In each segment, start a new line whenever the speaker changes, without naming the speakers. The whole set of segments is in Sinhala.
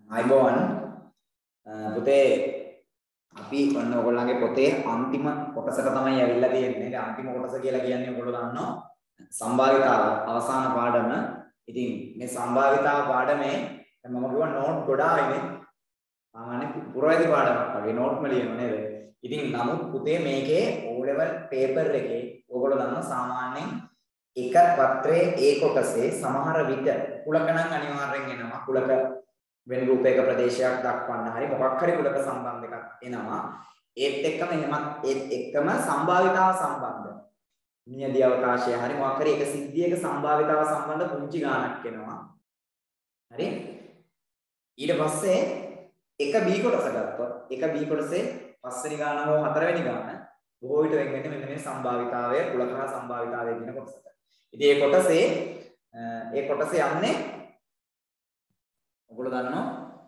අයිබෝන් පුතේ අපි ඔන්න ඔයගොල්ලන්ගේ පොතේ අන්තිම කොටසට තමයි ඇවිල්ලා තියෙන්නේ. ඒ අන්තිම කොටස කියලා කියන්නේ ඔයගොල්ලෝ දන්නවා සම්භාවිතාව අවසාන පාඩම. ඉතින් මේ සම්භාවිතාව පාඩමේ මම කිව්වා නෝට් ගොඩායිනේ. සාමාන්‍ය පුරවැදි පාඩමක් වගේ නෝට් වල ලියනවා නේද? ඉතින් නමුත් පුතේ මේකේ O level paper එකේ ඔයගොල්ලෝ දන්නවා සාමාන්‍යයෙන් එක පත්‍රයේ ඒ කොටසේ සමහර විට කුලක නම් අනිවාර්යෙන් එනවා. කුලක වෙන රූපයක ප්‍රදේශයක් දක්වන්න හරි මොකක් හරි කුලක සම්බන්ධ එකක් එනවා. ඒත් එක්කම සම්භාවිතාව සම්බන්ධ නියදී අවකාශය හරි මොකක් හරි එක සිද්ධියක සම්භාවිතාව සම්බන්ධ පුංචි ගානක් එනවා. හරි ඊට පස්සේ එක B කොටස ගත්තොත් එක B කොටසේ පස්වෙනි ගාන හෝ හතරවෙනි ගාන බොහෝ විට වෙන් වෙන්නේ මෙන්න මේ සම්භාවිතාවය කුලක හා සම්භාවිතාවය කියන කොටසට. ඉතින් ඒ කොටසේ යන්නේ ඔයගොල්ලෝ දන්නවා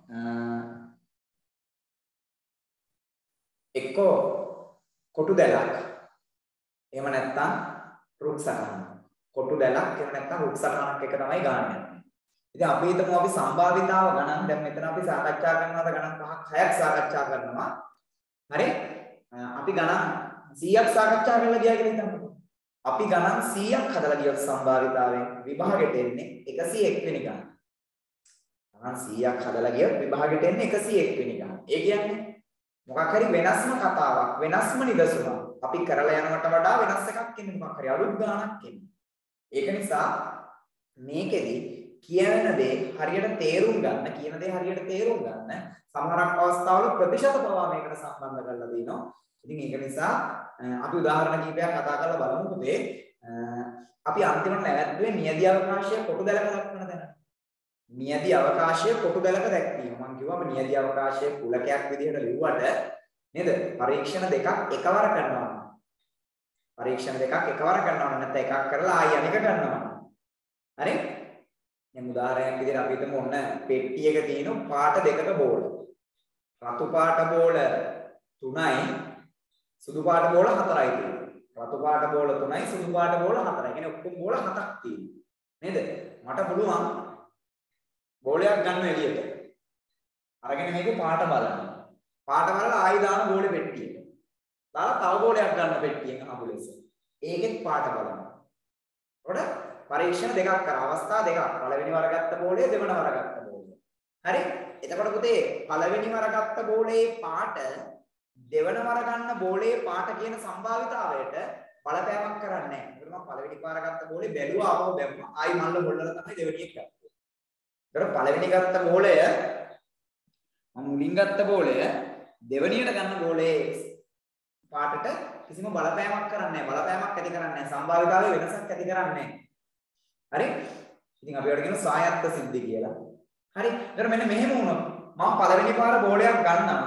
එක්කෝ කොටු දැලක් එහෙම නැත්නම් රුක් සටහන. කොටු දැලක් එහෙම නැත්නම් රුක් සටහනක් එක තමයි ගන්න යන්නේ. ඉතින් අපි හිතමු අපි සම්භාවිතාව ගණන් දැන් මෙතන අපි සාකච්ඡා කරනවාද ගණන් 5ක් 6ක් සාකච්ඡා කරනවා. හරි? අපි ගණන් 100ක් සාකච්ඡා කරලා ගියා කියලා හිතන්නකෝ. අපි ගණන් 100ක් හදලා ගියොත් සම්භාවිතාවෙන් විභාගෙට එන්නේ 101 වෙනි ගණන. ගණන් 100ක් හදලා ගියොත් විභාගෙට එන්නේ 101 වෙනි ගණන. ඒ කියන්නේ මොකක් හරි වෙනස්ම කතාවක් වෙනස්ම නිදසුනක් අපි කරලා යනවට වඩා වෙනස් එකක් එන්නේ මොකක් හරි අලුත් ගණනක් එන්නේ. ඒක නිසා මේකෙදි කියන දේ හරියට තේරුම් ගන්න සමහරක් අවස්ථාවල ප්‍රතිශත පවා මේකට සම්බන්ධ කරලා දිනවා. ඉතින් ඒක නිසා අපි උදාහරණ කිහිපයක් කතා කරලා බලමු පුතේ. අපි අන්තිමට නැවැත්තුවේ නියදී අවකාශයේ කොටු දැලක දක්වන තැන. නියදී අවකාශයේ කොටු දැලක දැක්වීම. මම කිව්වා නියදී අවකාශයේ කුලකයක් විදිහට ලිව්වට නේද? පරීක්ෂණ දෙකක් එකවර කරනවා. නැත්නම් එකක් කරලා ආයෙ අනික කරනවා. හරි? දැන් උදාහරණයක් විදිහට අපි හිතමු ඔන්න පෙට්ටියක තියෙන පාට දෙකක බෝල. රතු පාට බෝල 3යි සුදු පාට බෝල 4යි තියෙනවා. රතු පාට බෝල 3යි සුදු පාට බෝල 4යි. කියන්නේ ඔක්කොම බෝල 7ක් තියෙනවා. නේද? මට පුළුවන් බෝලයක් ගන්න එළියට. අරගෙන මේකේ පාට බලන්න. පාට බලලා ආයි දාන බෝලේ පෙට්ටියට. දාලා තව බෝලයක් ගන්න පෙට්ටියෙන් අහුලෙස. ඒකෙත් පාට බලන්න. උඩ පරීක්ෂණ දෙකක් කරා. අවස්ථා දෙකක්. පළවෙනි වර ගත්ත බෝලය දෙවන වර ගත්ත බෝලය. හරි? එතකොට පුතේ පළවෙනි වර ගත්ත බෝලේ පාට දෙවන වර ගන්න බෝලේ පාට කියන සම්භාවිතාවයට බලපෑමක් කරන්නේ නැහැ. ඒකට මම පළවෙනි පාර ගත්ත බෝලේ බැලුවා ආවෝ බැම්මා. ආයි මල්ල හොල්ලලා තමයි දෙවෙනි එක ගත්තේ. ඒකට පළවෙනි ගත්ත බෝලය මම මුලින් ගත්ත බෝලය දෙවෙනියට ගන්න බෝලේ පාටට කිසිම බලපෑමක් කරන්නේ නැහැ. බලපෑමක් ඇති කරන්නේ නැහැ. සම්භාවිතාවයේ වෙනසක් ඇති කරන්නේ නැහැ. හරි? ඉතින් අපි වලට කියන සායත්ත සිද්ධි කියලා. හරි? ඒතර මෙන්න මෙහෙම වුණොත් මම පළවෙනි පාර බෝලයක් ගන්නවා.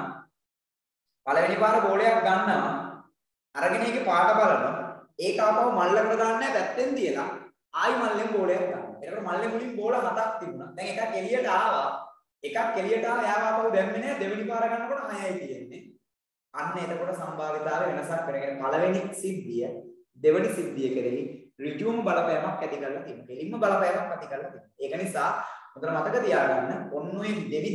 අරගෙන ඒකේ පාට බලනවා. ඒක ආපහු මල්ලකට දාන්නේ පැත්තෙන් තියලා ආයි මල්ලෙන් බෝලයක් ගන්නවා. ඒකට මල්ලේ මුලින් බෝල 7ක් තිබුණා. දැන් එකක් එළියට ආවා. යාව ආපහු දැම්මේ නැහැ. දෙවෙනි පාර ගන්නකොට 6යි තියෙන්නේ. අන්න එතකොට සම්භාවිතාවේ වෙනසක් වෙනගෙන පළවෙනි සිද්ධිය දෙවෙනි සිද්ධිය කෙරෙහි ඍජුවම බලපෑමක් ඇති කරලා තියෙනවා. කෙලින්ම බලපෑමක් ඇති කරලා තියෙනවා. ඒක නිසා හොඳට මතක තියාගන්න ඔන්න ඔය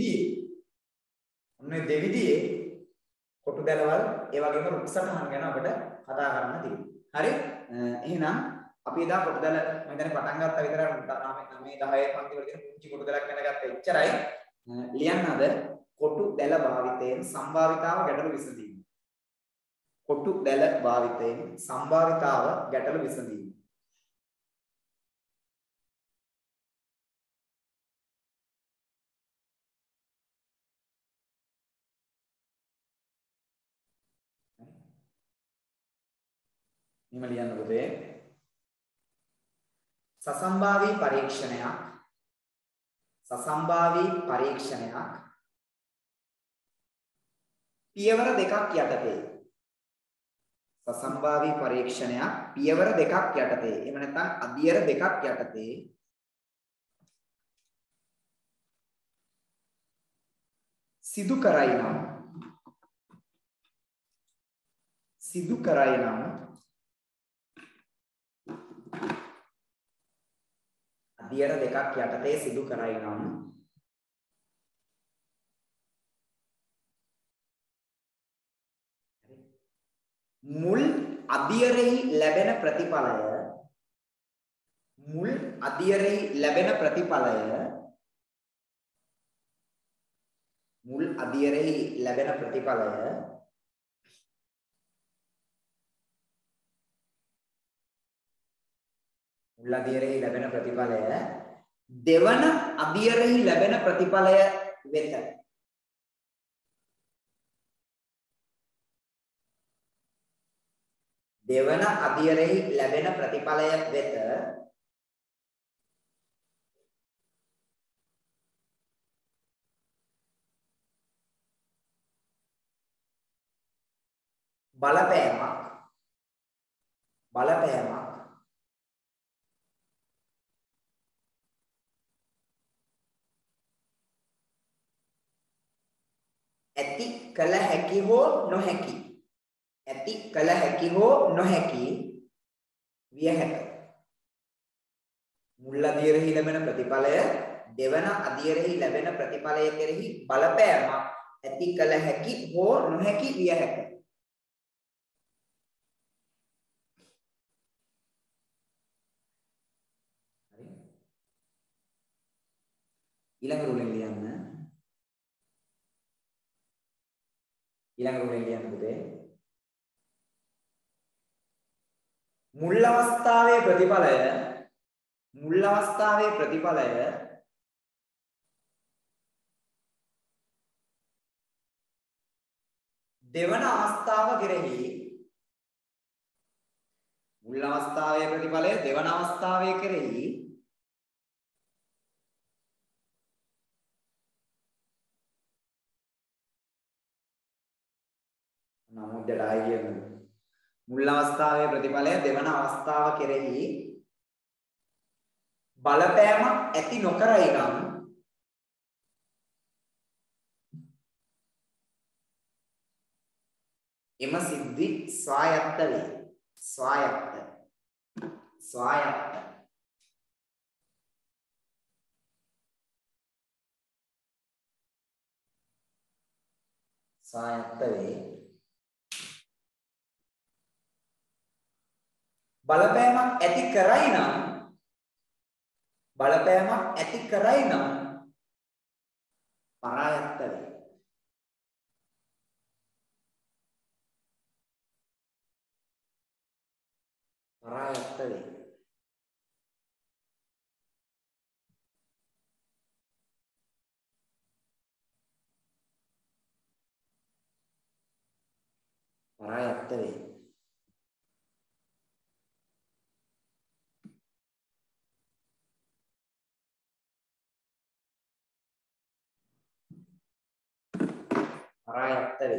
දෙවිදියේ කොටු දැලවල් ඒ වගේම රුක් සටහන් ගැන අපිට කතා කරන්න තියෙනවා. හරි? එහෙනම් අපි එදා කොටු දැල මම දැන් පටන් ගත්තා විතරයි 9 10 පන්ති වල තියෙන පුංචි කොටු දැලක් ගැන ගත්තා එච්චරයි. ලියන්න අද කොටු දැල භාවිතයෙන් සම්භාවිතාව ගැටළු විසඳීම. කොටු දැල භාවිතයෙන් සම්භාවිතාව ගැටළු විසඳීම. මෙහෙම ලියන්න පුතේ. සසම්භාවී පරීක්ෂණයක් පියවර දෙකක් යටතේ. සසම්භාවී පරීක්ෂණයක් පියවර දෙකක් යටතේ. එහෙම නැත්නම් අදියර දෙකක් යටතේ සිදු කරයි නම් අදියර දෙකක් යටතේ සිදු කරයි නම් මුල් අධියරෙහි ලැබෙන ප්‍රතිඵලය මුල් අධියරෙහි ලැබෙන ප්‍රතිඵලය මුල් අධියරෙහි ලැබෙන ප්‍රතිඵලය මුල් අධියරෙහි ලැබෙන ප්‍රතිඵලය දෙවන අධියරෙහි ලැබෙන ප්‍රතිඵලය වෙත දෙවන අධියරෙහි ලැබෙන ප්‍රතිඵලය වෙත බලපෑමක් ඇති කළ හැකි හෝ නොහැකි ඇති කළ හැකි හෝ නොහැකි විය හැක. මුල් අධියරෙහි ලැබෙන ප්‍රතිඵලය දෙවන අධියරෙහි ලැබෙන ප්‍රතිඵලය කෙරෙහි බලපෑමක් ඇති කළ හැකි හෝ නොහැකි විය හැක. හරි. ඊළඟ රුලෙන් ලියන්න. ඊළඟ රුලෙන් ලියන්න පුතේ. මුල් අවස්ථාවේ ප්‍රතිඵලය දෙවන අවස්ථාව කෙරෙහි මුල් අවස්ථාවේ ප්‍රතිඵලය දෙවන අවස්ථාවේ කෙරෙහි නමුද්දට ආයි කියමු. මුල් අවස්ථාවේ ප්‍රතිඵලය දෙවන අවස්ථාව කෙරෙහි බලපෑමක් ඇති නොකරයි නම් එම සිද්ධි ස්වායත්ත වේ. ස්වායත්ත වේ. බලපෑමක් ඇති කරයි නම් පරායත්ත වේ. පරායත්ත වේ. පරායත්ත වේ. පරායත්ත වේ.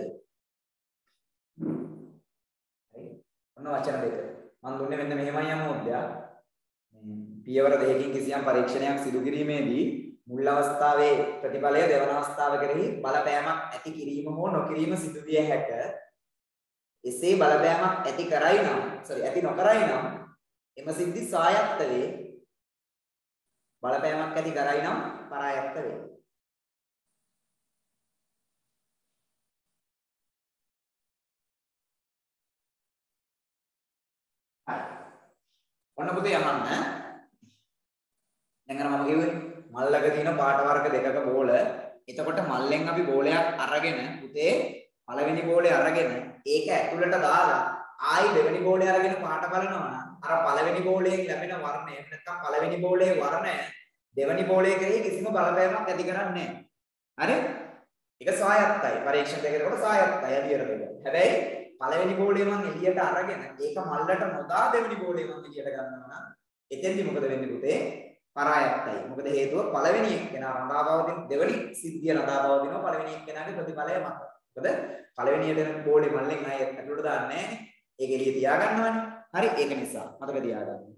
හරි. ඔන්න වචන දෙක. මම දුන්නේ මෙන්න මෙහෙමයි යමෝද්දයා. මේ පියවර දෙකකින් කිසියම් පරීක්ෂණයක් සිදු කිරීමේදී මුල් අවස්ථාවේ ප්‍රතිඵලය දෙවන අවස්ථාව කෙරෙහි බලපෑමක් ඇති කිරීම හෝ නොකිරීම සිදු විය හැක. එසේ බලපෑමක් ඇති නොකරයි නම් එම සිද්ධි සායත්ත වේ. බලපෑමක් ඇති කරයි නම් පරායත්ත වේ. ඔන්න පුතේ අහන්න. දැන් අර මම කිව්වේ මල්ලක තියෙන පාට වර්ග දෙකක බෝල. එතකොට මල්ලෙන් අපි බෝලයක් අරගෙන පුතේ පළවෙනි බෝලේ අරගෙන ඒක ඇතුළට දාලා ආයි දෙවෙනි බෝලේ අරගෙන පාට බලනවා නම් අර පළවෙනි බෝලයෙන් ලැබෙන වර්ණය නැත්නම් පළවෙනි බෝලේ වර්ණය දෙවෙනි බෝලේ කෙරෙහි කිසිම බලපෑමක් ඇති කරන්නේ නැහැ. හරි? ඒක ස්වායත්තයි. පරීක්ෂණ දෙකකට ස්වායත්තයි අධියර දෙක. හැබැයි පළවෙනි බෝලේ මම එළියට අරගෙන ඒක මල්ලට නොදා දෙවෙනි බෝලේ මම එළියට ගන්නවා නම් එතෙන්දි මොකද වෙන්නේ පුතේ? පරායත්තයි. මොකද හේතුව පළවෙනි එක්කෙනා රඳාපවතින දෙවෙනි සිද්ධිය රඳාපවතිනවා පළවෙනි එක්කෙනාගේ ප්‍රතිඵලය මත. මොකද පළවෙනියට එන බෝලේ මල්ලෙන් ආයෙ ඇතුළට දාන්නේ නැහැ. ඒක එළිය තියා ගන්නවානේ. හරි ඒක නිසා මතක තියාගන්න.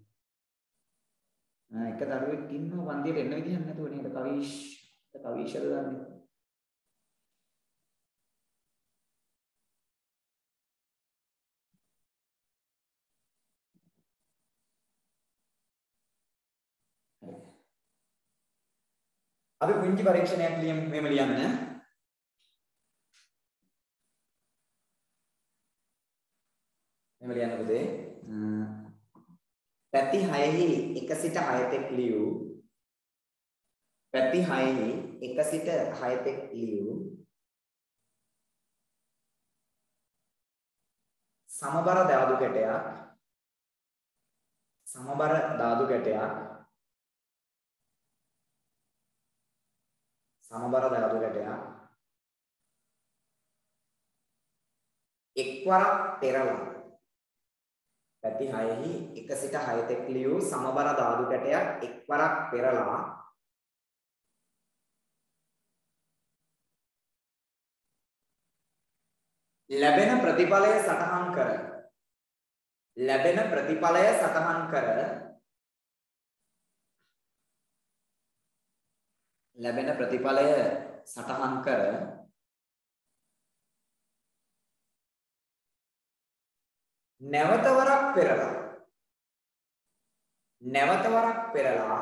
එක දරුවෙක් ඉන්නවා වන්දියට එන්න විදිහක් නැතුව නේද? කවිෂද දන්නේ. අපි පුංචි පරීක්ෂණයක් ලියමු මෙහෙම ලියන්න. 1 සිට 6 තෙක් ලියූ පැති 6ෙහි 1 සිට 6 තෙක් ලියූ සමබර ධාතු කැටයක් සමබර ධාතු කැටයක් සමබර ධාතු කැටයක් එක්වරක් පෙරලා පැති 6ෙහි 1 සිට 6 තෙක් ලියූ සමබර ධාතු කැටයක් එක්වරක් පෙරලා ලැබෙන ප්‍රතිඵලය සටහන් කර ලැබෙන ප්‍රතිඵලය සටහන් කර ලැබෙන ප්‍රතිඵලය සටහන් කර නැවත වරක් පෙරලා නැවත වරක් පෙරලා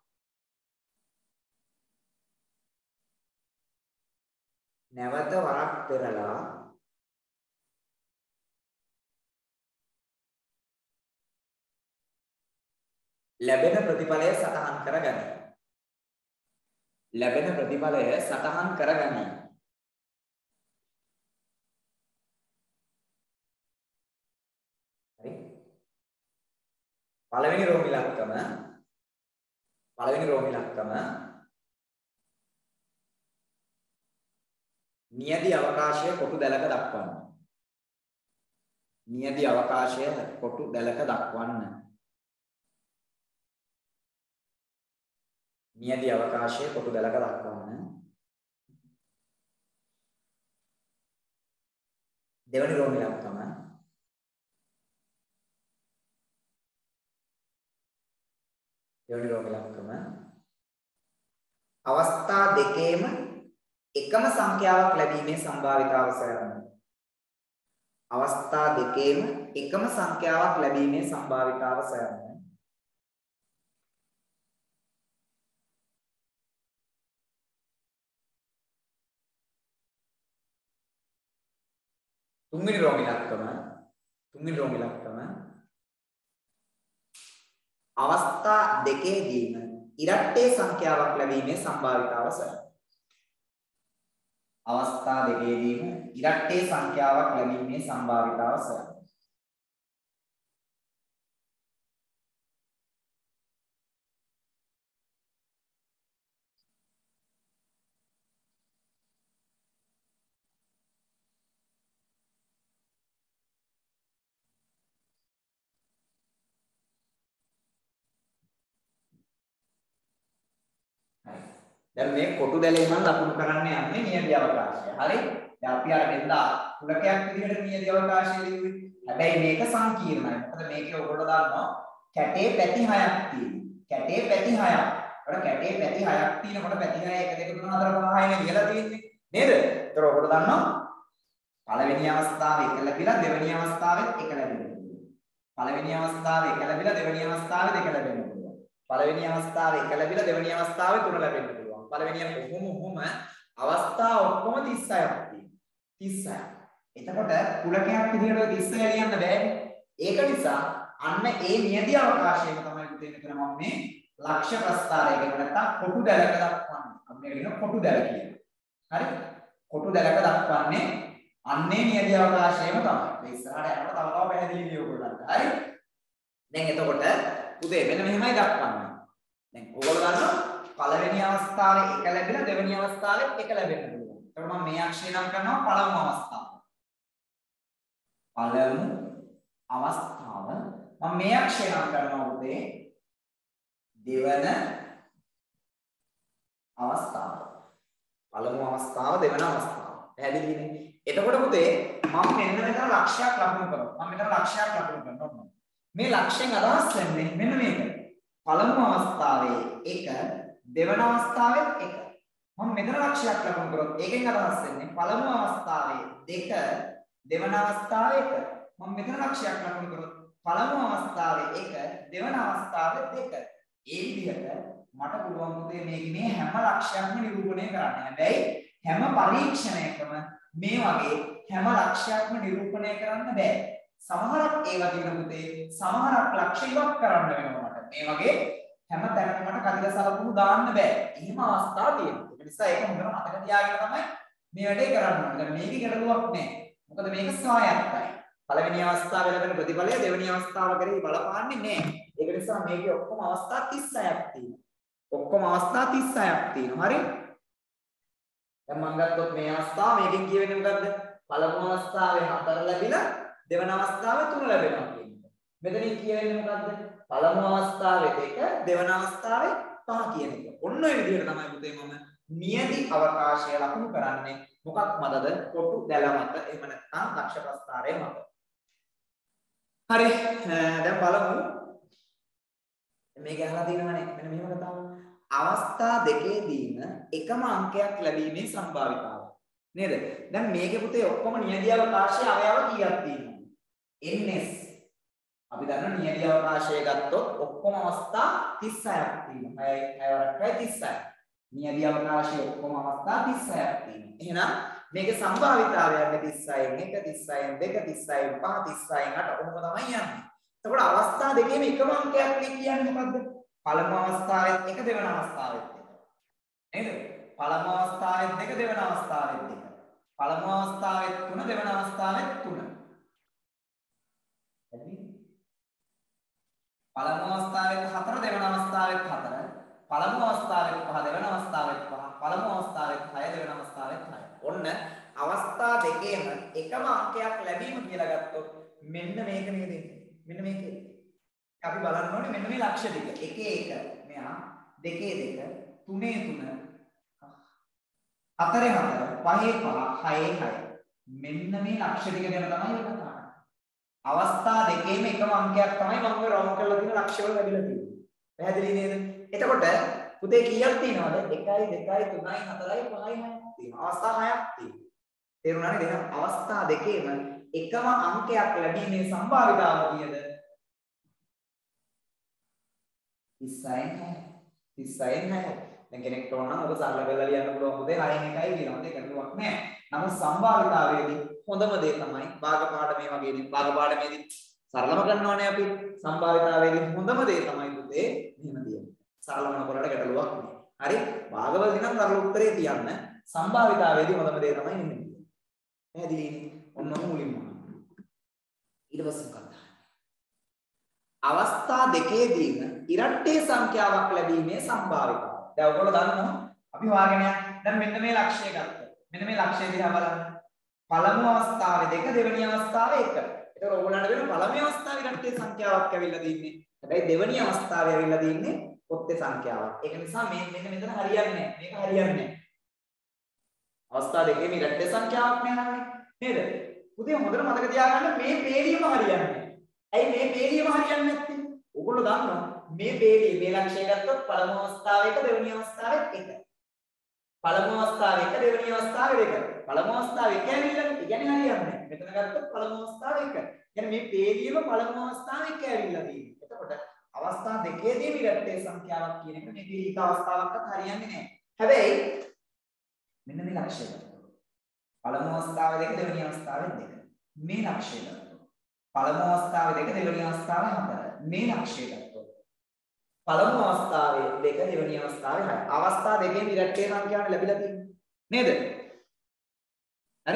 නැවත වරක් පෙරලා ලැබෙන ප්‍රතිඵලය සටහන් කරගනි. ලැබෙන ප්‍රතිඵලය සටහන් කරගනි. හරි. පළවෙනි රෝම ඉලක්කම නියති අවකාශය කොටු දැලක දක්වන්න. නියති අවකාශය කොටු දැලක දක්වන්න. නියති අවකාශය කොටු දැලක දක්වන්න. දෙවනි රෝම ඉලක්කම අවස්ථා දෙකේම එකම සංඛ්‍යාවක් ලැබීමේ සම්භාවිතාව සොයන්න. අවස්ථා දෙකේම එකම සංඛ්‍යාවක් ලැබීමේ සම්භාවිතාව සොයන්න. තුන්වෙනි රෝම ඉලක්කම අවස්ථා දෙකේදීම ඉරට්ටේ සංඛ්‍යාවක් ලැබීමේ සම්භාවිතාව සොයන්න. අවස්ථා දෙකේදීම ඉරට්ටේ සංඛ්‍යාවක් ලැබීමේ සම්භාවිතාව සොයන්න. දැන් මේ කොටු දැලේ මම ලකුණු කරන්න යන්නේ නියති අවකාශය. හරි? දැන් අපි අර දෙන්නා කුලකයක් විදිහට නියති අවකාශය ලියුවේ. හැබැයි මේක සංකීර්ණයි. මොකද මේකේ ඔයගොල්ලෝ දන්නවා කැටේ පැති 6ක් තියෙනවා. කැටේ පැති 6ක්. ඒකට කැටේ පැති 6ක් තියෙනකොට පැති 6 1 2 3 4 5 නේ ලියලා තියෙන්නේ. නේද? ඒතර ඔයගොල්ලෝ දන්නවා පළවෙනි අවස්ථාවේ 1 ලැබිලා දෙවෙනි අවස්ථාවෙත් 1 ලැබෙනවා. පළවෙනි අවස්ථාවේ 1 ලැබිලා දෙවෙනි අවස්ථාවේ 2 ලැබෙනවා. පළවෙනි අවස්ථාවේ 1 ලැබිලා දෙවෙනි අවස්ථාවේ 3 ලැබෙනවා. පළවෙනිය කොහොම අවස්ථා ඔක්කොම 36ක් තියෙනවා. 36. එතකොට කුලකයක් විදිහට 36 ලියන්න බෑනේ. ඒක නිසා අන්න ඒ නියති අවකාශයක තමයි පුතේ මෙතන මම මේ ලක්ෂ්‍ය ප්‍රස්ථාරය කියන නැත්තම් කොටු දැලක දක්වන්නේ. අපි මේක කියන කොටු දැල කියනවා. හරි? කොටු දැලක දක්වන්නේ අන්නේ නියති අවකාශයම තමයි. ඒ ඉස්සරහට යනකොට තව පැහැදිලි විදිය ඔයගොල්ලන්ට. හරි? දැන් එතකොට පුතේ මෙන්න මෙහෙමයි දක්වන්නේ. දැන් ඔයගොල්ලෝ දන්නවා පළවෙනි අවස්ථාවේ 1 ලැබිලා දෙවෙනි අවස්ථාවේ 1 ලැබෙන්න පුළුවන්. එතකොට මම මේ අක්ෂය නම් කරනවා පළමු අවස්ථාව. මම මේ අක්ෂය නම් කරනවා උදේ දෙවන අවස්ථාව. පළමු අවස්ථාව දෙවන අවස්ථාව. පැහැදිලිනේ? එතකොට පුතේ මම මෙන්න මෙතන ලක්ෂයක් ලකුණු කරනවා. මේ ලක්ෂයෙන් අදහස් වෙන්නේ මෙන්න මේක. පළමු අවස්ථාවේ 1 දෙවන අවස්ථාවෙත් 1. මම මෙතන ලක්ෂයක් ලකුණු කරොත් ඒකෙන් අදහස් වෙන්නේ පළමු අවස්ථාවේ 2 දෙවන අවස්ථාවේ 1. මම මෙතන ලක්ෂයක් ලකුණු කරොත් පළමු අවස්ථාවේ 1 දෙවන අවස්ථාවේ 2. ඒ විදිහට මට පුළුවන් පුතේ මේ හැම ලක්ෂයක්ම නිරූපණය කරන්න. හැබැයි හැම පරීක්ෂණයකම මේ වගේ හැම ලක්ෂයක්ම නිරූපණය කරන්න බෑ. සමහරක් ඒවා තියෙන පුතේ සමහරක් ලක්ෂ ඉවත් කරන්න වෙනවා මට. මේ වගේ හැම තැනකම මට කතික සලකුණු දාන්න බෑ. එහෙම අවස්ථා තියෙනවා. ඒ නිසා ඒක හොඳට මතක තියාගෙන තමයි මේ වැඩේ කරන්න ඕනේ. දැන් මේකේ ගැටලුවක් නෑ. මොකද මේක ස්වායත්තයි. පළවෙනි අවස්ථාවේ ලැබෙන ප්‍රතිඵලය දෙවෙනි අවස්ථාව කරේ බලපාන්නේ නෑ. ඒක නිසා මේකේ ඔක්කොම අවස්ථා 36ක් තියෙනවා. ඔක්කොම අවස්ථා 36ක් තියෙනවා. හරි? දැන් මම ගත්තොත් මේ අවස්ථාව මේකෙන් කියවෙන්නේ මොකද්ද? පළමු අවස්ථාවේ 4 ලැබිලා දෙවන අවස්ථාවේ 3 ලැබෙනවා කියන්නේ. මෙතනින් කියවෙන්නේ මොකද්ද? පළමු අවස්ථාවේ 2 දෙවන අවස්ථාවේ 5 කියන එක. ඔන්න ඔය විදිහට තමයි පුතේ මම නියති අවකාශය ලකුණු කරන්නේ. මොකක් මතද? කොටු දැල මත. එහෙම නැත්නම් ලක්ෂ ප්‍රස්ථාරය මත. හරි. දැන් බලමු. මේක අහලා තියෙනවනේ. මෙන්න මෙහෙම කතාවක්. අවස්ථා දෙකේදීම එකම අංකයක් ලැබීමේ සම්භාවිතාව. නේද? දැන් මේකේ පුතේ ඔක්කොම නියති අවකාශයේ අවයව කීයක් තියෙනවද? ns. අපි දන්නවා නියති අවකාශය ගත්තොත් ඔක්කොම අවස්ථා 36ක් තියෙනවා. 36. නියති අවකාශයේ ඔක්කොම අවස්ථා 36ක් තියෙනවා. එහෙනම් මේකේ සම්භාවිතාවයන්නේ 36න් 1, 36න් 2, 36න් 5, 36න් 8 ඔහොම තමයි යන්නේ. එතකොට අවස්ථා දෙකේම එකම අංකයක් කියන්නේ මොකද්ද? පළමු අවස්ථාවෙත් 1 දෙවන අවස්ථාවෙත් 1. නේද? පළමු අවස්ථාවෙත් 2 දෙවන අවස්ථාවෙත් 2. පළමු අවස්ථාවෙත් 3 දෙවන අවස්ථාවෙත් 3. හරි? පළමු අවස්ථාවෙත් 4 දෙවන අවස්ථාවෙත් 4. පළමු අවස්ථාවෙත් 5 දෙවන අවස්ථාවෙත් 5. පළමු අවස්ථාවෙත් 6 දෙවන අවස්ථාවෙත් 6. ඔන්න අවස්ථා දෙකේම එකම අංකයක් ලැබීම කියලා ගත්තොත් මෙන්න මේක නේද? මෙන්න මේකේ අපි බලන්න ඕනේ මෙන්න මේ ලක්ෂ දෙක. 1 1 මෙයා 2 2 3 3 4 4 5 5 6 6 මෙන්න මේ ලක්ෂ ටික ගැන තමයි ඔය කතා කරන්නේ. අවස්ථා දෙකේම එකම අංකයක් තමයි මම ඔය රවුන්ඩ් කරලා තියෙන ලක්ෂ වල ලැබිලා තියෙන්නේ. පැහැදිලි නේද? එතකොට පුතේ කීයක් තියෙනවද? 1 2 3 4 5 6ක් තියෙනවා. අවස්ථා 6ක් තියෙනවා. තේරුණානේ? එහෙනම් අවස්ථා දෙකේම එකම අංකයක් ලැබීමේ සම්භාවිතාව කීයද? 36න් 6. දැන් කෙනෙක්ට ඕන නම් ඔබ සරල කරලා ලියන්න පුළුවන් පුතේ 6න් 1යි කියනවා. ඒක ගැටලුවක් නෑ. නමුත් සම්භාවිතාවයේදී හොඳම දේ තමයි භාග පාඩමේ වගේදී භාග පාඩමේදී සරලම කරනවානේ අපි. සම්භාවිතාවයේදී හොඳම දේ තමයි පුතේ මෙහෙම දෙන්නේ. සරලම කරලා ගැටලුවක් නෑ. හරි? භාගවලදී නම් සරල උත්තරේ තියන්න. සම්භාවිතාවයේදී හොඳම දේ තමයි මෙන්න මේ. පැහැදිලිනේ? ඔන්න මුලින්ම. ඊට පස්සේ මොකක්ද? අවස්ථා දෙකේදීම ඉරට්ටේ සංඛ්‍යාවක් ලැබීමේ සම්භාවිතාව. දැන් ඔයගොල්ලෝ දන්නවා අපි හොයාගෙන යන්න. දැන් මෙන්න මේ ලක්ෂය ගත්තා. මෙන්න මේ ලක්ෂය දිහා බලන්න. පළමු අවස්ථාවේ 2 දෙවෙනි අවස්ථාවේ 1. ඒතකොට ඔයගොල්ලන්ට වෙන පළමු අවස්ථාවේ ඉරට්ටේ සංඛ්‍යාවක් ඇවිල්ලා තින්නේ. හැබැයි දෙවෙනි අවස්ථාවේ ඇවිල්ලා තින්නේ ඔත්තේ සංඛ්‍යාවක්. ඒක නිසා මේ මෙන්න මෙතන හරියන්නේ නැහැ. මේක හරියන්නේ නැහැ. අවස්ථා දෙකේම ඉරට්ටේ සංඛ්‍යාවක් නෑනේ. නේද? පුතේ හොඳට මතක තියාගන්න මේ පේළියම හරියන්නේ නැහැ. ඇයි මේ පේළියම හරියන්නේ නැත්තේ? ඔයගොල්ලෝ දන්නවා මේ පේළිය මේ ලක්ෂය ගත්තොත් පළමු අවස්ථාවේ 1 දෙවෙනි අවස්ථාවේ 1. පළමු අවස්ථාවේ 1 දෙවෙනි අවස්ථාවේ 2. පළමු අවස්ථාවේ 1 ඇවිල්ලා ඒ කියන්නේ හරියන්නේ. මෙතන ගත්තොත් පළමු අවස්ථාවේ 1. يعني මේ පේළියම පළමු අවස්ථාවේ 1 ඇවිල්ලා තියෙන්නේ. එතකොට අවස්ථා දෙකේදීම ඉරට්ටේ සංඛ්‍යාවක් කියන එක මේ පීඩිත අවස්ථාවක්වත් හරියන්නේ නැහැ. හැබැයි මෙන්න මේ ලක්ෂය ගත්තොත් පළමු අවස්ථාවේ 2 දෙවෙනි අවස්ථාවේ 2. මේ ලක්ෂය ගත්තොත් පළමු අවස්ථාවේ 2 දෙවෙනි අවස්ථාවේ 4. මේ ලක්ෂය ගත්තොත් පළමු අවස්ථාවේ 2 දෙවෙනි අවස්ථාවේ 6. අවස්ථා දෙකේම ඉරට්ටේ සංඛ්‍යාවක් ලැබිලා තියෙනවා. නේද? හරි?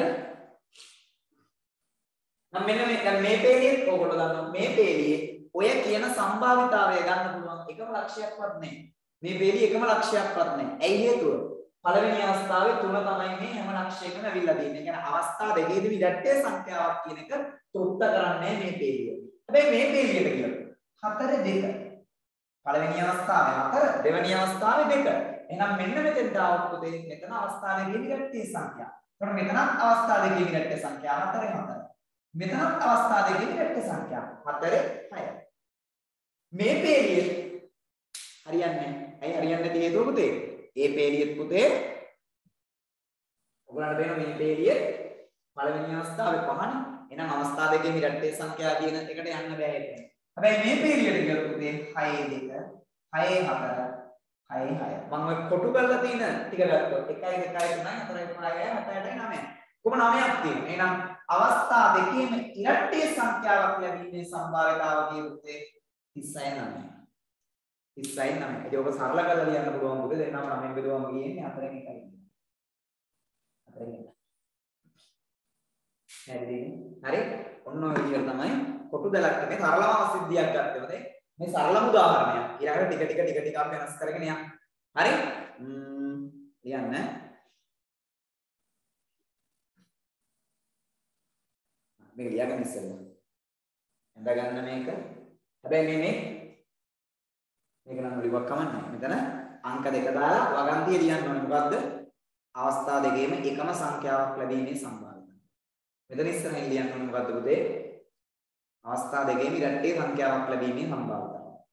නම් මෙන්න මේ පේළියේ ඕගොල්ලෝ දන්නවා මේ පේළියේ ඔය කියන සම්භාවිතාවය ගන්න පුළුවන් එකම ලක්ෂයක්වත් නැහැ. මේ පේළියේ එකම ලක්ෂයක්වත් නැහැ. ඇයි හේතුව? පළවෙනි අවස්ථාවේ 3 තමයි මේ හැම ලක්ෂයකම ඇවිල්ලා තියෙන්නේ. ඒ කියන්නේ අවස්ථා දෙකේදී ඉරට්ටේ සංඛ්‍යාවක් කියන එක තෘප්ත කරන්නේ මේ පේළිය. හැබැයි මේ පේළියට කියලා 4 2. පළවෙනි අවස්ථාවේ 4 දෙවෙනි අවස්ථාවේ 2. එහෙනම් මෙන්න මෙතෙන්ට આવොත් පුතේ මෙතන අවස්ථා දෙකේ ඉරට්ටේ සංඛ්‍යාව. එතකොට මෙතනත් අවස්ථා දෙකේ ඉරට්ටේ සංඛ්‍යාව 4 4. මෙතනත් අවස්ථා දෙකේ ඉරට්ටේ සංඛ්‍යාව 4 6. මේ පේළිය හරියන්නේ නැහැ. ඇයි හරියන්නේ නැති හේතුව පුතේ? ඒ පේළියෙත් පුතේ ඔයගොල්ලන්ට පේන මේ පේළියේ පළවෙනි අවස්ථාවේ 5නේ. එහෙනම් අවස්ථා දෙකේ ඉරට්ටේ සංඛ්‍යාව කියන එකට යන්න බෑ ඒක. හැබැයි මේ පේළියට ගියොත් පුතේ 6 2 6 4 6 6. මම ඔය කොටු කරලා තියෙන ටික ගත්තොත් 1 2 3 4 5 6 7 8 9. කොහොම 9ක් තියෙනවා. එහෙනම් අවස්ථා දෙකේම ඉරට්ටේ සංඛ්‍යාවක් ලැබීමේ සම්භාවිතාව කියේ පුතේ 36 9. 30යි 9යි. ඒක ඔබ සරල කරලා ලියන්න පුළුවන් පුතේ. දෙන්නම 9ෙන් බෙදුවම ගියන්නේ 4ෙන් 1යි. 4ෙන් 1. හරි. ඔන්න ඔය විදිහට තමයි කොටු දෙලක් මේ සරලම සිද්ධියක් ගත්තේ. මේ සරලම උදාහරණයක්. ඊළඟට ටික ටික අපි වෙනස් කරගෙන යන්න. හරි? ලියන්න. මේක ලියගන්න ඉස්සෙල්ලා. හඳ ගන්න මේක. හැබැයි මේක නම් ලිව්වක් කමන්නේ. මෙතන අංක දෙක දාලා වගන්තිය ලියන්න ඕනේ. මොකද්ද? අවස්ථා දෙකේම එකම සංඛ්‍යාවක් ලැබීමේ සම්භාවිතය. මෙතන ඉස්සරහින් ලියන්න ඕනේ මොකද්ද පුතේ? අවස්ථා දෙකේම ඉරට්ටේ සංඛ්‍යාවක් ලැබීමේ සම්භාවිතය.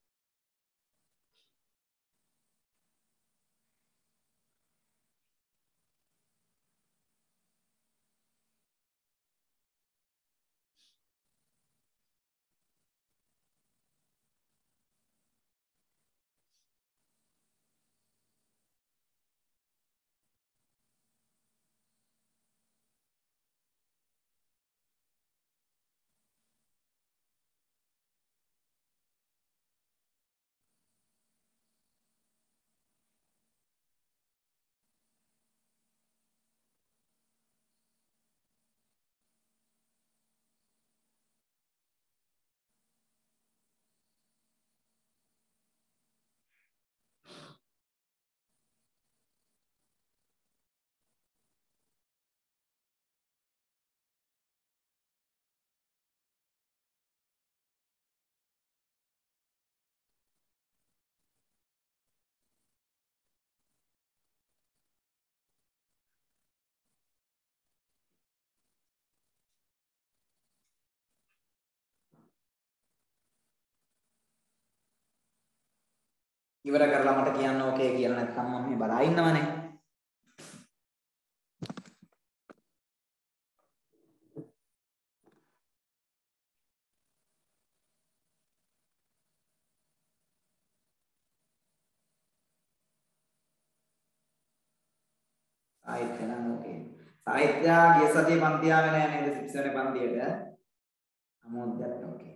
ඉවර කරලා මට කියන්න ඕකේ කියලා නැත්නම් මම මේ බලා ඉන්නවනේ. සාහිත්‍ය නම් ඕකේ. සාහිත්‍ය ගිය සතියේ පන්ති ආවේ නැහැ නේද? 6 වෙනි පන්තියට. අමෝද්දත් ඕකේ.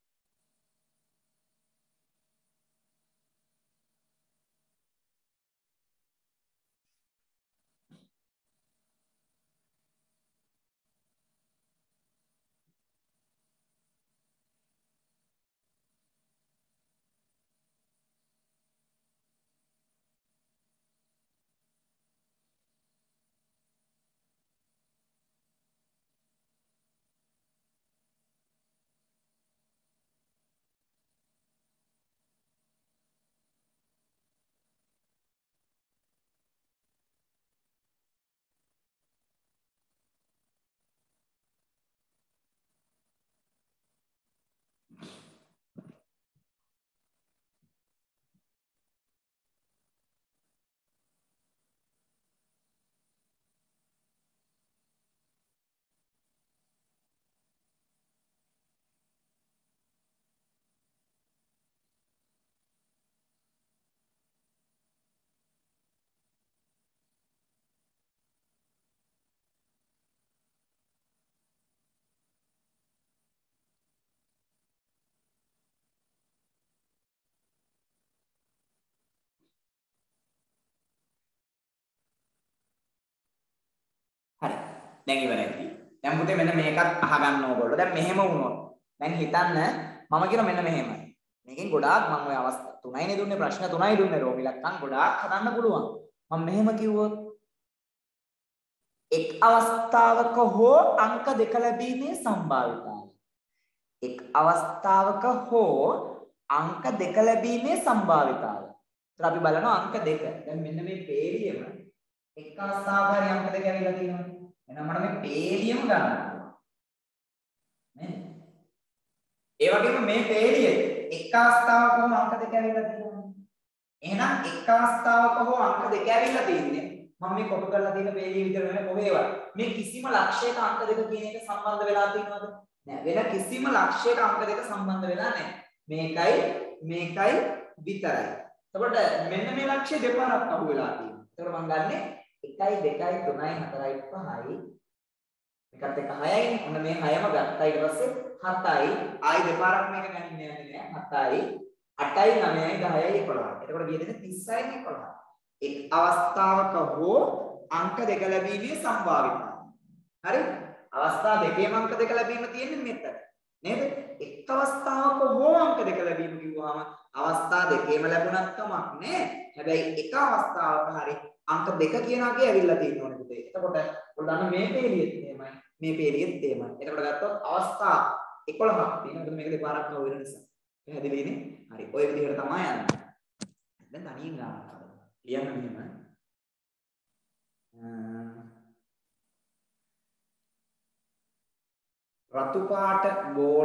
හරි. දැන් ඉවරයි. දැන් පුතේ මෙන්න මේකත් අහගන්න ඕගොල්ලෝ. දැන් මෙහෙම වුණොත් දැන් හිතන්න මම කියන මෙන්න මෙහෙමයි. මේකෙන් ගොඩාක් මම ඔය අවස්ථා 3යිනේ දුන්නේ ප්‍රශ්න 3යි දුන්නේ රෝමිලක්කන් ගොඩාක් හදන්න පුළුවන්. මම මෙහෙම කිව්වොත් එක් අවස්ථාවක හෝ අංක දෙක ලැබීමේ සම්භාවිතාවය. එක් අවස්ථාවක හෝ අංක දෙක ලැබීමේ සම්භාවිතාවය. ඒත් අපි බලනවා අංක දෙක. දැන් මෙන්න මේ පේලියම එක් අවස්ථාවක හරි අංක දෙක ඇවිල්ලා තියෙනවා. එහෙනම් මට මේ පේලියම ගන්න ඕනේ. නේද? ඒ වගේම මේ පේලියේ එක් අවස්ථාවක හෝ අංක දෙක ඇවිල්ලා තියෙනවා. එහෙනම් එක් අවස්ථාවක හෝ අංක දෙක ඇවිල්ලා තියෙන්නේ. මම මේ කොටු කරලා තියෙන පේලිය විතර නෙමෙයි කොහේවත්. මේ කිසිම ලක්ෂයක අංක දෙක කියන එක සම්බන්ධ වෙලා තියෙනවද? නෑ. වෙන කිසිම ලක්ෂයක අංක දෙක සම්බන්ධ වෙලා නෑ. මේකයි විතරයි. එතකොට මෙන්න මේ ලක්ෂය දෙපාරක් අහු වෙලා තියෙනවා. එතකොට මම ගන්නෙ 1 2 3 4 5යි එකත් එක 6යි. ඔන්න මේ 6ම ගත්තා. ඊට පස්සේ 7යි. ආයි දෙපාරක් මේක ගන්න යන්නේ නෑ. 7යි 8යි 9යි 10යි 11යි. එතකොට ගිය දෙක 36යි 11යි. එක් අවස්ථාවක හෝ අංක දෙක ලැබීමේ සම්භාවිතාවය. හරි? අවස්ථා දෙකේම අංක දෙක ලැබීම තියෙන්නේ මෙතන. නේද? එක් අවස්ථාවක හෝ අංක දෙක ලැබීම කිව්වහම අවස්ථා දෙකේම ලැබුණත් කමක් නැහැ. හැබැයි එක අවස්ථාවක හරි අංක දෙක කියන අගේ ඇවිල්ලා තියෙන්න ඕනේ පුතේ. එතකොට ඔයාලා මේ පේලියෙත් එහෙමයි. මේ පේලියෙත් එහෙමයි. එතකොට ගත්තොත් අවස්ථා 11ක් තියෙනවා. මොකද මේක දෙපාරක් නෝ වෙන නිසා. පැහැදිලිනේ? හරි. ඔය විදිහට තමයි යන්නේ. දැන් තනියෙන් ගන්න. ලියන්න මෙහෙම. රතු පාට බෝල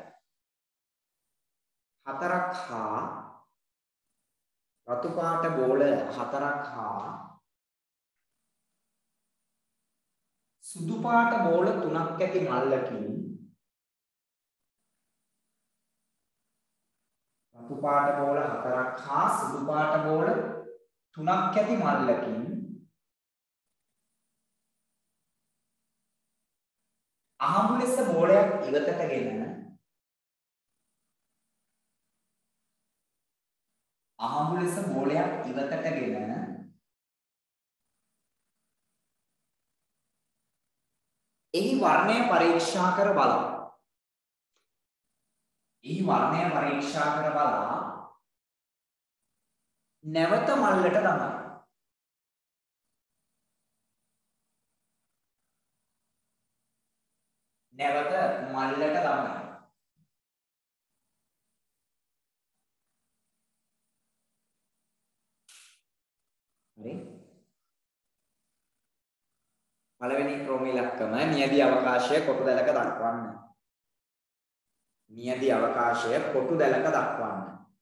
4ක් හා රතු පාට බෝල 4ක් හා සුදු පාට බෝල 3ක් ඇති මල්ලකින් රතු පාට බෝල 4ක් හා සුදු පාට බෝල 3ක් ඇති මල්ලකින් අහඹු ලෙස බෝලයක් ඉවතටගෙන අහඹු ලෙස බෝලයක් ඉවතටගෙන එහි වර්ණය පරීක්ෂා කර බලන්න. එහි වර්ණය පරීක්ෂා කර බලා නැවත මල්ලට දමන්න. නැවත මල්ලට දමන්න. හරි. පළවෙනි ක්‍රම ඉලක්කම නියදි අවකාශය කොටු දැලක දක්වන්න. නියදි අවකාශය කොටු දැලක දක්වන්න.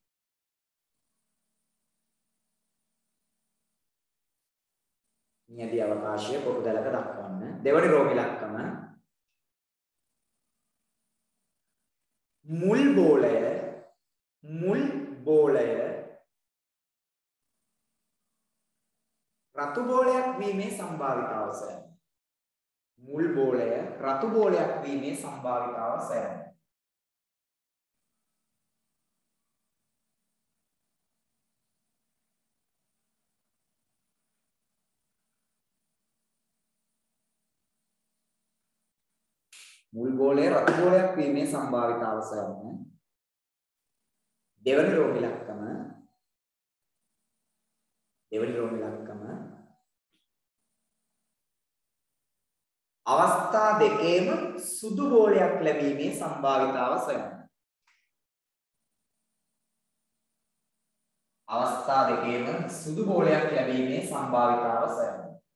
නියදි අවකාශය කොටු දැලක දක්වන්න. දෙවැනි ක්‍රම ඉලක්කම මුල් බෝලය රතු බෝලයක් වීමේ සම්භාවිතාව සෑම. මුල් බෝලය රතු බෝලයක් වීමේ සම්භාවිතාව සෑම. මුල් බෝලය රතු බෝලයක් වීමේ සම්භාවිතාව සෑම. දෙවැනි රෝම ඉලක්කම අවස්ථා දෙකේම සුදු බෝලයක් ලැබීමේ සම්භාවිතාව සෑම. අවස්ථා දෙකේම සුදු බෝලයක් ලැබීමේ සම්භාවිතාව සෑම.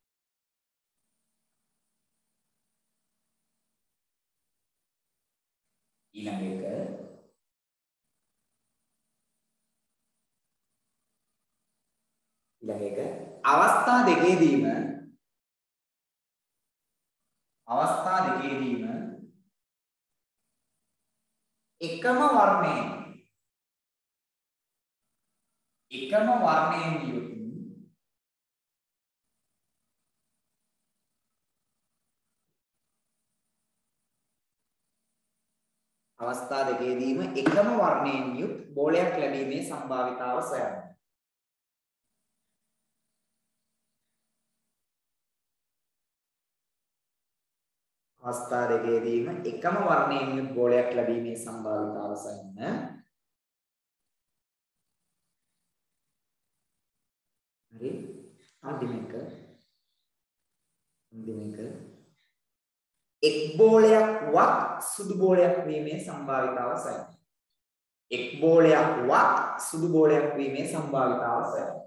ඊළඟ එක අවස්ථා දෙකේදීම එකම වර්ණයෙන් යුත් අවස්ථා දෙකේදීම එකම වර්ණයෙන් යුත් බෝලයක් ලැබීමේ සම්භාවිතාව සෑම. අවස්ථා දෙකේදීම එකම වර්ණයෙන් යුත් බෝලයක් ලැබීමේ සම්භාවිතාව සෑම. හරි. අන්තිම එක එක් බෝලයක් වත් සුදු බෝලයක් වීමේ සම්භාවිතාව සෑම. එක් බෝලයක් වත් සුදු බෝලයක් වීමේ සම්භාවිතාව සෑම.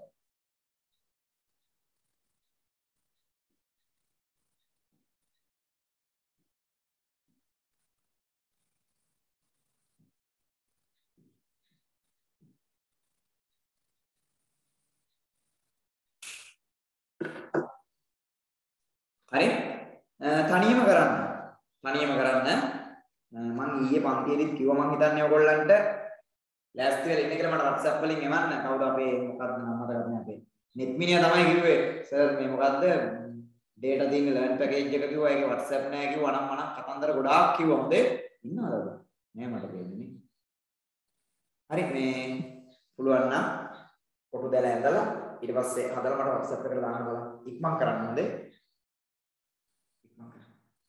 හරි. තනියම කරන්න මම ඊයේ පන්තියේදීත් කිව්වා මං හිතන්නේ ඔයගොල්ලන්ට ලෑස්ති වෙලා ඉන්න කියලා මට WhatsApp වලින් එවන්න. කවුද අපේ මොකක්ද නම මතක නැහැ අපේ. නෙත්මිනියා තමයි කිව්වේ. සර් මේ මොකද්ද data තියෙන learn package එක කිව්වා. ඒකේ WhatsApp නැහැ කිව්වා. මනම් කතන්දර ගොඩාක් කිව්වා. හොඳේ ඉන්නවද? නෑ මට දෙන්නේ. හරි මේ පුළුවන් නම් කොටු දැල ඇඳලා ඊට පස්සේ හදලා මට WhatsApp එකට දාන්න බලන්න. ඉක්මන් කරන්න හොඳේ. ඉක්මන් කරන්න.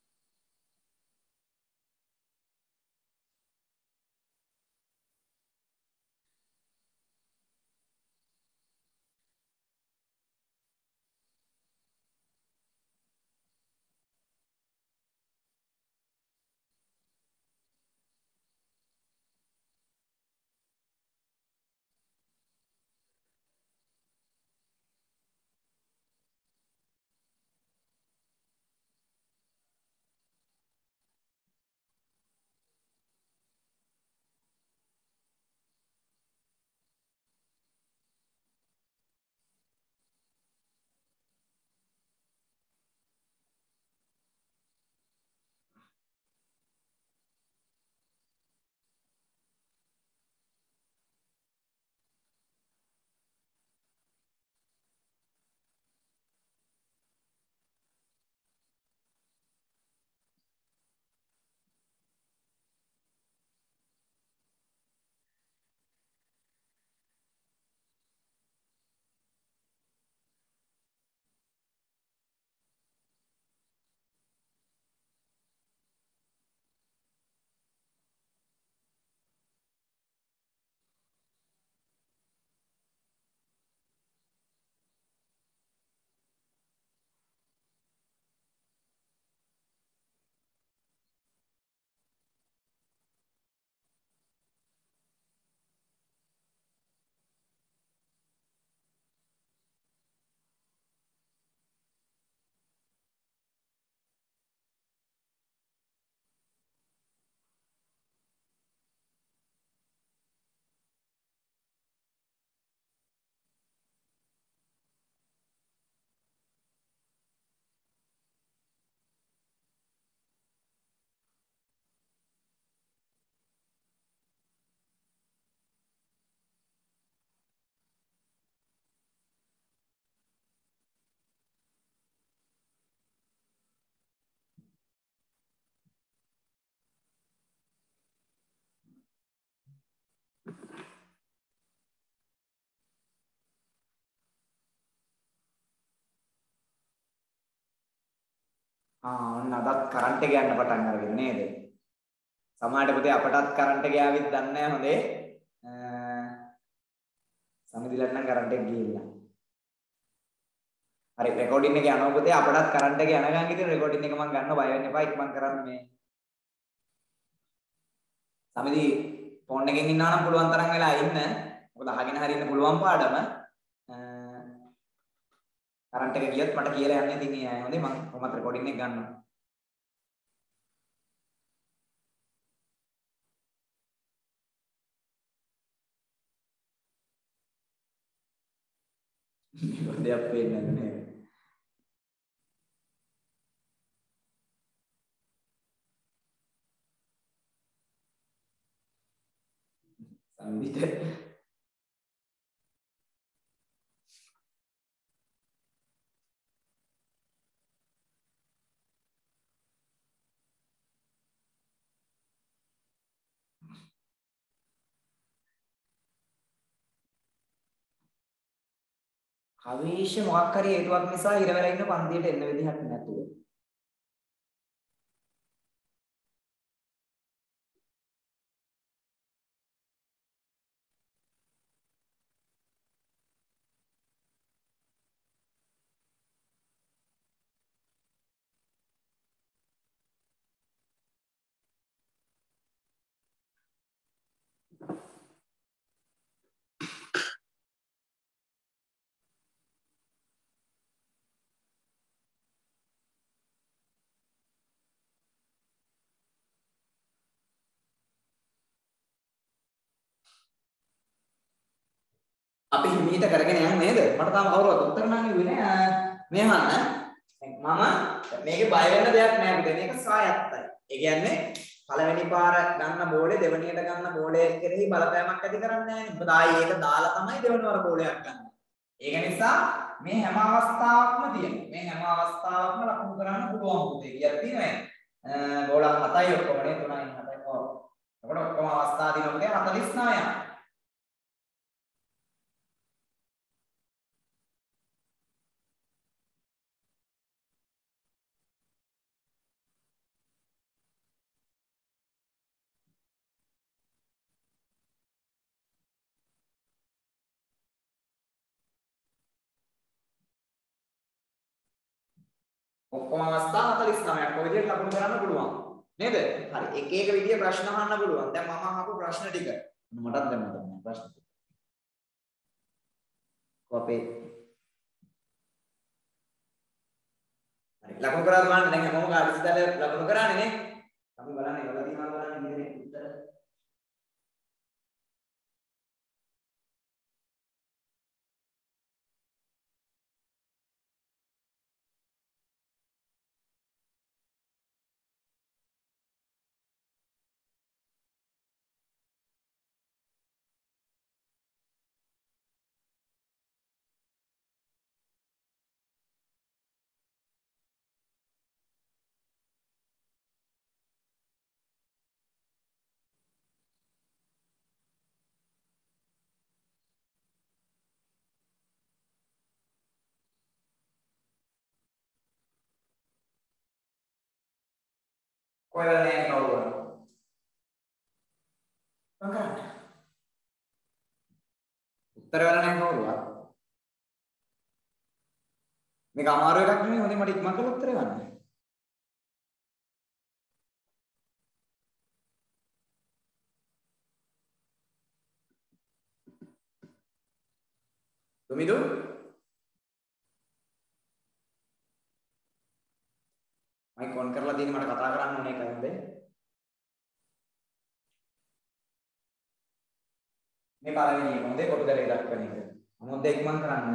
ඔන්න අදත් කරන්ට් එක යන්න පටන් අරගෙන නේද? සමහරට පුතේ අපටත් කරන්ට් එක යාවිත් දන්නේ නැහැ හොඳේ. සමදිලට නම් කරන්ට් එක ගිහිල්ලා. හරි රෙකෝඩින් එක යනවා පුතේ අපටත් කරන්ට් එක යනකම් ඉතින් රෙකෝඩින් එක මම ගන්නවා බය වෙන්න එපා ඉක්මන් කරන්න මේ. සමදි ෆෝන් එකකින් ඉන්නවා නම් පුළුවන් තරම් වෙලා ඉන්න. මොකද අහගෙන හරි ඉන්න පුළුවන් පාඩම. කරන්ට් එක ගියත් මට කියලා යන්න ඉතින් ඒ හොඳේ මම කොහොමද රෙකෝඩින් එක ගන්නවා. දෙයක් පේන්නේ නැහැ නේද? සම්විත කවීෂ මොකක් හරි හේතුවක් නිසා ඉර වෙලා ඉන්න පන්තියට එන්න විදිහක් නැතුව. අපි හිමීට කරගෙන යන්නේ නේද? මට තාම කවුරුවත් උත්තර නම් ඉන්නේ නෑ. මේ අහන්න. මම මේකේ බය වෙන්න දෙයක් නෑ පුතේ. මේක සායත්තයි. ඒ කියන්නේ පළවෙනි පාර ගන්න බෝලේ දෙවෙනියට ගන්න බෝලේ කෙරෙහි බලපෑමක් ඇති කරන්නේ නෑනේ. මොකද ආයේ ඒක දාලා තමයි දෙවෙනි වර බෝලයක් ගන්න. ඒක නිසා මේ හැම අවස්ථාවකම තියෙනවා. මේ හැම අවස්ථාවකම ලකුණු කරන්න පුළුවන් පුතේ. කියලා තියෙනවා. බෝල 7යි ඔක්කොම නේ 3යි 7යි. ඔව්. එතකොට ඔක්කොම අවස්ථා දිනන පුතේ 49ක්. ඔක්කොම අවස්ථා 49ක් ඔය විදිහට ලකුණු කරන්න පුළුවන්. නේද? හරි. එක එක විදිහේ ප්‍රශ්න අහන්න පුළුවන්. දැන් මම අහපු ප්‍රශ්න ටික. මටත් දැන් මතක ප්‍රශ්න ටික. අපේ හරි ලකුණු කරලා බලන්න දැන් හැමෝම කාර්යසිතල ලකුණු කරානේ නේ. අපි බලන්නේ වල තියනවා බලන්න ඉන්නේ උත්තර. කොහෙද නෑ කවුරුද? මං උත්තර වෙලා නැහැ කවුරුවත්. මේක අමාරු එකක් නෙමෙයි හොඳේ මට ඉක්මන් කරලා උත්තර ගන්න. තුමිදු මයික් ඔන් කරලා තියෙන මට කතා කරන්න ඕනේ එකයි හොඳේ. මේ පළවෙනි එක හොඳේ කොටු කරේ දක්වන එක. මොකද ඉක්මන් කරන්න.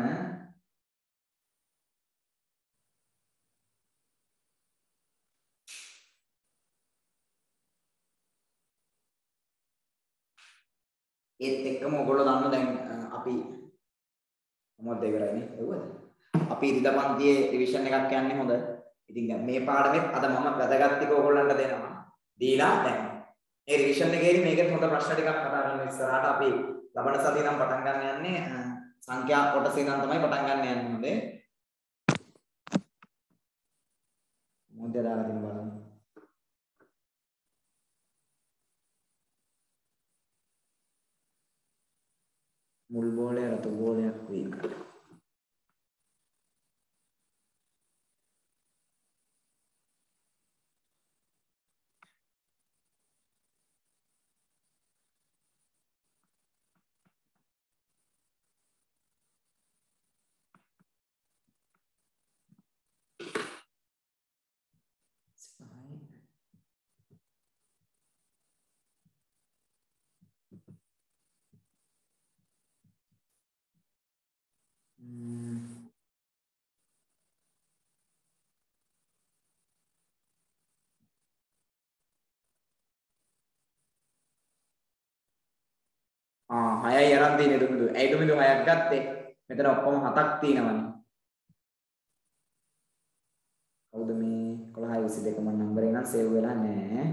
ඒත් එක්කම ඔයගොල්ලෝ දන්න දැන් අපි මොකද ඉවරයිනේ එව්වද? අපි ඉරිදා පන්තියේ රිවිෂන් එකක් යන්නේ හොඳ. ඉතින් දැන් මේ පාඩමෙත් අද මම වැදගත් ටික ඔයගොල්ලන්ට දෙනවා. දීලා දැන් මේ රිවිෂන් එකේදී මේකෙත් හොඳ ප්‍රශ්න ටිකක් කතා කරන්න ඉස්සරහට අපි ලබන සතියේ නම් පටන් ගන්න යන්නේ සංඛ්‍යා කොටසේ ඉඳන් තමයි පටන් ගන්න යන්නේ හොඳේ. මොකද දාලා තියෙන බලන්න. මුල් බෝලය රතු බෝලයක් වීම. හයයි අරන් තියෙන්නේ දුමිදු. ඇයි දුමිදු හයක් ගත්තේ? මෙතන ඔක්කොම හතක් තියෙනවනේ. කවුද මේ 11 22 මම නම්බරේ නම් සේව් වෙලා නැහැ.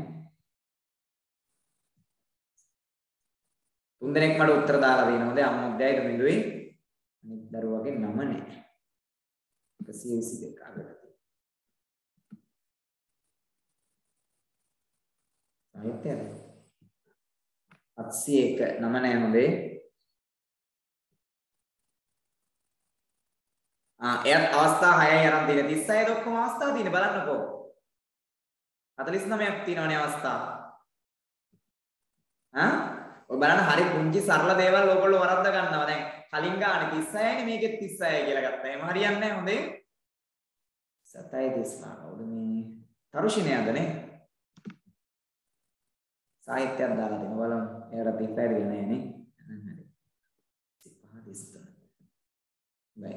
තුන් දෙනෙක් මට උත්තර දාලා තියෙනවා. හොඳයි අම්මුද්දයි දුමිදුයි. අනිත් දරුවගේ නම නැහැ. 122 අගට. සාහිත්‍යද? 701 නම නැහැ හොඳේ. එයත් අවස්ථා 6යි අරන් තියෙන 36 ඔක්කොම අවස්ථා තියෙන බලන්නකෝ 49ක් තියෙනවනේ අවස්ථා ඔය බලන්න හරි පුංචි සරල දේවල් ඔයගොල්ලෝ වරද්ද ගන්නවා දැන් කලින් ගානේ 36නේ මේකෙත් 36යි කියලා ගත්තා එහෙම හරියන්නේ නැහැ හොඳේ 7යි 35 කවුද මේ තරුෂිනයදනේ සාහිත්‍යයක් දාලා දෙන්න බලන්න එයාට 35 දෙන්නේ නැහැ නේ හරි 35 33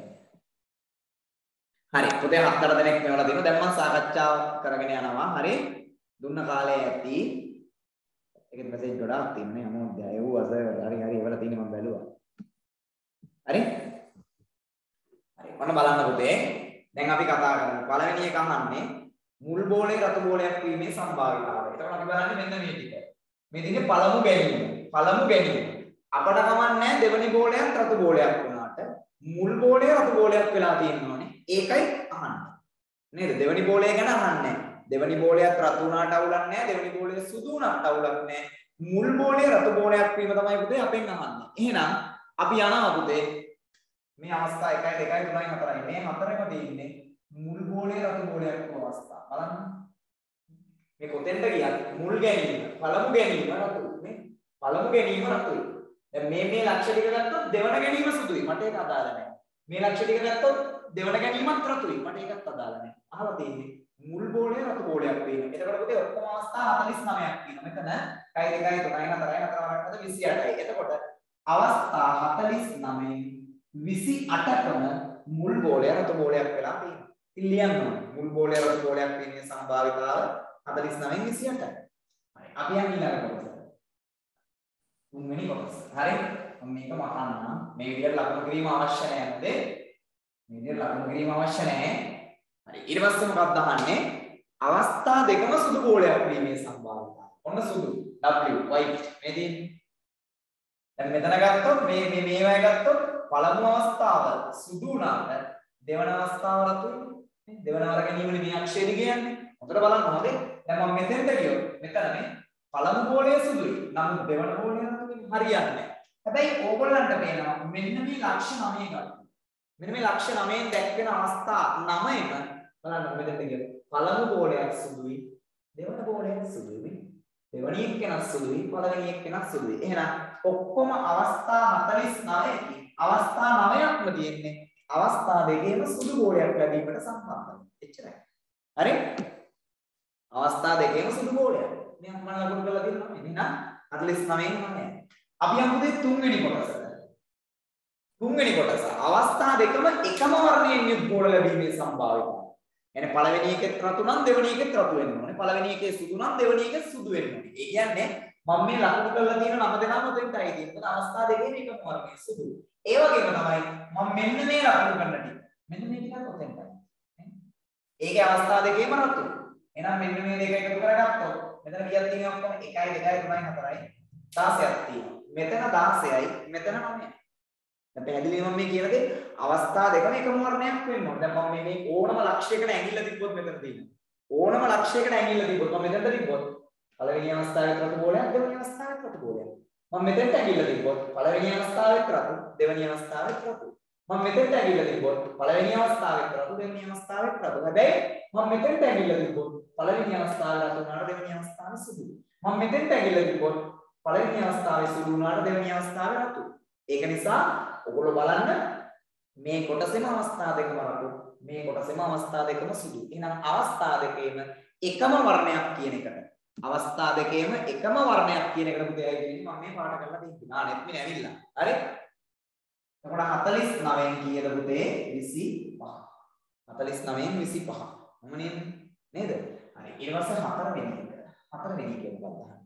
හරි පොතේ 4 දෙනෙක් මේවලා දෙනවා දැන් මම සාකච්ඡාව කරගෙන යනවා හරි දුන්න කාලේ ඇති ඒකෙත් මෙසේජ් ගොඩාක් තියෙනවා නේ අමෝද්ද ඒවස හරි ඒවල තියෙන මම බැලුවා හරි හරි ඔන්න බලන්න පුතේ දැන් අපි කතා කරමු පළවෙනි එක අහන්නේ මුල් බෝලේ රතු බෝලයක් වීමේ සම්භාවිතාවය එතකොට අපි බලන්නේ මෙන්න මේ ටික මේ දිනේ පළමු ගැනීම අපට කමන්නේ දෙවෙනි බෝලයක් රතු බෝලයක් වුණාට මුල් බෝලේ රතු බෝලයක් වෙලා තියෙනවානේ ඒකයි අහන්නේ නේද දෙවෙනි බෝලය ගැන අහන්නේ දෙවෙනි බෝලයක් රතු වුණාට අවුලක් නැහැ දෙවෙනි බෝලය සුදු වුණාට අවුලක් නැහැ මුල් බෝලේ රතු බෝලයක් වීම තමයි පුතේ අපෙන් අහන්නේ එහෙනම් අපි යනවා පුතේ මේ අවස්ථා 1 2 3 4යි මේ හතරෙම තියෙන්නේ මුල් බෝලේ රතු බෝලයක් වූ අවස්ථා. බලන්න. මේ කොතෙන්ද ගියත් මුල් ගැනීම, පළමු ගැනීම රතුයි නේ. පළමු ගැනීම රතුයි. දැන් මේ ලක්ෂ්‍ය ටික ගත්තොත් දෙවන ගැනීම සුදුයි. මට ඒක අදාළ නැහැ. මේ ලක්ෂ්‍ය ටික ගත්තොත් දෙවන ගැනීමත් රතුයි. මට ඒකත් අදාළ නැහැ. අහලා තියෙන්නේ මුල් බෝලේ රතු බෝලයක් වෙනවා. එතකොට පුතේ ඔක්කොම අවස්ථා 49ක් තියෙනවා. මෙතන 1 2 3 4 5 6 28යි. එතකොට අවස්ථා 49න් 28කම මුල් බෝලය රතු බෝලයක් වෙලා තියෙනවා. ඉතින් ලියන්න ඕනේ. මුල් බෝලය රතු බෝලයක් වෙන්නේ සම්භාවිතාව 49න් 28යි. හරි. අපි යන් ඊළඟ කොටස. තුන්වෙනි කොටස. හරි. මම මේක මකන්නම්. මේ විදිහට ලකුණු කිරීම අවශ්‍ය නැහැ නේද? මේ විදිහට ලකුණු කිරීම අවශ්‍ය නැහැ. හරි. ඊට පස්සේ මොකක්ද අහන්නේ? අවස්ථා දෙකම සුදු බෝලයක් වීමේ සම්භාවිතාව. ඔන්න සුදු. W white මේ තියෙන්නේ. දැන් මෙතන ගත්තොත් මේවා ගත්තොත් පළමු අවස්ථාව සුදු වුණාට දෙවන අවස්ථාව රතුයි. දෙවන වර ගැනීමනේ මේ අක්ෂරය කියන්නේ. හොඳට බලන්න හොඳේ. දැන් මම මෙතෙන්ට ගියොත් මෙතන මේ පළමු බෝලය සුදුයි. නමුත් දෙවන බෝලය රතුයි හරියන්නේ නැහැ. හැබැයි ඕගොල්ලන්ට පේනවා මෙන්න මේ ලක්ෂ 9 ගන්න. මෙන්න මේ ලක්ෂ 9න් දැක්වෙන අවස්ථා 9ම බලන්න මෙතෙන්ට ගියොත් පළමු බෝලයක් සුදුයි. දෙවන බෝලයක් සුදුයි. දෙවනි එක්කෙනක් සුදුයි. පළවෙනි එක්කෙනක් සුදුයි. එහෙනම් ඔක්කොම අවස්ථා 49කින් අවස්ථා 9ක්ම තියෙන්නේ අවස්ථා දෙකේම සුදු බෝලයක් ලැබීමට සම්බන්ධයි. එච්චරයි. හරි? අවස්ථා දෙකේම සුදු බෝලයක්. මේ මම ලකුණු කරලා දෙන්නම්. එහෙනම් 49න් 9යි. අපි යමුදේ තුන්වෙනි කොටසට. තුන්වෙනි කොටස අවස්ථා දෙකම එකම වර්ණයෙන් යුත් බෝල ලැබීමේ සම්භාවිතාව. يعني පළවෙනි එකේ රතු නම් දෙවෙනි එකේ රතු වෙන්න ඕනේ. පළවෙනි එකේ සුදු නම් දෙවෙනි එකේ සුදු වෙන්න ඕනේ. ඒ කියන්නේ මම මේ ලකුණු කරලා තියෙන නම දෙනම දෙන්නයි තියෙන්නේ. මොකද අවස්ථා දෙකේම එකම වර්ණයේ සුදු. ඒ වගේම තමයි මම මෙන්න මේ ලකුණු කරන ටික. මෙන්න මේ ටිකත් ඔතෙන්ටයි. ඒකේ අවස්ථා දෙකේම රතු. එහෙනම් මෙන්න මේ දෙක එකතු කරගත්තොත් මෙතන කීයක් තියෙනවද ඔක්කොම 1 2 3 4යි 16ක් තියෙනවා. මෙතන 16යි මෙතන 9යි. දැන් පැහැදිලිවම මේ කියන දේ අවස්ථා දෙකම එකම වර්ණයක් වෙන්න ඕනේ. දැන් මම මේ ඕනම ලක්ෂයකට ඇඟිල්ල තිබ්බොත් මෙතන තියෙනවා. ඕනම ලක්ෂයකට ඇඟිල්ල තිබ්බොත් මම මෙතනට තිබ්බොත් පළවෙනි අවස්ථාවේ රතු බෝලයක් දෙවෙනි අවස්ථාවේ රතු බෝලයක්. මම මෙතෙන්ට ඇඟිල්ල තිබ්බොත් පළවෙනි අවස්ථාවේ රතු දෙවෙනි අවස්ථාවේ රතු. මම මෙතෙන්ට ඇඟිල්ල තිබ්බොත් පළවෙනි අවස්ථාවේ රතු දෙවෙනි අවස්ථාවේ රතු. හැබැයි මම මෙතෙන්ට ඇඟිල්ල තිබ්බොත් පළවෙනි අවස්ථාවේ රතු වුණාට දෙවෙනි අවස්ථාවේ සුදු. මම මෙතෙන්ට ඇඟිල්ල තිබ්බොත් පළවෙනි අවස්ථාවේ සුදු වුණාට දෙවෙනි අවස්ථාවේ රතු. ඒක නිසා ඔයගොල්ලෝ බලන්න මේ කොටසෙම අවස්ථා දෙකම රතු මේ කොටසෙම අවස්ථා දෙකම සුදු. එහෙනම් අවස්ථා දෙකේම එකම වර්ණයක් කියන එකට අවස්ථා දෙකේම එකම වර්ණයක් කියන එකට පුතේ ඇවිල්ලා මම මේ පාඩ කරලා තියෙනවා. නෙත් මේ ඇවිල්ලා. හරි? එතකොට 49න් කීයද පුතේ? 25. 49න් 25. මොම නේද? නේද? හරි. ඊට පස්සේ හතරවෙනි එක. හතරවෙනි එක මොකක්ද අහන්නේ?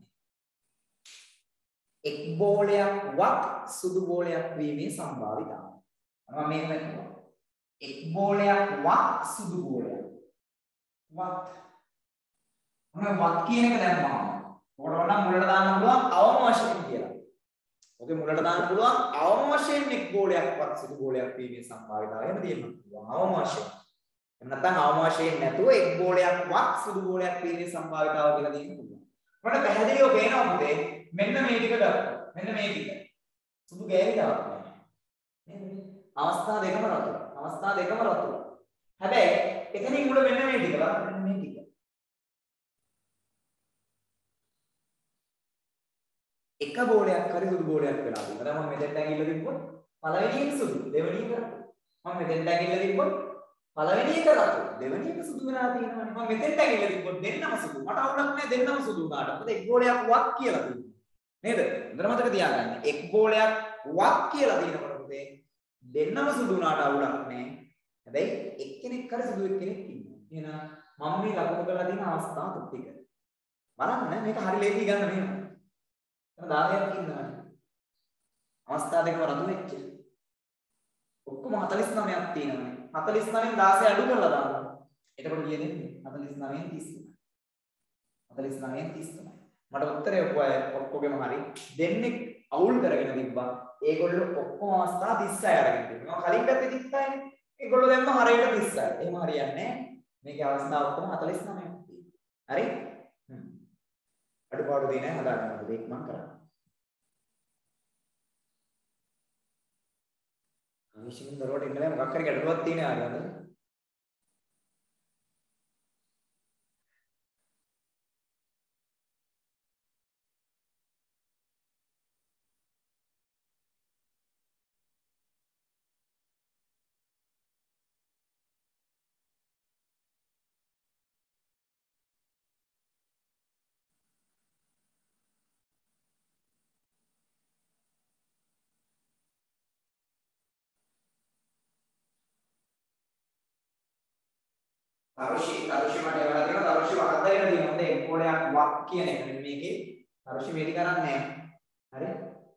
එක් බෝලයක් වත් සුදු බෝලයක් වීමේ සම්භාවිතාව. මම මේක කියනවා. එක් බෝලයක් වත් සුදු බෝලයක්. වත් මොන වත් කියන එක දැම්මම ඔයාලට නම් මුලට දාන්න පුළුවන් අවම වශයෙන් කියලා. ඔකේ මුලට දාන්න පුළුවන් අවම වශයෙන් එක් බෝලයක් වත් සුදු බෝලයක් වීමේ සම්භාවිතාවය එහෙම තියෙනවා. අවම වශයෙන්. එහෙම නැත්නම් අවම වශයෙන් නැතුව එක් බෝලයක් වත් සුදු බෝලයක් වීමේ සම්භාවිතාව කියලා දෙන්න පුළුවන්. මට පැහැදිලිව පේනවා පුතේ මෙන්න මේ ටික ගත්තා. මෙන්න මේ ටික. සුදු ගෑවිලාවක් නෑ. නේද? අවස්ථා දෙකම රතු. අවස්ථා දෙකම රතු. හැබැයි එතනින් මුල මෙන්න මේ ටික බලන්න මෙන්න මේ ටික. එක බෝලයක් හරි සුදු බෝලයක් වෙලා තියෙනවා. දැන් මම මෙතෙන්ට ඇඟිල්ල තිබ්බොත් පළවෙනි එක සුදු, දෙවෙනි එක රතු. මම මෙතෙන්ට ඇඟිල්ල තිබ්බොත් පළවෙනි එක රතු, දෙවෙනි එක සුදු වෙලා තියෙනවානේ. මම මෙතෙන්ට ඇඟිල්ල තිබ්බොත් දෙන්නම සුදු. මට අවුලක් නැහැ දෙන්නම සුදු වුණාට. මොකද එක් බෝලයක් වත් කියලා තියෙනවා. නේද? හොඳට මතක තියාගන්න. එක් බෝලයක් වත් කියලා තියෙනකොට පුතේ දෙන්නම සුදු වුණාට අවුලක් නැහැ. හැබැයි එක්කෙනෙක් කර සුදු එක්කෙනෙක් ඉන්නවා. එහෙනම් මම මේ ලකුණු කරලා තියෙන අවස්ථා ටික. බලන්න මේක හරි ලේසි ගන්න මෙහෙම. 10ක් ඉන්නවනේ. අවස්ථා දෙකම රතු වෙච්ච. ඔක්කොම 49ක් තියෙනවනේ. 49න් 16 අඩු කරලා දාන්න. එතකොට කීයද එන්නේ? 49න් 33. 49න් 33. මට උත්තරේ ඔක්කොගෙම හරි. දෙන්නෙක් අවුල් කරගෙන තිබ්බා. ඒගොල්ලෝ ඔක්කොම අවස්ථා 36 අරගෙන තිබ්බා. මම කලින් පැත්තේ 36නේ. ඒගොල්ලෝ දැම්ම හරියට 36. එහෙම හරියන්නේ නැහැ. මේකේ අවස්ථා ඔක්කොම 49ක් තියෙනවා. හරි? අඩුපාඩු දෙන්නේ නැහැ හදාගන්න. මේක මම කරන්නේ. අනිශ්චිත දරුවට ඉන්නලා මොකක් හරි ගැටලුවක් තියෙනවා ආරයන්ද? තරුෂි මට ඒවලා තියෙනවා තරුෂි වහද්දගෙන තියෙනවා. හොඳ එන්කෝඩයක් වක් කියන එක. මේකේ තරුෂි මේක කරන්නේ නැහැ. හරි?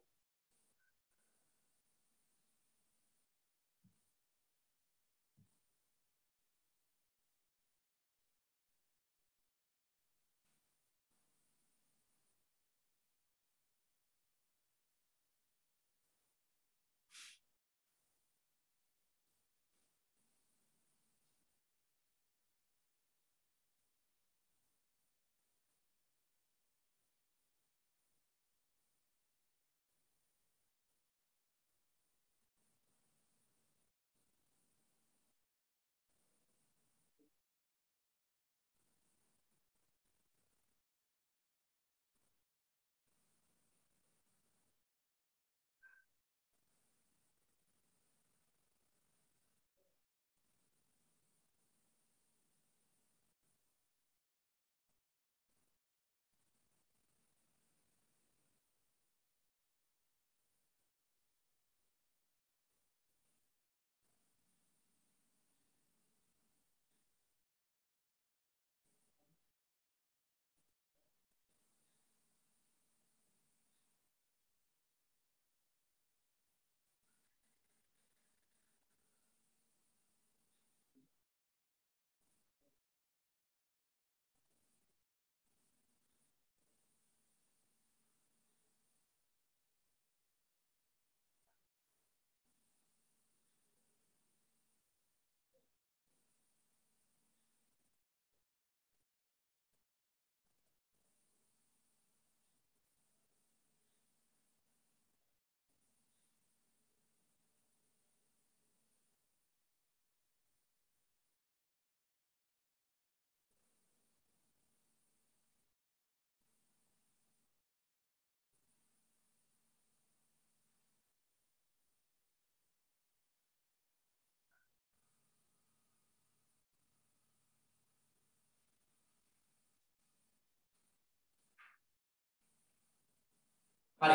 හරි.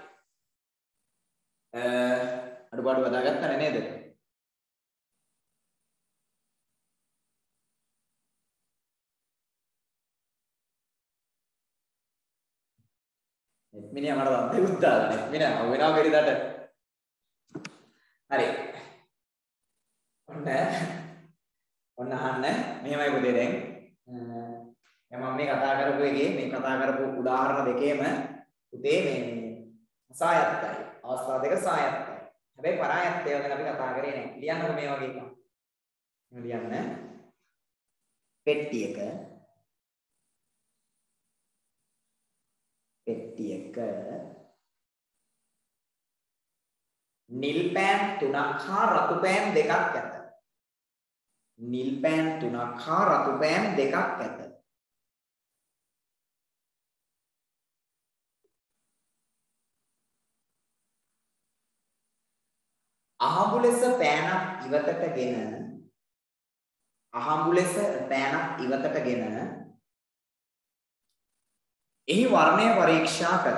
අඩුපාඩු බදාගත්තනේ නේද? මිනිහා මට වත්තේ උත්තාලනේ. මිනිහා වෙනවා බැරිදට. හරි. ඔන්න අහන්න මෙහෙමයි පුතේ දැන්. මම මේ කතා කරපු එකේ මේ කතා කරපු උදාහරණ දෙකේම පුතේ මේ සායත්තයි. අවස්ථා දෙක සායත්තයි. හැබැයි පරායත්තය ගැන අපි කතා කරේ නැහැ. ලියන්නකො මේ වගේ එකක්. ලියන්න. පෙට්ටියක නිල් පෑන් 3ක් හා රතු පෑන් 2ක් ඇත. නිල් පෑන් 3ක් හා රතු පෑන් 2ක් ඇත. අහඹු ලෙස පෑනක් ඉවතටගෙන එහි වර්ණය පරීක්ෂා කර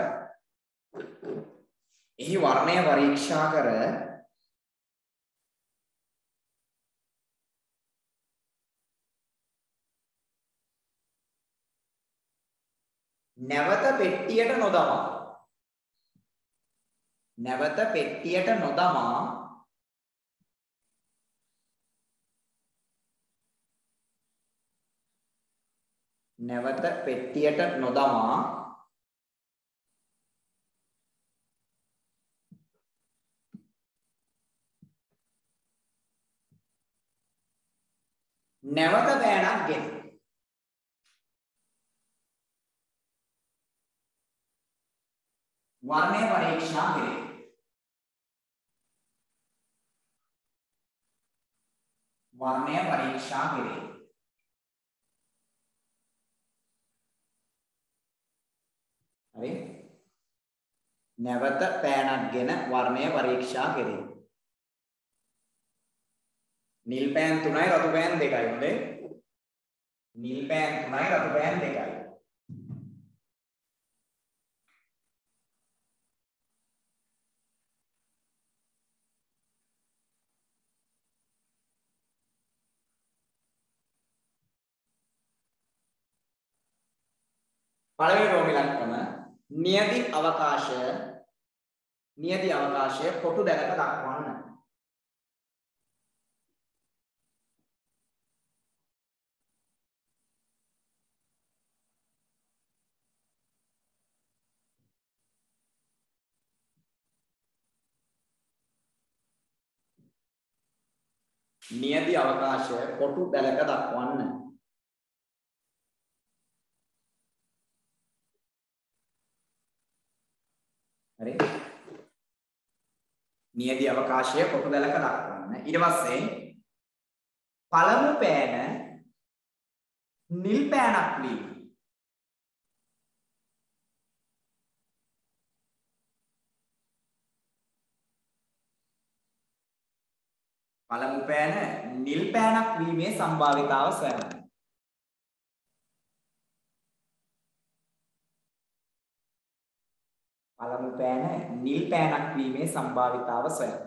නැවත පෙට්ටියට නොදමා නැවත පෑනක් ගෙන වර්ණය පරීක්ෂා කෙරේ. හරි. නැවත පෑනක් ගෙන වර්ණය පරීක්ෂා කෙරේ. නිල් පෑන් 3යි රතු පෑන් 2යි හොඳේ. නිල් පෑන් 3යි රතු පෑන් 2යි. පළවෙනි රෝම ඉලක්කම නියති අවකාශය කොටු දැලක දක්වන්න. නියති අවකාශය කොටු දැලක දක්වන්න. හරි. නියති අවකාශය කොටු දැලක දක්වන්න. ඊට පස්සේ පළමු පෑන නිල් පෑනක් වීම. පළමු පෑන නිල් පෑනක් වීමේ සම්භාවිතාව සොයන්න. පළමු පෑන නිල් පෑනක් වීමේ සම්භාවිතාව සොයන්න.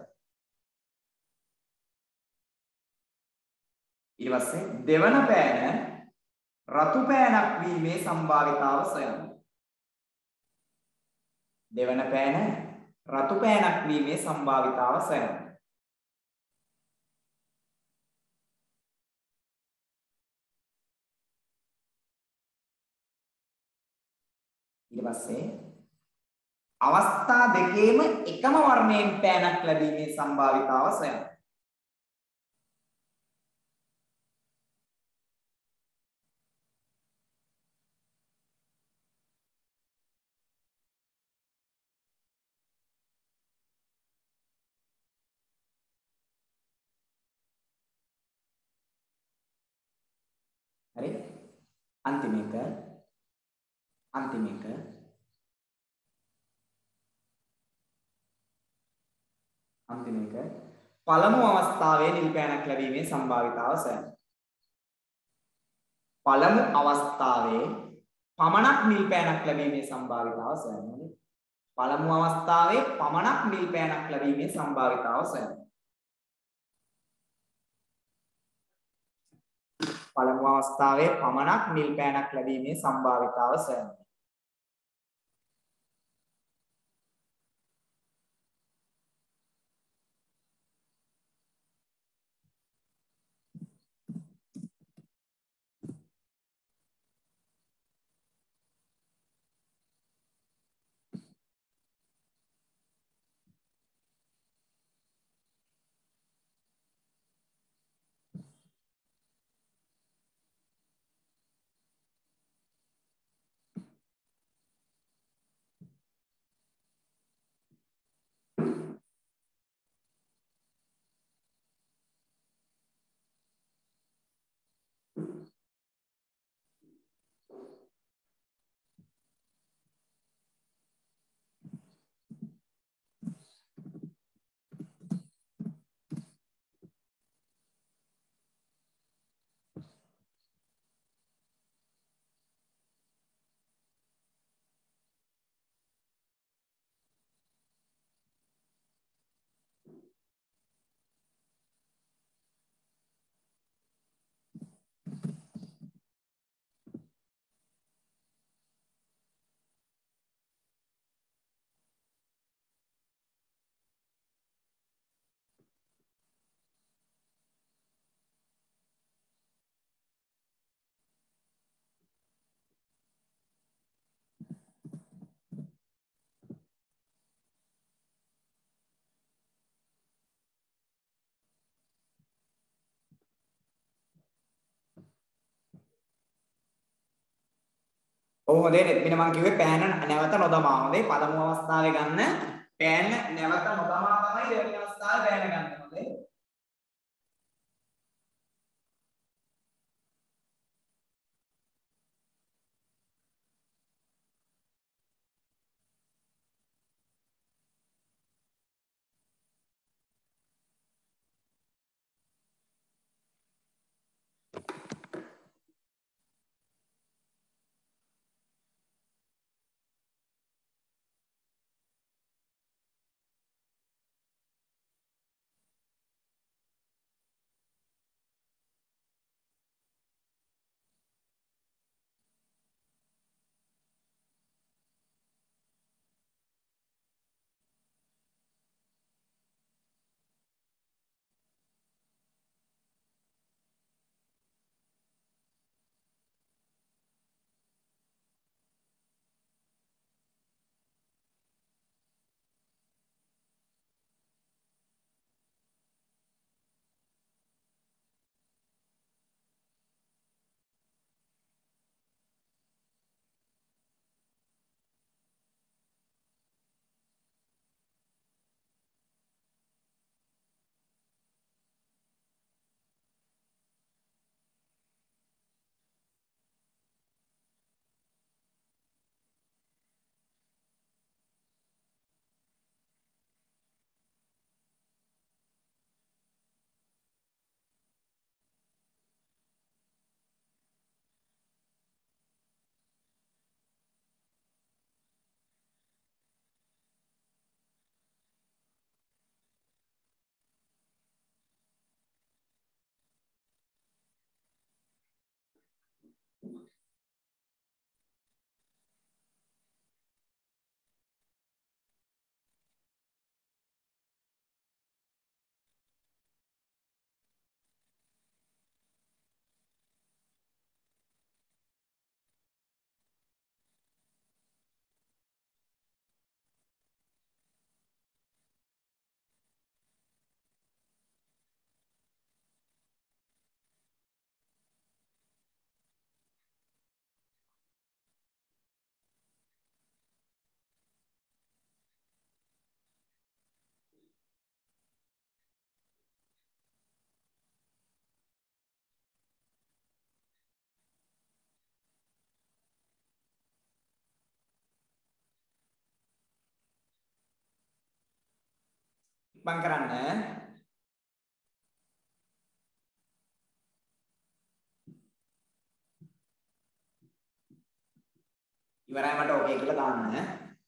ඊට පස්සේ දෙවන පෑන රතු පෑනක් වීමේ සම්භාවිතාව සොයන්න. දෙවන පෑන රතු පෑනක් වීමේ සම්භාවිතාව සොයන්න. ඊට පස්සේ අවස්ථා දෙකේම එකම වර්ණයෙන් පෑනක් ලැබීමේ සම්භාවිතාව සොයන්න. හරි. අන්තිම එක පළමු අවස්ථාවේ නිල් පෑනක් ලැබීමේ සම්භාවිතාව සොයන්න. පළමු අවස්ථාවේ පමණක් නිල් පෑනක් ලැබීමේ සම්භාවිතාව සොයන්න. පළමු අවස්ථාවේ පමණක් නිල් පෑනක් ලැබීමේ සම්භාවිතාව සොයන්න. පළමු අවස්ථාවේ පමණක් නිල් පෑනක් ලැබීමේ සම්භාවිතාව සොයන්න. ඔව් හොඳේ නෙත්මින මම කිව්වේ පෑන නැවත නොදමා. හොඳේ පළමු අවස්ථාවේ ගන්න පෑන නැවත නොදමා තමයි දෙවෙනි අවස්ථාවේ පෑන ගන්න. හොඳේ. ඉක්මන් කරන්න. ඉවරයි මට ඕකේ කියලා දාන්න.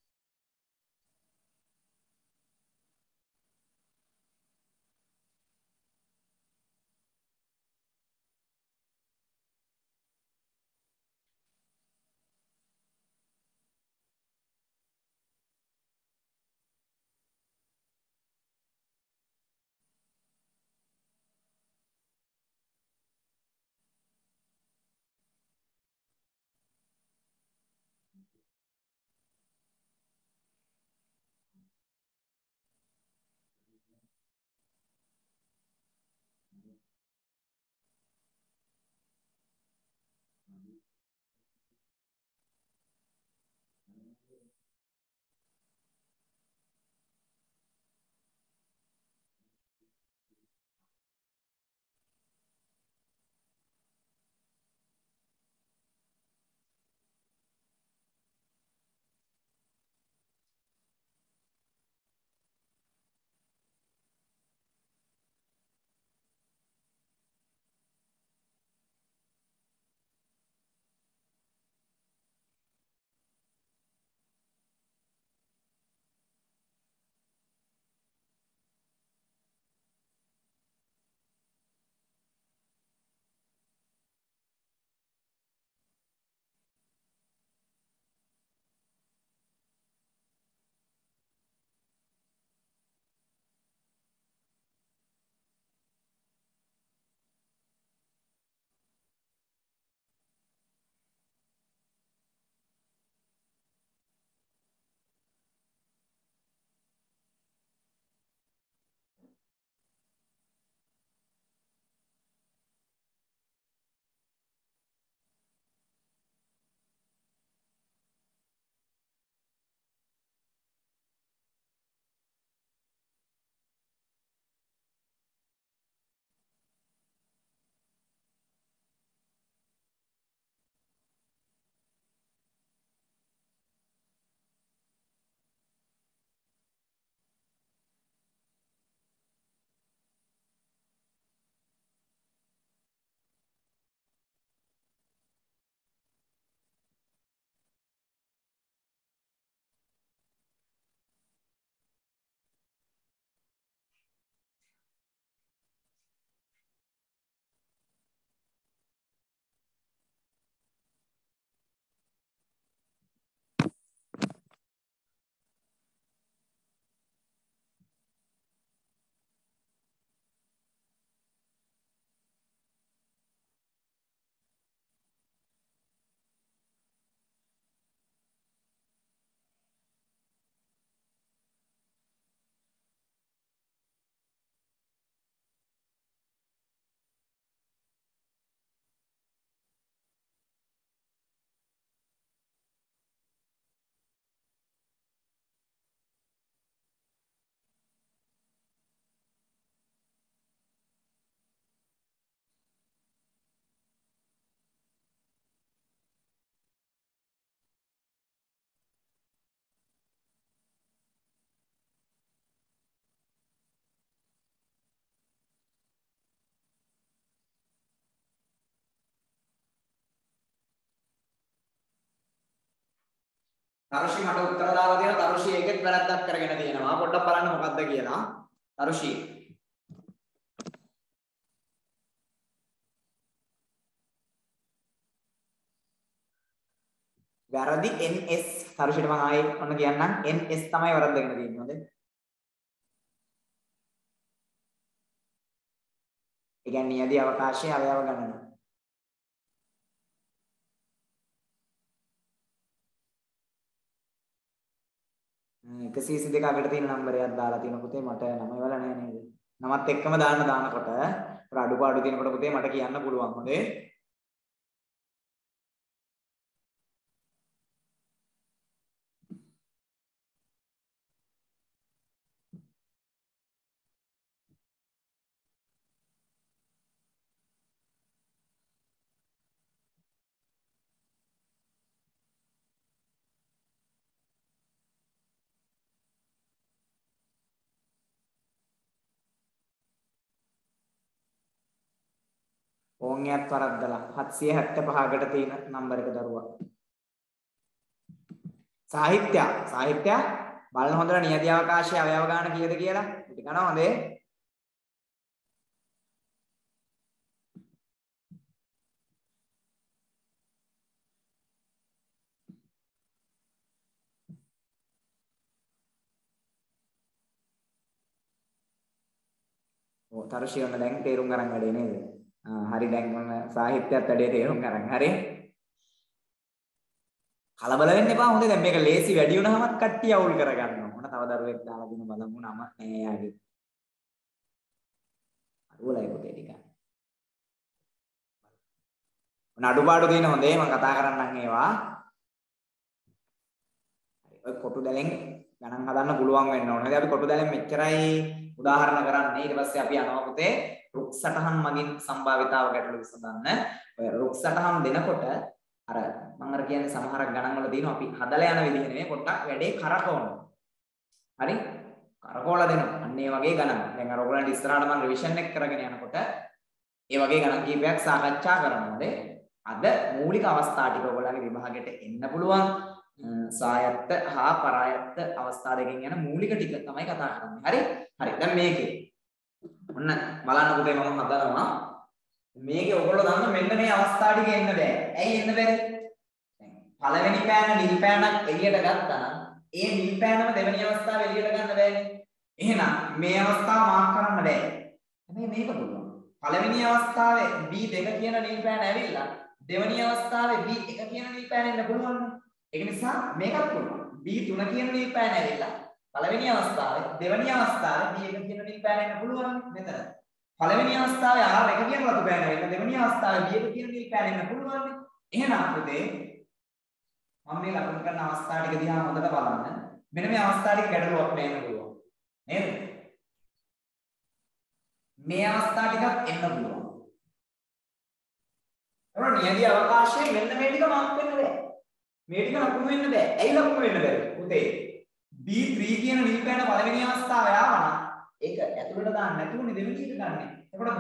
තරුෂි මට උත්තර දාලා තියෙනවා. තරුෂි ඒකෙත් වැරද්දක් කරගෙන තියෙනවා. පොඩ්ඩක් බලන්න මොකද්ද කියලා. තරුෂි වැරදි NS. තරුෂිට මම ආයේ ඔන්න කියන්නම්. NS තමයි වැරද්දගෙන තියෙන්නේ. හොඳේ. ඒ කියන්නේ නියදී අවකාශයේ අවයව ගණන. 122 අගට තියෙන නම්බරයක් දාලා තියෙන පුතේ මට නම ඉවල නැහැ නේද? නමත් එක්කම දානකොට අඩුපාඩු තියෙනකොට පුතේ මට කියන්න පුළුවන්. හොඳේ. ඕන් යත් වරද්දලා 775කට තියෙන නම්බර් එක දරුවා. සාහිත්‍ය බලන්න හොඳට නියති අවකාශයේ අවයව ගන්න කීයද කියලා. ටික ගන්න හොඳේ. ඔව් තරුෂියන්න දැන් තේරුම් ගන්න වැඩේ නේද? හරි දැන් මොන සාහිත්‍යයත් වැඩේ තේරුම් ගන්න. හරි. කලබල වෙන්න එපා. හොඳේ දැන් මේක ලේසි වැඩි වුණාමත් කට්ටිය අවුල් කරගන්නවා. මොන තව දරුවෙක් දාලා දෙන බලමු නම නෑ යාගේ. අරුවලයි පොතේ ටික. මොන අඩුපාඩු තියෙන හොඳේ මම කතා කරන්නම් ඒවා. ඔය කොටු දැලෙන් ගණන් හදන්න පුළුවන් වෙන්න ඕනේ. ඉතින් අපි කොටු දැලෙන් මෙච්චරයි උදාහරණ කරන්නේ. ඊට පස්සේ අපි යනවා පුතේ රුක් සටහන් මගින් සම්භාවිතාව ගැටළු විසඳන්න. ඔය රුක් සටහන් දෙනකොට අර මම අර කියන්නේ සමහරක් ගණන් වල තියෙනවා අපි හදලා යන විදිහ නෙමෙයි පොඩ්ඩක් වැඩේ කරකවනවා. හරි? කරකවලා දෙනවා. අන්න ඒ වගේ ගණන්. දැන් අර ඔයගොල්ලන්ට ඉස්සරහට මම රිවිෂන් එක කරගෙන යනකොට ඒ වගේ ගණන් කීපයක් සාකච්ඡා කරනවා. අද මූලික අවස්ථා ටික ඔයගොල්ලන්ගේ විභාගයට එන්න පුළුවන්. සායත්ත හා පරායත්ත අවස්ථා දෙකෙන් යන මූලික ටික තමයි කතා කරන්නේ. හරි? හරි. දැන් මේකේ ඔන්න බලන්න පුතේ මම හදනවා. මේකේ ඔයගොල්ලෝ දන්න මෙන්න මේ අවස්ථා ටික එන්න බෑ. ඇයි එන්න බැරි? දැන් පළවෙනි පෑන නිල් පෑනක් එළියට ගත්තා නම් ඒ නිල් පෑනම දෙවෙනි අවස්ථාවේ එළියට ගන්න බෑනේ. එහෙනම් මේ අවස්ථාව මාක් කරන්න බෑ. හැබැයි මේක පුළුවන්. පළවෙනි අවස්ථාවේ B2 කියන නිල් පෑන ඇවිල්ලා දෙවෙනි අවස්ථාවේ B1 කියන නිල් පෑන එන්න පුළුවන්. ඒක නිසා මේකත් පුළුවන්. B3 කියන නිල් පෑන ඇවිල්ලා පළවෙනි අවස්ථාවේ දෙවෙනි අවස්ථාවේ B1 කියන නිල් පෑන එන්න පුළුවන් මෙතන. පළවෙනි අවස්ථාවේ R1 කියන රතු පෑන ඇවිල්ලා දෙවෙනි අවස්ථාවේ B1 කියන නිල් පෑන එන්න පුළුවන්. එහෙනම් පුතේ මම මේ ලකුණු කරන අවස්ථා ටික දිහා හොඳට බලන්න. මෙන්න මේ අවස්ථා ටික ගැටලුවක් නෑම පුළුවන්. නේද? මේ අවස්ථා ටිකක් එන්න පුළුවන්. ඒවල නියදී අවකාශයේ මෙන්න මේ ටික මාක් වෙන්න බෑ. මේ ටික ලකුණු වෙන්න බෑ. ඇයි ලකුණු වෙන්න බැරි? පුතේ B3 කියන නිල් පෑන පළවෙනි අවස්ථාවේ ආවනම් ඒක ඇතුළට දාන්න නැතුවනේ දෙවෙනි එක ගන්නෙ. එතකොට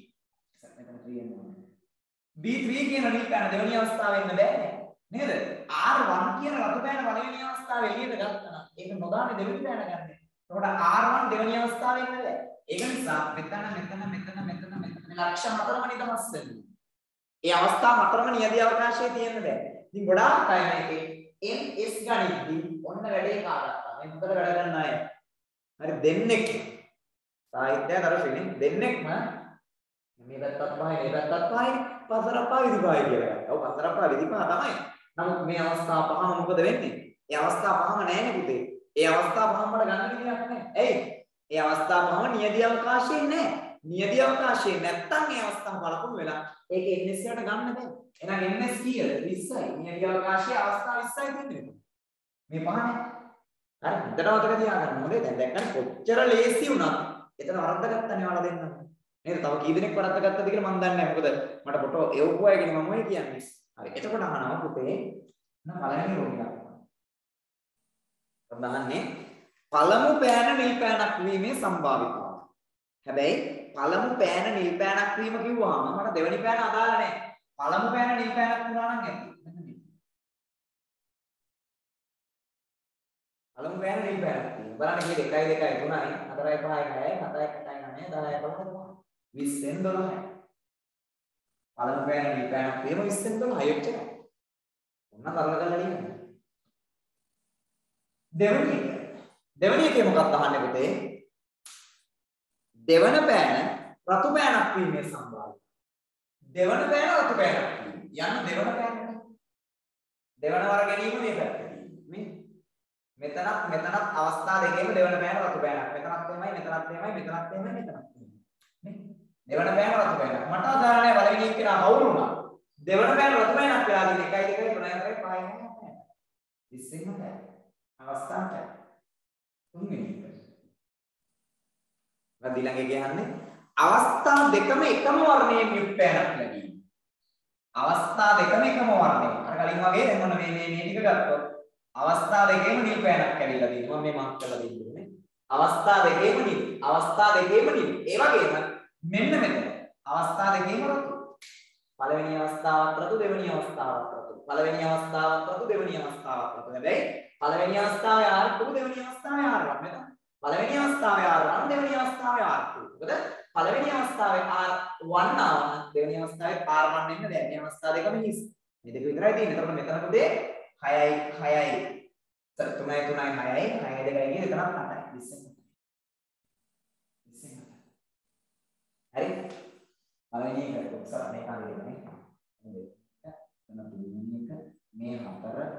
B3 කියන නිල් පෑන දෙවෙනි අවස්ථාවේ ඉන්න බෑනේ. නේද? R1 කියන රතු පෑන පළවෙනි අවස්ථාවේ එළියට ගත්තා නම් ඒක නොදාන්නේ දෙවෙනි පෑන ගන්න. එතකොට R1 දෙවෙනි අවස්ථාවේ ඉන්න බෑ. ඒක නිසා මෙතන ලක්ෂ 4ම නිදහස් වෙනවා. ඒ අවස්ථා 4ම නියදී අවකාශයේ තියෙන්න බෑ. ඉතින් ගොඩාක් අය මේකේ NS ගණිතදී ඔන්න වැඩේ කාගත්තා. මේ හොඳට වැඩ ගන්න අය. හරි දෙන්නෙක් සාහිත්‍ය දර්ශනේ දෙන්නෙක්ම මේ පැත්තත් පහයි මේ පැත්තත් පහයි පසරප්පා විදිපායි කියලා ගත්තා. ඔව් පසරප්පා විදිපා තමයි. නමුත් මේ අවස්ථා පහම මොකද වෙන්නේ? ඒ අවස්ථා පහම නැහැනේ පුතේ. ඒ අවස්ථා පහම වල ගන්න විදියක් නැහැ. ඇයි? ඒ අවස්ථා පහම නියදී අවකාශයේ නැහැ. නියදී අවකාශයේ නැත්තම් මේ අවස්ථාව බලපොමු වෙලා ඒක NS එකට ගන්න බෑ. එහෙනම් NS කීයද? 20යි. නියදී අවකාශයේ අවස්ථා 20යි දෙන්නේ. මේ පහනේ. හරි. හොඳට මතක තියාගන්න ඕනේ. දැන් දැක්කම කොච්චර ලේසි වුණත් එතන වරද්දාගත්තනේ ඔයාලා දෙන්න. නේද? තව කී දෙනෙක් වරද්දාගත්තද කියලා මම දන්නේ නැහැ. මොකද මට ෆොටෝ එව්වුවා කියන මම ඔය කියන්නේ. හරි. එතකොට අහනවා පුතේ නම් පළවෙනි රෝගික. ප්‍රධානනේ පළමු පෑන නිල් පෑනක් වීමේ සම්භාවිතාව. හැබැයි පළමු පෑන නිල් පෑනක් වීම කිව්වහම මට දෙවෙනි පෑන අදාළ නැහැ. පළමු පෑන නිල් පෑනක් වුණා නම් ඇති. මෙන්න මේ. පළමු පෑන නිල් පෑනක් වීම. බලන්න කීයද 1 2 3 4 5 6 7 8 9 10 11 12 20 12. පළමු පෑන නිල් පෑනක් වීම 20 12 එච්චරයි. ඔන්න තරල කරලා ලියන්න. දෙවෙනි එකේ මොකක්ද අහන්නේ පුතේ? දෙවන පෑන රතු පෑනක් වීමේ සම්භාව්‍යතාවය. දෙවන පෑන රතු පෑනක් වීම. යන්න දෙවන පෑනට. දෙවන වර ගැනීම මේ පැත්තේ. මෙතනත් අවස්ථා දෙකේම දෙවන පෑන රතු පෑනක්. මෙතනත් එහෙමයි මෙතනත් එහෙමයි මෙතනත් එහෙමයි. දෙවන පෑන රතු පෑනක්. මට අදාළ නැහැ පළවෙනි එක කෙනා අවුල් වුණා. දෙවන පෑන රතු පෑනක් වෙලා තියෙන 1 2 3 4 5 6 7 අවස්ථාවට තුන්වෙනි එක. මම ඊළඟ කියන්නේ අවස්ථා දෙකම එකම වර්ණයෙන් යුක්ත පැනක් ලැබීම. අවස්ථා දෙකම එකම වර්ණයෙන්. අර කලින් වගේ දැන් මොන මේ ටික ගත්තොත් අවස්ථා දෙකේම නිල් පැනක් කැඩිලා තියෙනවා. මම මේ මාක් කරලා දෙන්නේ. අවස්ථා දෙකේම නිල්. අවස්ථා දෙකේම නිල්. ඒ වගේම මෙන්න මෙතන අවස්ථා දෙකේම රතු. පළවෙනි අවස්ථාවත් රතු දෙවෙනි අවස්ථාවත් රතු. පළවෙනි අවස්ථාවත් රතු දෙවෙනි අවස්ථාවත් රතු. හැබැයි පළවෙනි අවස්ථාවේ R2 දෙවෙනි අවස්ථාවේ R1 මෙතන. පළවෙනි අවස්ථාවේ R1 දෙවෙනි අවස්ථාවේ R2. මොකද පළවෙනි අවස්ථාවේ R1 ආවම දෙවෙනි අවස්ථාවේ R1 එන්න බෑ. මේ අවස්ථා දෙකම හිස්. මේ දෙක විතරයි තියෙන්නේ. එතකොට මෙතන පුතේ 6යි 6යි 3යි 3යි 6යි 6යි 2යි කියන එතනත් 8යි. 20. හරි? පළවෙනි එක කොක්සර මේ කාලේ දෙන්නේ. එතන තුන්වෙනි එක මේ 4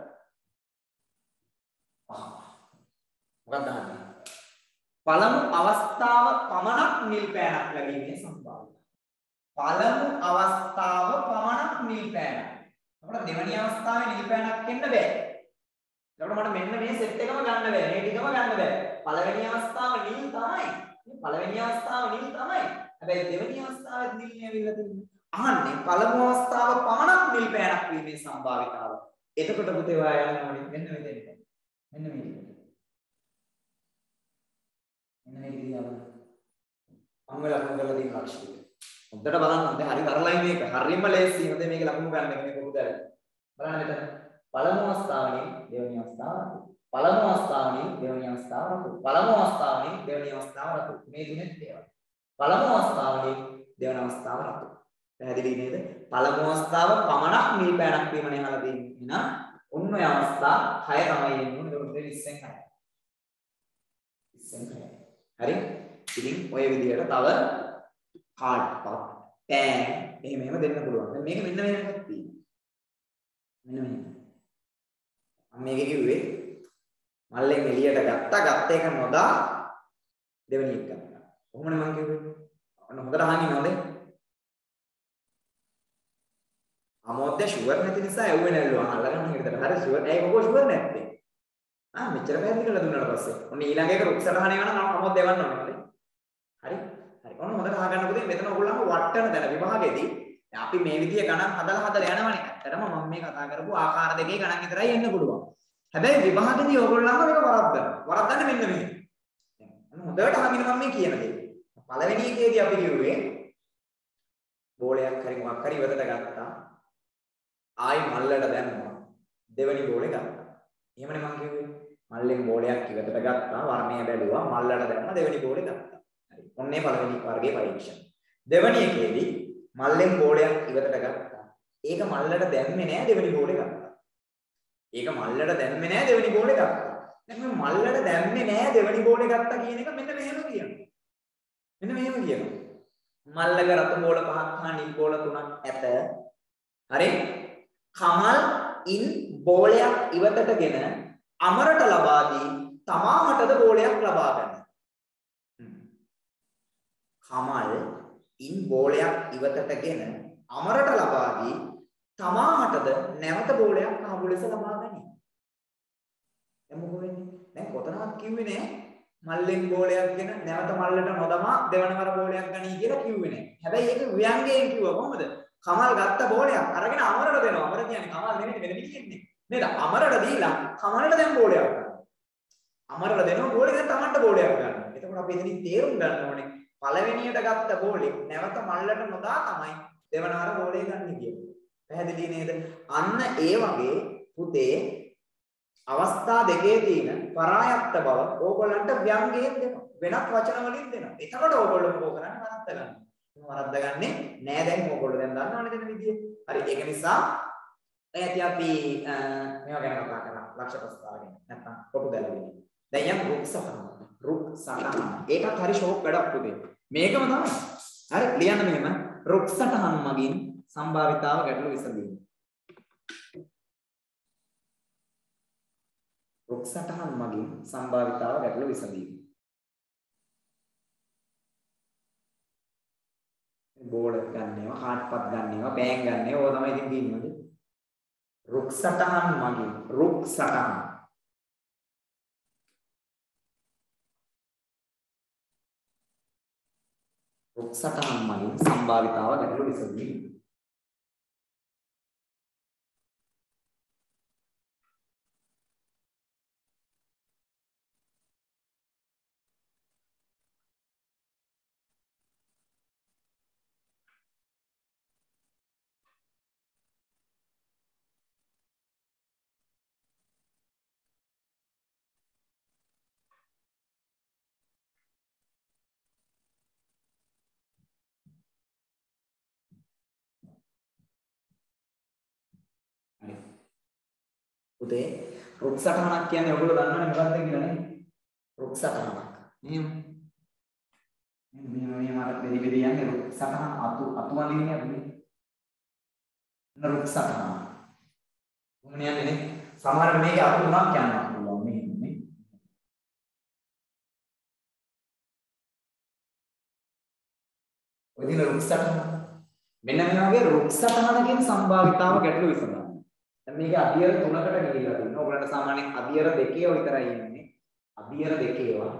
5. මොකක්ද අහන්නේ? පළමු අවස්ථාව පමණක් නිල් පෑනක් ලැබීමේ සම්භාව්‍යතාවය. පළමු අවස්ථාව පමණක් නිල් පෑනක්. අපිට දෙවෙනි අවස්ථාවේ නිල් පෑනක් එන්න බෑ. ඒකට මට මෙන්න මේ සෙට් එකම ගන්න බෑ. මේ ටිකම ගන්න බෑ. පළවෙනි අවස්ථාව නිල් තමයි. මේ පළවෙනි අවස්ථාව නිල් තමයි. හැබැයි දෙවෙනි අවස්ථාවේ නිල් නෙවෙයිලා තියෙන්නේ. අහන්නේ පළමු අවස්ථාව පමණක් නිල් පෑනක් වීමේ සම්භාවිතාව. එතකොට පුතේ ඔයා යනවානේ මෙන්න මෙතෙන්ට. මෙන්න මේක. මෙන්න මේක දිහා බලන්න. මම ලකුණු කරලා තියෙන ලක්ෂ්‍ය. හොඳට බලන්න. දැන් හරි තරලයි මේක. හරියම ලේසි. හොඳ මේක ලකුණු ගන්න මේ කොහොමද? බලන්න මෙතන. පළමු අවස්ථාවේ දෙවෙනි අවස්ථාව රතු. පළමු අවස්ථාවේ දෙවෙනි අවස්ථාව රතු. පළමු අවස්ථාවේ දෙවෙනි අවස්ථාව රතු. මේ තුනේ ඒවා. පළමු අවස්ථාවේ දෙවෙනි අවස්ථාව රතු. පැහැදිලි නේද? පළමු අවස්ථාව පමණක් නිල් පෑනක් වීමනේ අහලා තියෙන්නේ. එහෙනම් ඔන්න ඔය අවස්ථා 6 තමයි එන්නේ. ඒක 20න් 6. 20න් 6. හරි? ඉතින් ඔය විදිහට තව කාඩ් පත් පෑන් එහෙම දෙන්න පුළුවන්. දැන් මේක මෙන්න මෙහෙම එකක් තියෙනවා. මෙන්න මෙහෙම. මම මේක කිව්වේ මල්ලෙන් එළියට ගත්ත එක නොදා දෙවෙනි එක ගත්තා. කොහොමද මම කිව්වේ? ඔන්න හොඳට අහන් ඉන්නවද? අමෝද්‍ය ෂුවර් නැති නිසා ඇව්වේ නැල්ලුවා. අල්ලගන්න හිතට. හරි ෂුවර්. ඒක ඔබ ෂුවර් නැත්තේ. මෙච්චර පැහැදිලි කරලා දුන්නාට පස්සේ. ඔන්න ඊළඟ එක රුක් සටහන එවනම් අමෝද්‍ය එවන්න ඕනේ. හරි? හරි. ඔන්න හොඳට අහගන්න පුතේ මෙතන ඔයගොල්ලන්ව වට්ටන දැන විභාගෙදී අපි මේ විදිය ගණන් හදලා යනවනේ. ඇත්තටම මම මේ කතා කරපු ආකාර දෙකේ ගණන් විතරයි එන්න පුළුවන්. හැබැයි විභාගෙදී ඔයගොල්ලන්ව මේක වරද්දනවා. වරද්දන්නේ මෙන්න මෙහෙම. දැන් හොඳට අහගෙන මම මේ කියන දේ. පළවෙනි එකේදී අපි කිව්වේ බෝලයක් හරි මොකක් හරි ඉවතට ගත්තා. ආයි මල්ලට දැම්මා. දෙවෙනි බෝලේ ගත්තා. එහෙමනේ මම කිව්වේ. මල්ලෙන් බෝලයක් ඉවතට ගත්තා. වර්ණය බැලුවා. මල්ලට දැම්මා. දෙවෙනි බෝලේ ගත්තා. හරි. ඔන්නේ පළවෙනි වර්ගයේ පරීක්ෂණ. දෙවෙනි එකේදී මල්ලෙන් බෝලයක් ඉවතට ගත්තා. ඒක මල්ලට දැම්මේ නෑ දෙවෙනි බෝලේ ගත්තා. ඒක මල්ලට දැම්මේ නෑ දෙවෙනි බෝලේ ගත්තා. දැන් මේ මල්ලට දැම්මේ නෑ දෙවෙනි බෝලේ ගත්තා කියන එක මෙන්න මෙහෙම කියනවා. මෙන්න මෙහෙම කියනවා. මල්ලක රතු බෝල 5ක් හා නිල් බෝල 3ක් ඇත. හරි? කමල් ඉන් බෝලයක් ඉවතටගෙන අමරට ලබා දී තමාටද බෝලයක් ලබා ගන්න. කමල් ඉන් බෝලයක් ඉවතටගෙන අමරට ලබා දී තමාටද නැවත බෝලයක් අහඹු ලෙස ලබා ගනී. දැන් මොකද වෙන්නේ? දැන් කොතනවත් කිව්වේ නෑ මල්ලෙන් බෝලයක්ගෙන නැවත මල්ලට නොදමා දෙවනවර බෝලයක් ගනී කියලා කිව්වේ නෑ. හැබැයි ඒක ව්‍යංගයෙන් කිව්වා කොහොමද? කමල් ගත්ත බෝලයක් අරගෙන අමරට දෙනවා. අමර කියන්නේ කමල් නෙමෙයි මෙතන කියන්නේ. නේද? අමරට දීලා කමල්ට දැන් බෝලයක් ගන්නවා. අමරට දෙනවා බෝලේ දැන් තමන්ට බෝලයක් ගන්නවා. එතකොට අපි එතනින් තේරුම් ගන්න ඕනේ පළවෙනියට ගත්ත බෝලේ නැවත මල්ලට නොදා තමයි දෙවනවර බෝලේ ගන්න කියන්නේ. පැහැදිලි නේද? අන්න ඒ වගේ පුතේ අවස්ථා දෙකේ තියෙන පරායත්ත බව ඕගොල්ලන්ට ව්‍යංගයෙන් දෙනවා. වෙනත් වචන වලින් දෙනවා. එතකොට ඕගොල්ලෝ මොකෝ කරන්නේ? වරද්ද ගන්න. වරද්දගන්නේ නෑ දැන් ඕගොල්ලෝ දැන් දන්නවනේ දෙන විදිය. හරි ඒක නිසා ඇයි අපි මේවා ගැන කතා කරා ලක්ෂ්‍ය ප්‍රස්තාව ගැන. නැත්තම් කොටු දැලගෙන. දැන් යම් රුක් සටහන. ඒකත් හරි ෂෝක් වැඩක් පුතේ. මේකම තමයි. හරි ලියන්න මෙහෙම රුක් සටහන් මගින් සම්භාවිතාව ගැටළු විසඳීම. රුක් සටහන් මගින් සම්භාවිතාව ගැටළු විසඳීම. බෝල ගන්නේවා කාඩ්පත් ගන්නේවා බෑන් ගන්නේවා ඕවා තමයි ඉතින් තියෙන්නේ. රුක් සටහන් මගින් රුක් සටහන් මගින් සම්භාවිතාව ගැටළු විසඳීම. පුතේ රුක් සටහනක් කියන්නේ ඔයගොල්ලෝ දන්නවනේ මොකක්ද කියලා නේ? රුක් සටහනක්. එහෙම. මෙහෙම අර බෙරි යන්නේ රුක් සටහන අතු වඳින්නේ අපි. රුක් සටහන. මොන්නේ යන්නේ නේ? සමහරවිට මේකේ අතු තුනක් යනවා පුළුවන් මේ. ඔය දින රුක් සටහන. මෙන්න මේ වගේ රුක් සටහනකින් සම්භාවිතාව ගැටලු විසඳන්න. දැන් මේක අධියර 3කට ගිහිල්ලා තියෙනවා. ඔයගලන්ට සාමාන්‍යයෙන් අධියර 2 විතරයි එන්නේ. අධියර 2 ඒවා.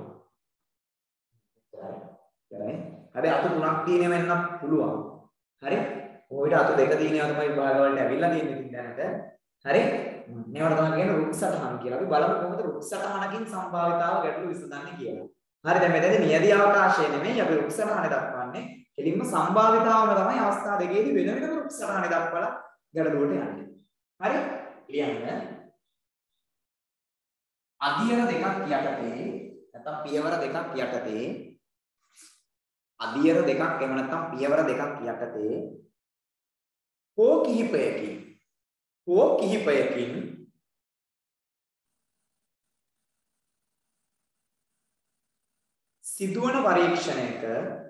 හරි. හැබැයි අතු 3ක් තියෙනව වෙන්නත් පුළුවන්. හරි. ඔයිට අතු 2 තියෙනවා තමයි විභාග වලට ඇවිල්ලා තියෙන්නේ ඉතින් දැනට. හරි. මේවට තමයි කියන්නේ රුක් සටහන කියලා. අපි බලමු කොහොමද රුක් සටහනකින් සම්භාවිතාව ගැටලු විසඳන්නේ කියලා. හරි. දැන් මෙතනදී නියදී අවකාශය නෙමෙයි අපි රුක් සටහනේ දක්වන්නේ. කෙලින්ම සම්භාවිතාවම තමයි අවස්ථා දෙකේදී වෙන වෙනම රුක් සටහනේ දක්වලා ගැටලුවට යන්නේ. හරි ලියන්න අධියර දෙකක් යටතේ නැත්නම් පියවර දෙකක් යටතේ අධියර දෙකක් එහෙම නැත්නම් පියවර දෙකක් යටතේ හෝ කිහිපයකින් සිදුවන පරීක්ෂණයක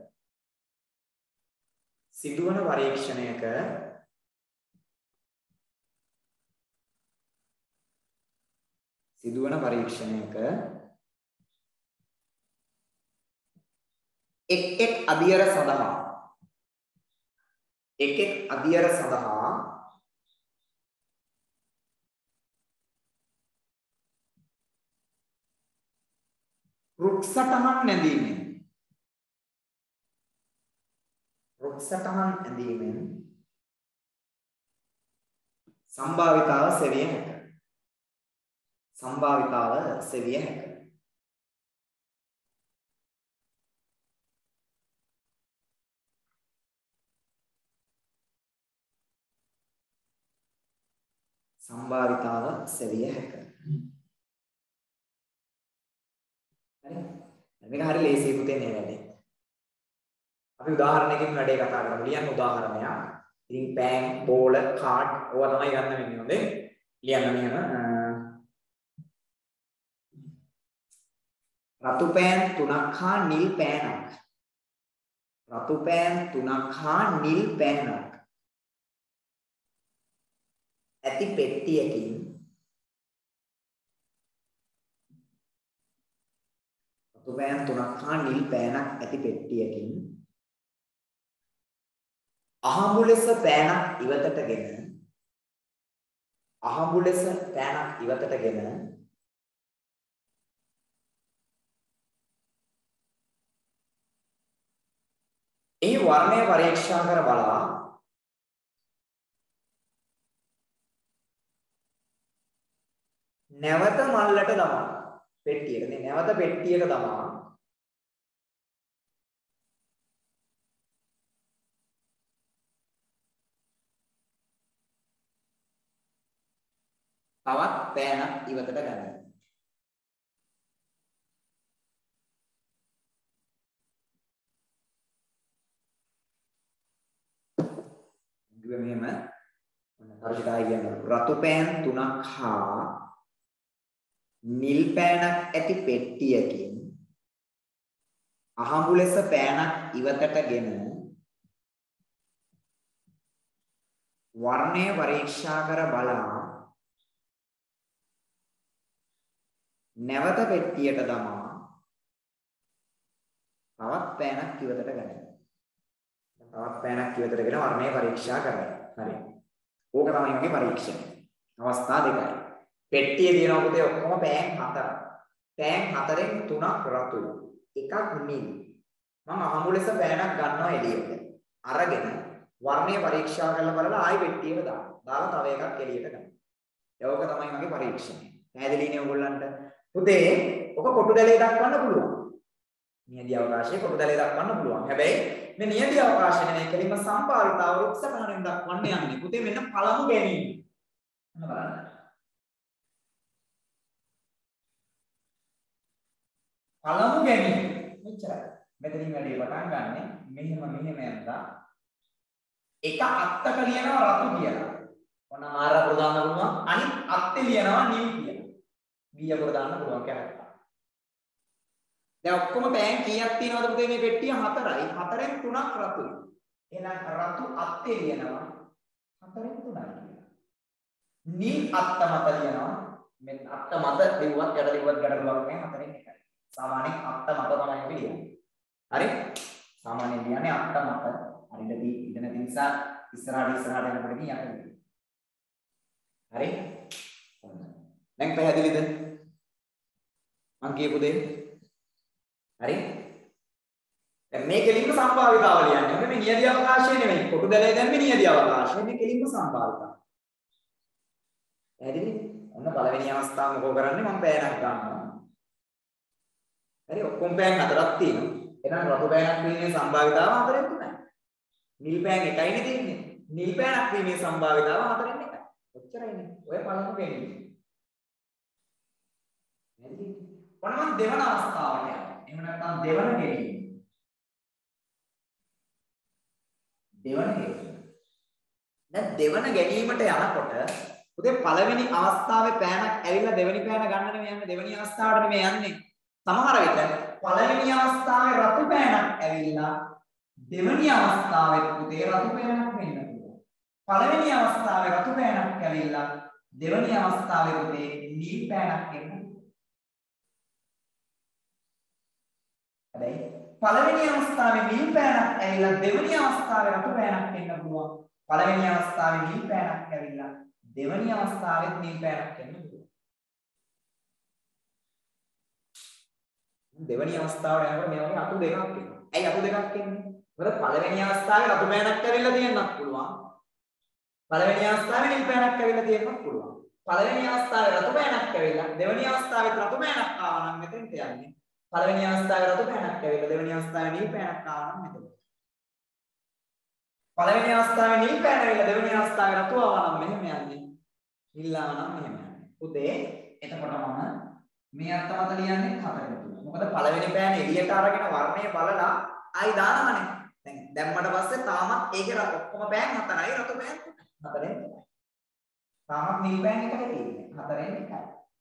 එක් අධියර සඳහා රුක් සටහන් ඇඳීමෙන් සම්භාවිතාව සෙවිය හැකියි. හරි. මේක හරි ලේසියි පුතේ මේ වැඩේ. අපි උදාහරණයකින් වැඩේ කතා කරමු. ලියන්න උදාහරණයක්. ඉතින් පෑන්, බෝල, කාඩ් ඕවා තමයි ගන්න වෙන්නේ හොඳේ. ලියන්න මෙහෙම. රතු පෑන් 3ක් හා නිල් පෑනක්. ඇති පෙට්ටියකින් අහඹු ලෙස පෑනක් ඉවතටගෙන එහි වර්ණය පරීක්ෂා කර බලා නැවත මල්ලට දමා පෙට්ටියට දමා තවත් පෑනක් ඉවතට ගන්න. මෙහෙම පරිචිතයි කියන්නේ රතු පෑන් 3ක් හා නිල් පෑනක් ඇති පෙට්ටියකින් අහඹු ලෙස පෑනක් ඉවතටගෙන වර්ණය පරීක්ෂා කර බලා නැවත පෙට්ටියට දමා තවත් පෑනක් ඉවතට ගන්න. වර්ණය පරීක්ෂා කරනවා. හරි. ඕක තමයි මගේ පරීක්ෂණය. අවස්ථා දෙකයි. පෙට්ටියේ තියෙනවා පුතේ ඔක්කොම පෑන් 4ක්. පෑන් 4න් 3ක් රතු, එකක් නිල්. මම අහඹු ලෙස පෑනක් ගන්නවා එළියට. අරගෙන වර්ණය පරීක්ෂා කරලා බලලා ආයි පෙට්ටියට දාලා තව එකක් එළියට ගන්න. ඒක තමයි මගේ පරීක්ෂණය. පැහැදිලිනේ ඔයගොල්ලන්ට? පුතේ ඔක කොටු දැලේ දක්වන්න පුළුවන්. නියදී අවකාශයේ කොටු දැලේ දක්වන්න පුළුවන්. හැබැයි මේ නියදී අවකාශය නෙමෙයි කෙලින්ම සම්භාවිතාව රුක් සටහනෙන් දක්වන්න යන්නේ. පුතේ මෙන්න පළමු ගැනීම. මොන බලන්න. පළමු ගැනීම. මෙච්චරයි. මෙතනින් වැඩි පටන් ගන්න. මෙහෙම යනවා. එක අත්තක ලියනවා රතු කියලා. ඔන්න ආර අපුර දාන්න පුළුවන්. අනිත් අත්තේ ලියනවා නිල් කියලා. B අපුර දාන්න පුළුවන් කැරක්ටර්. දැන් ඔක්කොම පෑන් කීයක් තියෙනවද පුතේ මේ පෙට්ටිය? 4යි. 4න් 3ක් රතුයි. එහෙනම් රතු අත්තේ ලියනවා 4න් 3යි කියලා. නිල් අත්ත මත ලියනවා. මෙන්න අත්ත මත ලිව්වත් යට ලිව්වත් ගැටලුවක් නැහැ 4න් 1යි. සාමාන්‍යයෙන් අත්ත මත තමයි අපි ලියන්නේ. හරි? සාමාන්‍යයෙන් ලියන්නේ අත්ත මත. හරිද? ඉඳ නැති නිසා ඉස්සරහට යනකොට ඉතින් යට ලියනවා. හරි? දැන් පැහැදිලිද? මං කියපු දේ. හරි? දැන් මේ කෙලින්ම සම්භාවිතාව ලියන්නේ. මොකද මේ නියති අවකාශය නෙමෙයි. කොටු දැලේ දැම්මේ නියති අවකාශය. මේ කෙලින්ම සම්භාවිතාව. පැහැදිලි? ඔන්න පළවෙනි අවස්ථාව මොකෝ කරන්නේ? මම පෑනක් ගන්නවා. හරි? ඔක්කොම පෑන් 4ක් තියෙනවා. එහෙනම් රතු පෑනක් වීමේ සම්භාවිතාව 4න් 3යි. නිල් පෑන් එකයිනේ තියෙන්නේ. නිල් පෑනක් වීමේ සම්භාවිතාව 4න් 1යි. ඔච්චරයිනේ. ඔය පළමු පෑනේ. හරිද? ඔන්න මම දෙවන අවස්ථාවට යනවා. එහෙම නැත්නම් දෙවන ගෙඩිය. දැන් දෙවන ගැනීමට යනකොට පුතේ පළවෙනි අවස්ථාවේ පෑනක් ඇවිල්ලා දෙවෙනි පෑන ගන්න නෙමෙයි යන්නේ. දෙවෙනි අවස්ථාවට නෙමෙයි යන්නේ. සමහර විට පළවෙනි අවස්ථාවේ රතු පෑනක් ඇවිල්ලා දෙවෙනි අවස්ථාවේ පුතේ රතු පෑනක් වෙන්න පුළුවන්. පළවෙනි අවස්ථාවේ රතු පෑනක් ඇවිල්ලා දෙවෙනි අවස්ථාවේ පුතේ නිල් පෑනක් වෙන්න. හැබැයි පළවෙනි අවස්ථාවේ නිල් පෑනක් ඇවිල්ලා දෙවෙනි අවස්ථාවේ රතු පෑනක් වෙන්න පුළුවන්. පළවෙනි අවස්ථාවේ නිල් පෑනක් ඇවිල්ලා දෙවෙනි අවස්ථාවෙත් නිල් පෑනක් වෙන්න පුළුවන්. දෙවෙනි අවස්ථාවට යනකොට මේ වගේ අතු දෙකක් එනවා. ඇයි අතු දෙකක් එන්නේ? මොකද පළවෙනි අවස්ථාවේ රතු පෑනක් ඇවිල්ලා තියෙන්නත් පුළුවන්. පළවෙනි අවස්ථාවේ නිල් පෑනක් ඇවිල්ලා තියෙන්නත් පුළුවන්. පළවෙනි අවස්ථාවේ රතු පෑනක් ඇවිල්ලා දෙවෙනි අවස්ථාවේ රතු පෑනක් ආවා නම් මෙතෙන්ට යන්නේ. පළවෙනි අවස්ථාවේ රතු පෑනක් ඇවිල්ලා දෙවෙනි අවස්ථාවේ නිල් පෑනක් ආවා නම් මෙතන. පළවෙනි අවස්ථාවේ නිල් පෑන ඇවිල්ලා දෙවෙනි අවස්ථාවේ රතු ආවා නම් මෙහෙම යන්නේ. නිල් ආවා නම් මෙහෙම යන්නේ. පුතේ එතකොට මම මේ අර්ථ මත ලියන්නේ 4කට. මොකද පළවෙනි පෑන එළියට අරගෙන වර්ණය බලලා ආයි දානවනේ. දැන් දැම්මට පස්සේ තාමත් ඒකේ ඔක්කොම පෑන් 4යි රතු පෑන් 4ෙන් 3යි. තාමත් නිල් පෑන් එකයි තියෙන්නේ 4ෙන් 1යි.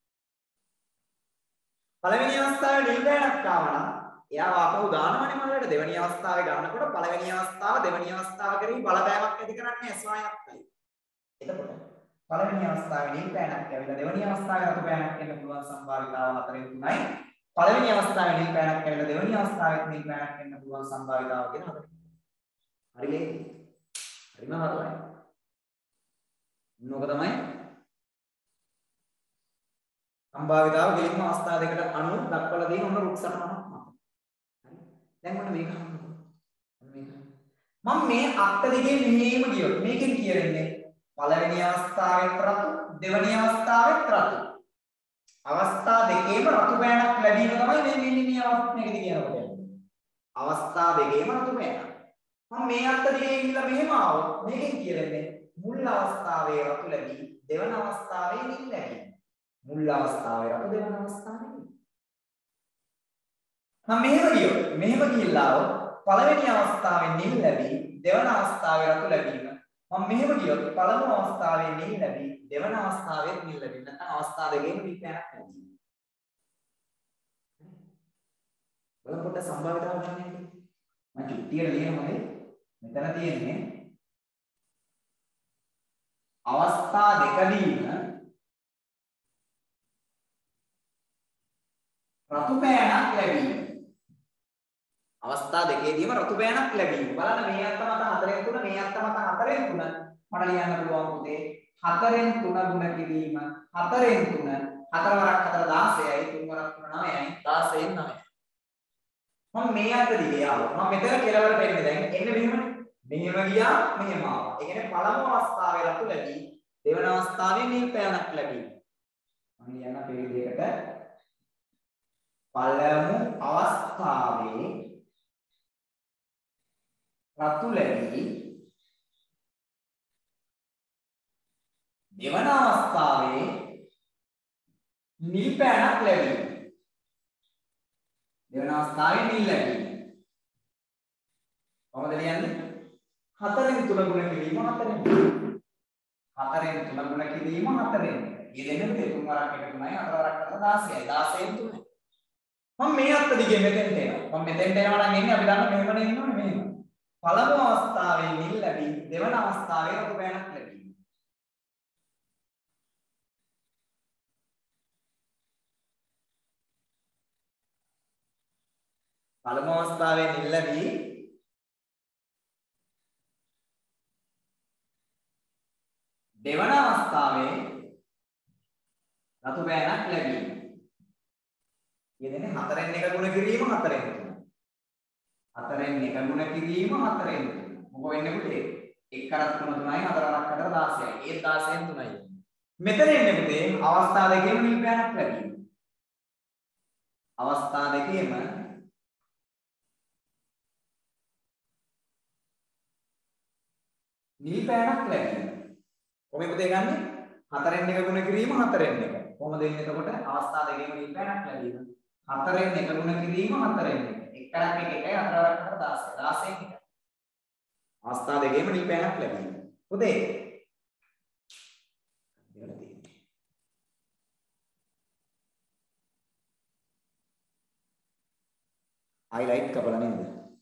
පළවෙනි අවස්ථාවේ නිල් පෑනක් ආවා නම් එයා ආපහු දානවනේ මලට. දෙවෙනි අවස්ථාවේ ගන්නකොට පළවෙනි අවස්ථාව දෙවෙනි අවස්ථාව කරේ බලපෑමක් ඇති කරන්නේ ස්වායත්තයි. එතකොට පළවෙනි අවස්ථාවේ නිල් පෑනක් ඇවිල්ලා දෙවෙනි අවස්ථාවේ රතු පෑනක් වෙන්න පුළුවන් සම්භාවිතාව 4ෙන් 3යි. පළවෙනි අවස්ථාවේ නිල් පෑනක් ඇවිල්ලා දෙවෙනි අවස්ථාවෙත් නිල් පෑනක් වෙන්න පුළුවන් සම්භාවිතාව කියන 4ෙන්. හරිනේ? හරිම හරවයි. මොනක තමයි? සම්භාවිතාව කෙලින්ම අවස්ථා දෙකට අනුව දක්වලා දෙන ඔන්න රුක් සටහනක් මත. හරි. දැන් ඔන්න මේක හම්බුනා. ඔන්න මේක. මම මේ අක්ක දෙකේ මෙහෙම ගියොත් මේකෙන් කියන්නේ පළවෙනි අවස්ථාවෙත් රතු දෙවෙනි අවස්ථාවෙත් රතු. අවස්ථා දෙකේම රතු පෑනක් ලැබීම තමයි මේ මෙන්න මේ අවස්ථාවේදී කියනකොට යන්නේ. අවස්ථා දෙකේම රතු පෑනක්. මම මේ අක්ක දෙකේ ඉඳලා මෙහෙම ආවොත් මේකෙන් කියන්නේ මුල් අවස්ථාවේ රතු ලැබී දෙවන අවස්ථාවේ නිල් ලැබී. මුල් අවස්ථාවේ රතු දෙවන අවස්ථාවේ නිල්. මම මෙහෙම ගිහිල්ලා පළවෙනි අවස්ථාවේ නිල් ලැබී දෙවන අවස්ථාවේ රතු ලැබීම. මම මෙහෙම ගියොත් පළමු අවස්ථාවේ නිල් ලැබී දෙවන අවස්ථාවේ නිල් ලැබී. නැත්නම් අවස්ථා දෙකේම නිල් පෑනක් ලැබී. බලන්න පොඩ්ඩක් සම්භාවිතාව ගන්න. මම චුට්ටියට ලියනවා මෙතන තියෙන්නේ අවස්ථා දෙකදීම රතු පෑනක් ලැබීම. අවස්ථා දෙකේදීම රතු පෑනක් ලැබීම. බලන්න මේ අත්ත මත 4ෙන් 3 මේ අත්ත මත 4ෙන් 3 මට ලියන්න පුළුවන් පුතේ 4ෙන් 3 ගුණ කිරීම 4ෙන් 3 4 වරක් 4 16යි 3 වරක් 3 9යි 16න් 9යි. මම මේ අත දිගේ ආවා. මම මෙතන කෙලවර පෙන්නේ දැන් එන්නේ මෙහෙමනේ. මෙහෙම ගියා මෙහෙම ආවා. ඒ කියන්නේ පළමු අවස්ථාවේ රතු ලැබී දෙවන අවස්ථාවේ නිල් පෑනක් ලැබී. මම ලියන්න අපේ විදිහකට පළමු අවස්ථාවේ රතු ලැබී දෙවන අවස්ථාවේ නිල් පෑනක් ලැබී. දෙවන අවස්ථාවේ නිල් ලැබී. කොහොමද ලියන්නේ? 4ෙන් 3 ගුණ කිරීම 4ෙන් 3. 4ෙන් 3 ගුණ කිරීම 4ෙන්. ඊදෙන්නේ දෙතුන් වරක් එක 3යි 4 වරක් කරලා 16යි. 16න් 3යි. මම මේ අත්ත දිගේ මෙතෙන්ට එනවා. මම මෙතෙන්ට එනවා නම් එන්නේ අපි දන්න මෙහෙමනේ ඉන්නෝනේ මෙහෙම. පළමු අවස්ථාවේ නිල් ලැබි දෙවන අවස්ථාවේ රතු පෑනක් ලැබීම. පළමු අවස්ථාවේ නිල් ලැබි දෙවන අවස්ථාවේ රතු පෑනක් ලැබීම. ඊදෙන්නේ 4ෙන් 1 ගුණ කිරීම 4ෙන් 3. 4ෙන් 1 ගුණ කිරීම 4ෙන් 3. මොකෝ වෙන්නේ පුතේ? 1 කරත් 3 3යි 4 කරත් 16යි. ඒ 16න් 3යි. මෙතන එන්නේ පුතේ අවස්ථා දෙකේම නිල් පෑනක් ලැබීම. අවස්ථා දෙකේම නිල් පෑනක් ලැබීම. කොහොමද පුතේ ගන්නෙ? 4ෙන් 1 ගුණ කිරීම 4ෙන් 1. කොහොමද එන්නේ එතකොට? අවස්ථා දෙකේම නිල් පෑනක් ලැබීම. 4ෙන් 1 ගුණ කිරීම 4ෙන් 1. 1 කරක් 1 1යි 4 කරක් 16. 16න් 1. අවස්ථා දෙකේම නිල් පෑනක් ලැබීම. පුතේ දෙවල තියෙන්නේ. highlight කපලා නේද?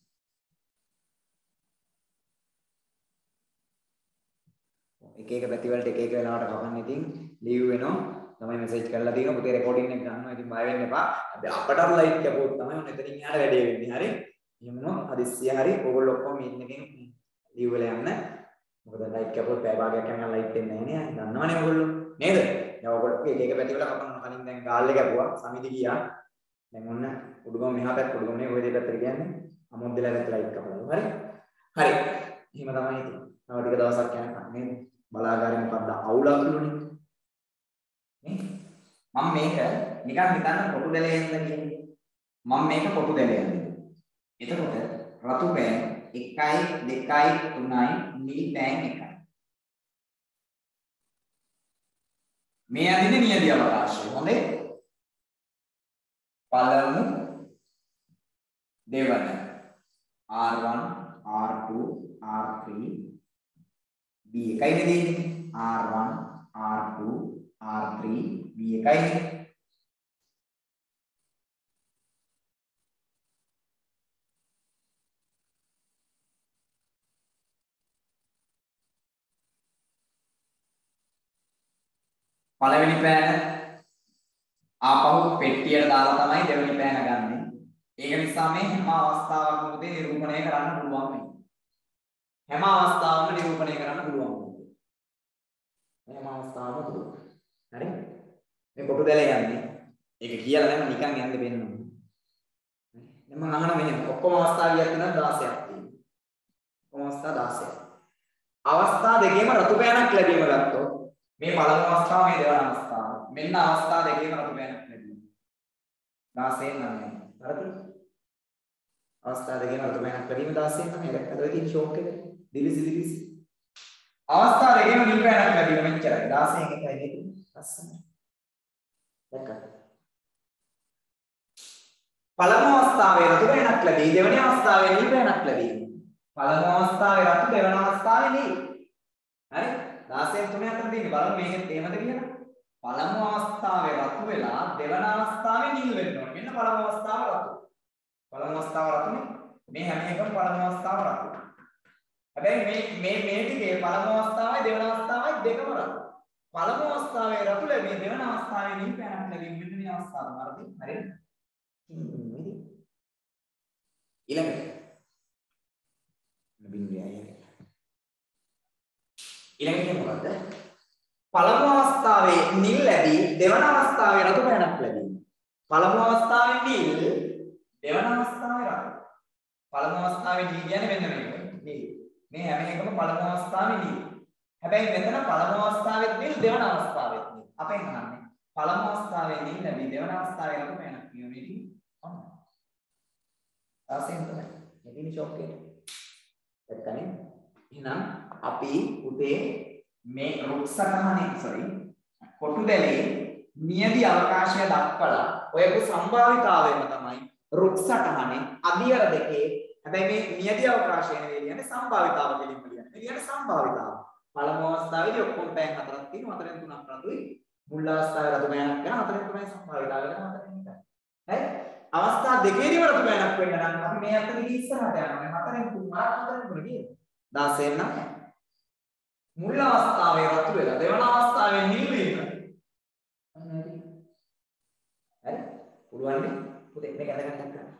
එක එක පැති වලට එක එක වෙලාවට කපන්න ඉතින් ලීව් වෙනවා. තමයි මෙසේජ් කරලා තියෙනවා පුතේ රෙකෝඩින් එක ගන්නවා. ඉතින් බය වෙන්න එපා. අපි අපට ලයිට් කැපුවොත් තමයි ඔන්න එතනින් එහාට වැඩේ වෙන්නේ. හරි? එහෙම නෝ හදිස්සිය හරි ඕගොල්ලෝ ඔක්කොම මීටින් එකෙන් ලීව් වල යන්න. මොකද ලයිට් කැපුවොත් පැය භාගයක් යනකම් ලයිට් එන්නේ නැහැ නේ. දන්නවනේ ඔයගොල්ලෝ. නේද? දැන් ඔයගොල්ලෝ එක එක පැති වල කපනවා. කලින් දැන් ගාල් එක කැපුවා. සමිති ගියා. දැන් ඔන්න උඩුගම මෙහා පැත්ත උඩුගම නේ ඔය දෙපැත්තට කියන්නේ. අමුද්දලා පැත්ත ලයිට් කපලා. හරි? හරි. එහෙම තමයි ඉතින්. තව ටික දවසක් යනකම් නේද? බලාගාරේ මොකක්ද අවුල අකුළුනේ නේ මම මේක නිකන් හිතන්න කොටු දෙලෙන්ද කියන්නේ මම මේක කොටු දෙලෙන්ද එතකොට රතු පෑන් 1යි 2යි 3යි නිල් පෑන් 1යි මේ අදින්නේ නියදි අවකාශය හොඳේ පළමු දෙවන R1 R2 R3 B එකයි දෙන්නේ R1 R2 R3 B එකයි පළවෙනි පෑන ආපහු පෙට්ටියට දාලා තමයි දෙවෙනි පෑන ගන්නෙ. ඒක නිසා මේ හැම අවස්ථාවකම උදේ නිරූපණය කරන්න පුළුවන් මේ. හැම අවස්ථාවකම නිරූපණය කරන්න පුළුවන්. හැම අවස්ථාවකම පුළුවන්. හරි? මේ කොටු දැල යන්නේ. ඒක කියලා දැන් නිකන් යන්න වෙන්නේ. දැන් මම අහන මෙහෙම ඔක්කොම අවස්ථා වියක් වෙනවා 16ක් තියෙනවා. ඔක්කොම අවස්ථා 16ක්. අවස්ථා දෙකේම රතු පෑනක් ලැබීම ගත්තොත් මේ පළමු අවස්ථාව මේ දෙවන අවස්ථාව. මෙන්න අවස්ථා දෙකේම රතු පෑනක් ලැබීම. 16න් 9යි. හරිද? අවස්ථා දෙකේම රතු පෑනක් ලැබීම 16න් 9යි. දැක්කද ඔය තියෙන ෂෝක් එක? දිලිසි. අවස්ථා දෙකේම නිල් පෑනක් ලැබීම මෙච්චරයි. 16න් 1යි නේද? ලස්සනයි. දැක්කද? පළමු අවස්ථාවේ රතු පෑනක් ලැබී දෙවැනි අවස්ථාවේ නිල් පෑනක් ලැබීම. පළමු අවස්ථාවේ රතු දෙවන අවස්ථාවේ නිල්. හරි? 16න් 3 අතර තියෙන්නේ බලමු මේකෙත් එහෙමද කියලා. පළමු අවස්ථාවේ රතු වෙලා දෙවන අවස්ථාවේ නිල් වෙන්න ඕනේ. මෙන්න පළමු අවස්ථාව රතු. පළමු අවස්ථාව රතුනේ. මේ හැම එකම පළමු අවස්ථාව රතු. හැබැයි මේ ටිකේ පළමු අවස්ථාවයි දෙවන අවස්ථාවයි දෙකම රතු. පළමු අවස්ථාවේ රතු ලැබී දෙවන අවස්ථාවේ නිල් පෑනක් ලැබී මෙන්න මේ අවස්ථාව හරිද? හරිද? ඊළඟට මොකද්ද? පළමු අවස්ථාවේ නිල් ලැබී දෙවන අවස්ථාවේ රතු පෑනක් ලැබීම. පළමු අවස්ථාවේ නිල් දෙවන අවස්ථාවේ රතු. පළමු අවස්ථාවේ නිල් කියන්නේ මෙන්න මේක. නිල්. මේ හැම එකම පළමු අවස්ථාවේ නිල්. හැබැයි මෙතන පළමු අවස්ථාවේ නිල් දෙවන අවස්ථාවේ නිල්. අපෙන් අහන්නේ පළමු අවස්ථාවේ නිල් ලැබී දෙවන අවස්ථාවේ රතු පෑනක් කියන එක ඔන්න. ආසෙන් තමයි. මෙතන ෂොක් එක. දැක්කනේ? එහෙනම් අපි උදේ මේ කොටු දැලේ නියදි අවකාශය දක්වලා ඔයගේ සම්භාවිතාවයම තමයි රුක් සටහනේ අදියර දෙකේ හැබැයි මේ නියදි අවකාශය නෙවෙයි කියන්නේ සම්භාවිතාව දෙලින්ම කියන්නේ. කියන්නේ සම්භාවිතාව. පළමු අවස්ථාවේදී ඔක්කොම පෑන් හතරක් තියෙනවා. හතරෙන් තුනක් රතුයි. මුල් අවස්ථාවේ රතු පෑනක් වෙනවා. හතරෙන් තුනයි සම්භාවිතාවල හතරෙන් එකයි. හරි? අවස්ථා දෙකේදීම රතු පෑනක් වෙන්න නම් අපි මේ අතට ගිහින් ඉස්සරහට යනවා. හතරෙන් තුන වරක් හතරෙන් තුන ගියේ. 16 නම් මුල් අවස්ථාවේ රතු වෙලා දෙවන අවස්ථාවේ නිල් වීම. හරි? පුළුවන් නේ? පුතේ මේක අඳගන්න ගන්න.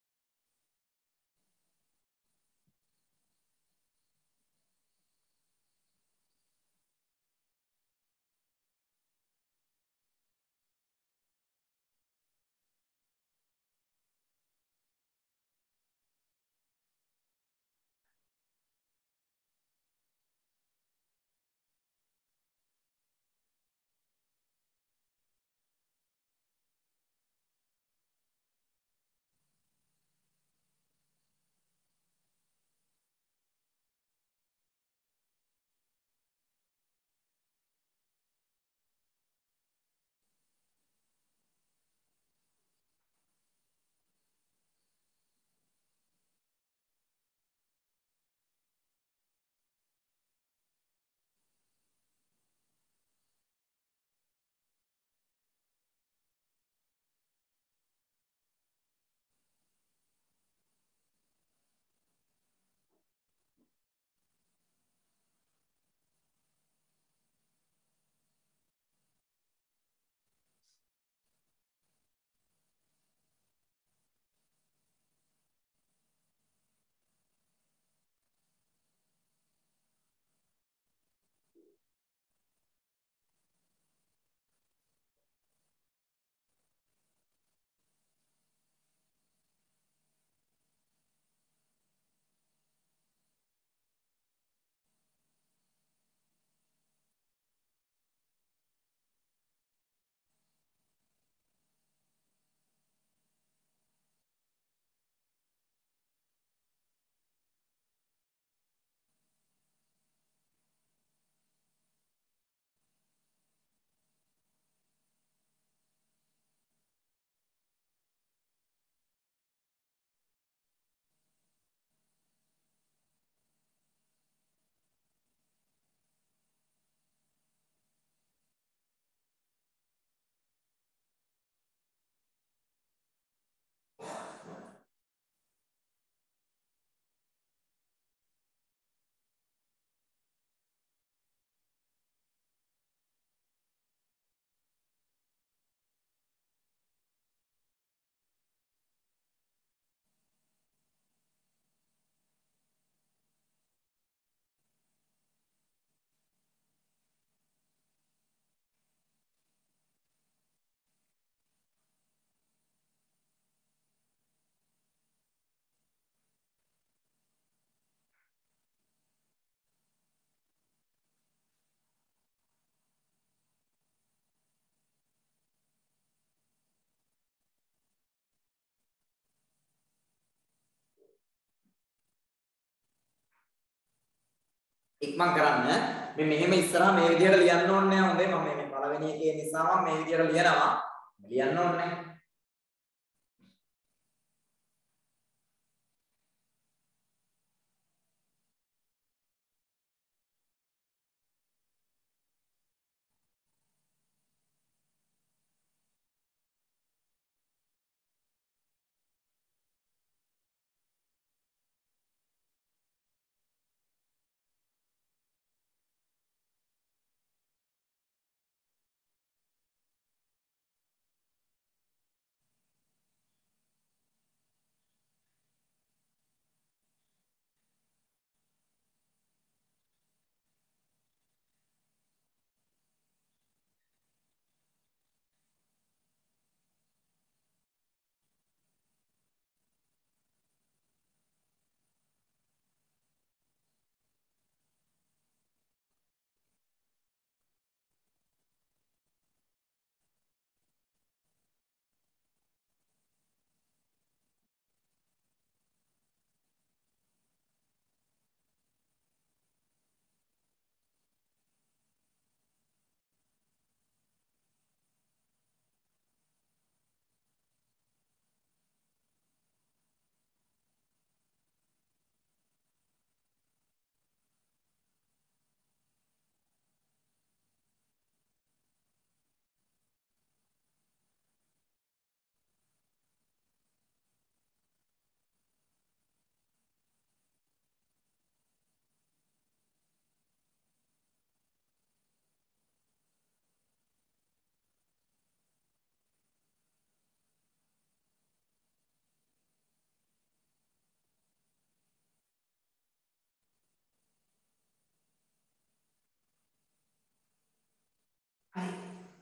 ඉක්මන් කරන්න මේ මෙහෙම ඉස්සරහා මේ විදිහට ලියන්න ඕනේ නැහැ. හොඳේ මම මේ පළවෙනි එකේ නිසා මම මේ විදිහට ලියනවා. ලියන්න ඕනේ නැහැ.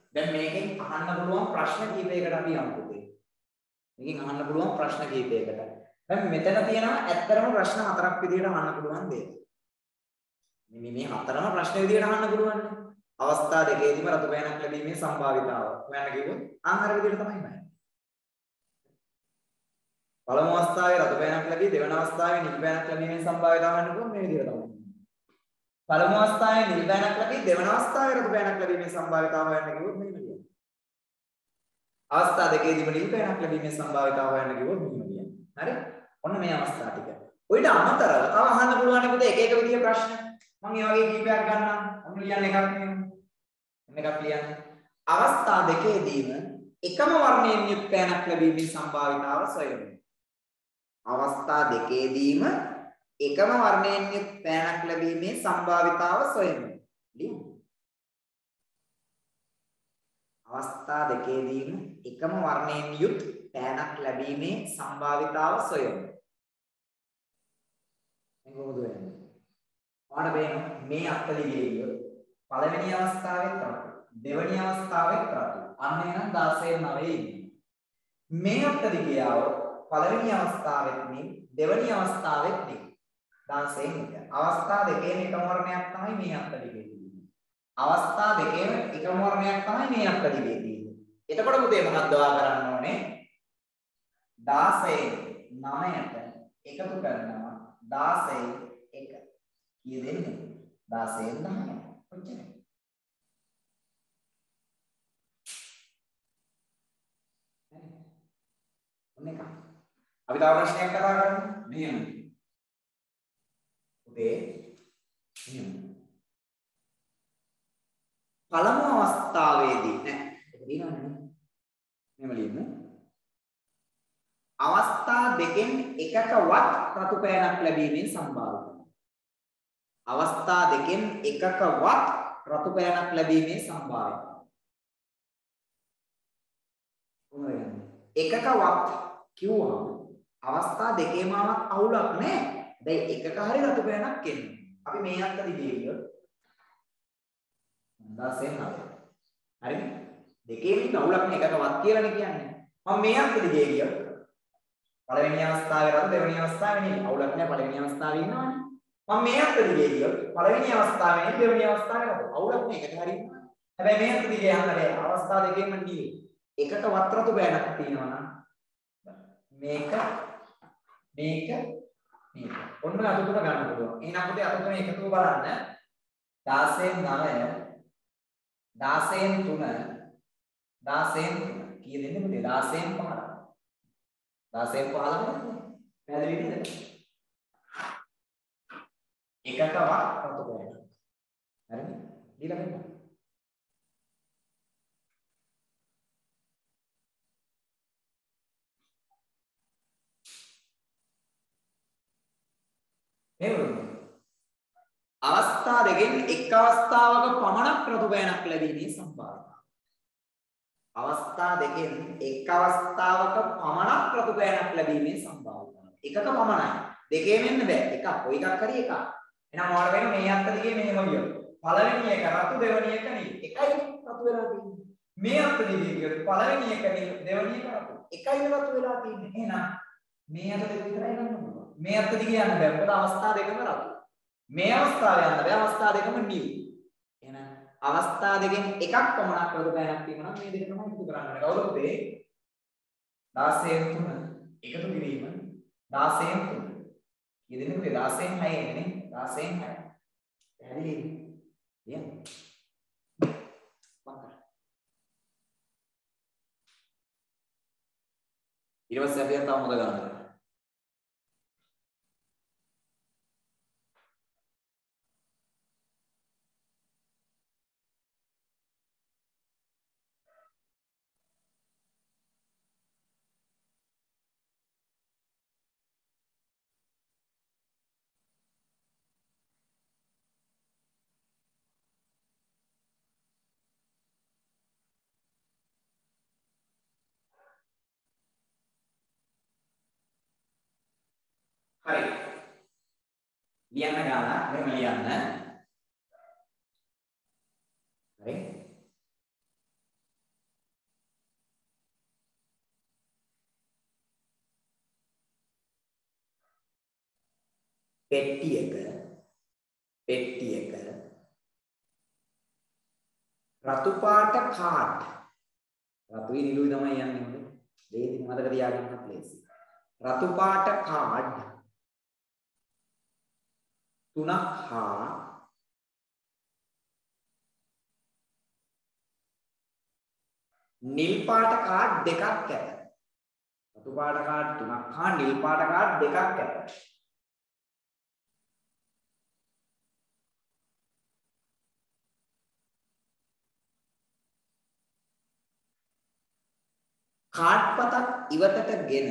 දැන් මේකෙන් අහන්න පුළුවන් ප්‍රශ්න කීපයකට අපි යමු පුතේ. මේකෙන් අහන්න පුළුවන් ප්‍රශ්න කීපයකට. දැන් මෙතන තියෙනවා ඇත්තටම ප්‍රශ්න හතරක් විදිහට අහන්න පුළුවන් දේවල්. මේ හතරම ප්‍රශ්න විදිහට අහන්න පුළුවන්. අවස්ථා දෙකේදීම රතු පෑනක් ලැබීමේ සම්භාවිතාව. හොයන්න කිව්වොත් අර විදිහට තමයි මම. පළමු අවස්ථාවේ රතු පෑනක් ලැබී දෙවන අවස්ථාවේ නිල් පෑනක් ලැබීමේ සම්භාවිතාව ගන්න පුළුවන් මේ විදිහට තමයි. පළමු අවස්ථාවේ නිල් පෑනක් ලැබී දෙවන අවස්ථාවේ රතු පෑනක් ලැබීමේ සම්භාවිතාව හොයන්න කිව්වොත් මෙන්න කියනවා. අවස්ථා දෙකේදීම නිල් පෑනක් ලැබීමේ සම්භාවිතාව හොයන්න කිව්වොත් මෙන්න කියනවා. හරි? ඔන්න මේ අවස්ථා ටික. ඔයිට අමතරව තව අහන්න පුළුවන් නේ පුතේ එක එක විදිහේ ප්‍රශ්න. මම මේ වගේ කීපයක් ගන්නම්. ඔන්න ලියන්න එකක් නෙමෙයි. එකක් ලියන්න. අවස්ථා දෙකේදීම එකම වර්ණයෙන් යුත් පෑනක් ලැබීමේ සම්භාවිතාව සොයමු. අවස්ථා දෙකේදීම එකම වර්ණයෙන් යුත් පෑනක් ලැබීමේ සම්භාවිතාව සොයමු. ලියමු. අවස්ථා දෙකේදීම එකම වර්ණයෙන් යුත් පෑනක් ලැබීමේ සම්භාවිතාව සොයමු. මේ කොහොමද වෙන්නේ? ඔයාලට පේනවා මේ අත්දැකීම පළවෙනි අවස්ථාවෙත් රතු දෙවෙනි අවස්ථාවෙත් රතු අන්න එනම් 16 9 ඉන්නේ මේ අත්දැකියාව පළවෙනි අවස්ථාවෙත් නේ දෙවෙනි අවස්ථාවෙත් නේ 16 ඉන්නේ අවස්ථා දෙකේම එකම වර්ණයක් තමයි මේ අත්දැකීම අවස්ථා දෙකේම එකම වර්ණයක් තමයි මේ අත්දැකීම එතකොට පුතේ මොකක්ද ඔයා කරන්න ඕනේ 16 9ට එකතු කරනවා 16 1 කීය දෙන්නේ 16 10 කොච්චරද ඔන්න එක අපි තව ප්‍රශ්නයක් කතා කරමු මෙහෙම පුතේ මෙහෙම පළමු අවස්ථාවේදී නෑ ඒක දිනවනේ මෙහෙම ලියමු අවස්ථා දෙකෙන් එකකවත් රතු පෑනක් ලැබීමේ සම්භාවිතාව අවස්ථා දෙකෙන් එකකවත් රතු පෑනක් ලැබීමේ සම්භාවිතාව කොහොමද එකකවත් කිව්වම අවස්ථා දෙකේමවත් අවුලක් නැහැ. දැන් එකක හරි රතු පෑනක් එන්නේ. අපි මේ අත්ත දිගේ ගියොත් 16 9. හරිද? දෙකේම ඉන්න අවුලක් නේ එකකවත් කියලානේ කියන්නේ. මම මේ අත්ත දිගේ ගියොත් පළවෙනි අවස්ථාවේ රතු දෙවෙනි අවස්ථාවේ නේ අවුලක් නැහැ පළවෙනි අවස්ථාවේ ඉන්නවනේ. මම මේ අත්ත දිගේ ගියොත් පළවෙනි අවස්ථාවේ නේ දෙවෙනි අවස්ථාවේ රතු අවුලක් නේ එකක හරි ඉන්නවා. හැබැයි මේ අත්ත දිගේ යන්න බෑ. අවස්ථා දෙකේම නිල්. එකක වත්රතු පෑනක් තියෙනවා නම් මේක ඔන්න අත තුන ගන්න පුළුවන්. එහෙනම් පුතේ අත තුන එකතුව බලන්න 16 9 16 3 16 කීය දෙන්නේ පුතේ 16 15 16 15 පැහැදිලි නේද? එකක වත්රතු පෑනක්. හරිද? දීලා බලන්න. අවස්ථා දෙකෙන් එක් අවස්ථාවක පමණක් රතු පෑනක් ලැබීමේ සම්භාවිතාව. අවස්ථා දෙකෙන් එක් අවස්ථාවක පමණක් රතු පෑනක් ලැබීමේ සම්භාවිතාව. එකක පමණයි. දෙකේම වෙන්න බෑ. එකක් කොයි එකක් හරි එකක්. එහෙනම් ඔයාලා වෙන මේ අත්ත දිගේ මෙහෙම ගියොත් පළවෙනි එක රතු දෙවෙනි එක නිල්. එකයි රතු වෙලා තියෙන්නේ. මේ අත්ත දිගේ ගියොත් පළවෙනි එක නිල් දෙවෙනි එක රතු. එකයි රතු වෙලා තියෙන්නේ. එහෙනම් මේ අත දෙක විතරයි ගන්න පුළුවන්. මේ අත්ත දිගේ යන්න බෑ. මොකද අවස්ථා දෙකම රතු. මේ අවස්ථාවේ යන්න බෑ අවස්ථා දෙකම නිල්. එහෙනම් අවස්ථා දෙකෙන් එකක් පමණක් රතු පෑනක් තියෙනවා නම් මේ දෙක තමයි එකතු කරන්න ඕනේ. කවුද පුතේ? 16 3 එකතු කිරීම 16 3. ඊදෙන්නේ පුතේ 16 6 එන්නේ 16 6. පැහැදිලිද? එහෙනම් වක්කර. ඊට පස්සේ අපි තව මොකද ගන්නද? හරි. ලියන්න ගාලා මෙහෙම ලියන්න. හරි. පෙට්ටියක රතු පාට කාඩ් රතුයි නිලුයි තමයි යන්නේ හොඳ. දෙයින් මතක තියාගන්න ප්ලීස්. රතු පාට කාඩ් තුනක් හා නිල් පාට කාඩ් දෙකක් ඇත. රතු පාට කාඩ් තුනක් හා නිල් පාට කාඩ් දෙකක් ඇත. කාඩ් පතක් ඉවතට ගෙන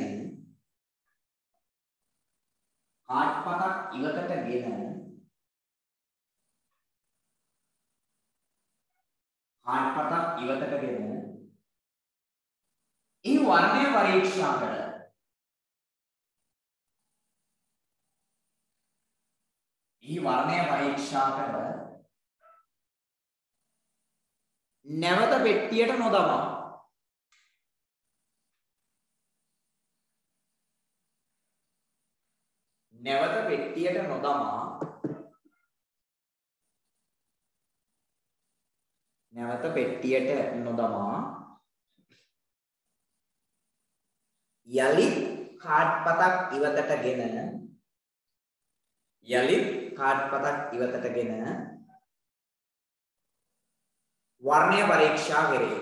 ඒ වර්ණය පරීක්ෂා කර නැවත පෙට්ටියට නොදමා යලිත් කාඩ් පතක් ඉවතට ගෙන වර්ණය පරීක්ෂා කෙරේ.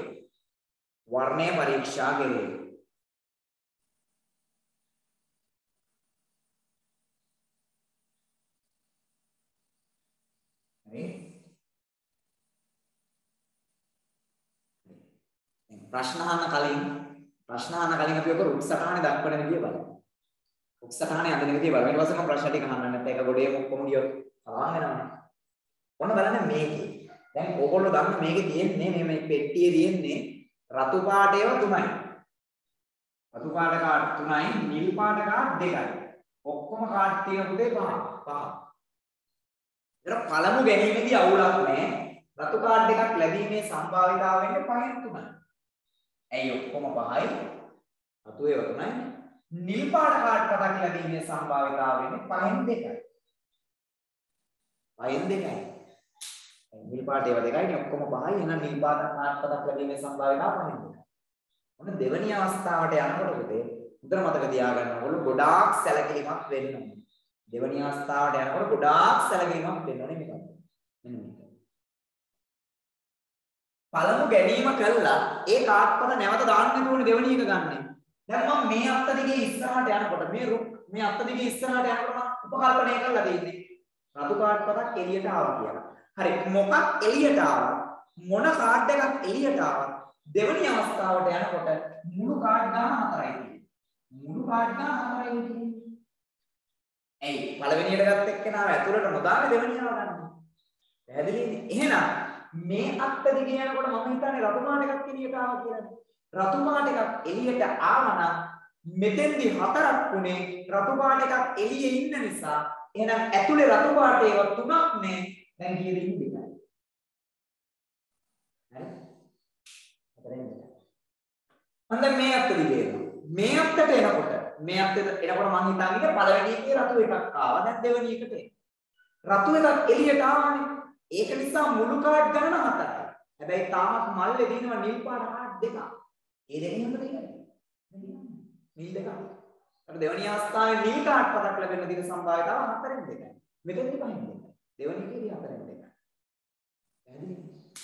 ප්‍රශ්න අහන්න කලින් අපි ඔක රුක් සටහනේ දක්වන විදිය බලමු. රුක් සටහනේ අඳින විදිය බලමු. ඊට පස්සේ මම ප්‍රශ්න ටික අහන්න නැත්නම් ඒක ගොඩේම ඔක්කොම ගියොත් කලවම් වෙනවනේ. ඔන්න බලන්න මේකේ. දැන් ඕගොල්ලෝ දන්න මේකේ තියෙන්නේ මේ පෙට්ටියේ තියෙන්නේ රතු පාට ඒවා 3යි. රතු පාට කාඩ් 3යි, නිල් පාට කාඩ් 2යි. ඔක්කොම කාඩ් තියෙන පුතේ 5. ඒක පළමු ගැනීමේදී අවුලක් නැහැ. රතු කාඩ් එකක් ලැබීමේ සම්භාවිතාව වෙන්නේ 5න් 3යි. ඇයි ඔක්කොම 5යි? රතු ඒවා 3යි. නිල් පාට කාඩ් පතක් ලැබීමේ සම්භාවිතාව වෙන්නේ 5න් 2යි. නිල් පාට ඒවා 2යි නේ ඔක්කොම 5යි. එහෙනම් නිල් පාට කාඩ් පතක් ලැබීමේ සම්භාවිතාව 5න් 2යි. ඔන්න දෙවෙනි අවස්ථාවට යනකොට පුතේ උතර මතක තියාගන්න ඕගොල්ලෝ ගොඩාක් සැලකිලිමත් වෙන්න ඕනේ. දෙවෙනි අවස්ථාවට යනකොට ගොඩාක් සැලකිලිමත් වෙන්න ඕනේ මේක. මෙන්න මේක. පළමු ගැනීම කළා ඒ කාඩ් පත නැවත දාන්න ඕනේ දෙවෙනි එක ගන්න. දැන් මම මේ අත්ත දිගේ ඉස්සරහට යනකොට මේ අත්ත දිගේ ඉස්සරහට යනකොට මම උපකල්පනය කරලා තියෙන්නේ රතු කාඩ් පතක් එළියට ආවා කියලා. හරි මොකක් එළියට ආවා මොන කාඩ් එකක් එළියට ආවා දෙවෙනි අවස්ථාවට යනකොට මුළු කාඩ් ගාන 4යි තියෙන්නේ. ඇයි පළවෙනියට ගත්ත එක්කෙනාව ඇතුළට නොදාන්නේ දෙවෙනියව ගන්නවා. පැහැදිලිනේ? එහෙනම් මේ අත්ත දිගේ යනකොට මම හිතන්නේ රතු පාට එකක් එළියට ආවා කියලා. රතු පාට එකක් එළියට ආවනම් මෙතෙන්දි 4ක් උනේ රතු පාට එකක් එළියේ ඉන්න නිසා. එහෙනම් ඇතුලේ රතු පාට ඒවා 3ක් නේ. දැන් කීයද ඉන්නේ? හරි? අන්න මේ අත්ත දිගේ එනවා. මේ අත්තට එනකොට මම හිතන්නේ පළවෙනි එකේ රතු එකක් ආවා. දැන් දෙවෙනි එකට රතු එකක් එළියට ආවනේ. ඒක නිසා මුළු කාඩ් ගණන 4යි. හැබැයි තාමත් මල්ලේ දිනනවා නිල් පාට කාඩ් දෙකක්. ඒ දෙකෙන් මොකද කියන්නේ? නිල් දෙකක්. අර දෙවෙනි අවස්ථාවේ නිල් කාඩ් පතක් ලැබෙන්න දින සම්භාවිතාව 4න් 2යි. මෙතෙන්දි 5න් 2යි. දෙවෙනි එකේදී 4න් 2යි. පැහැදිලිද?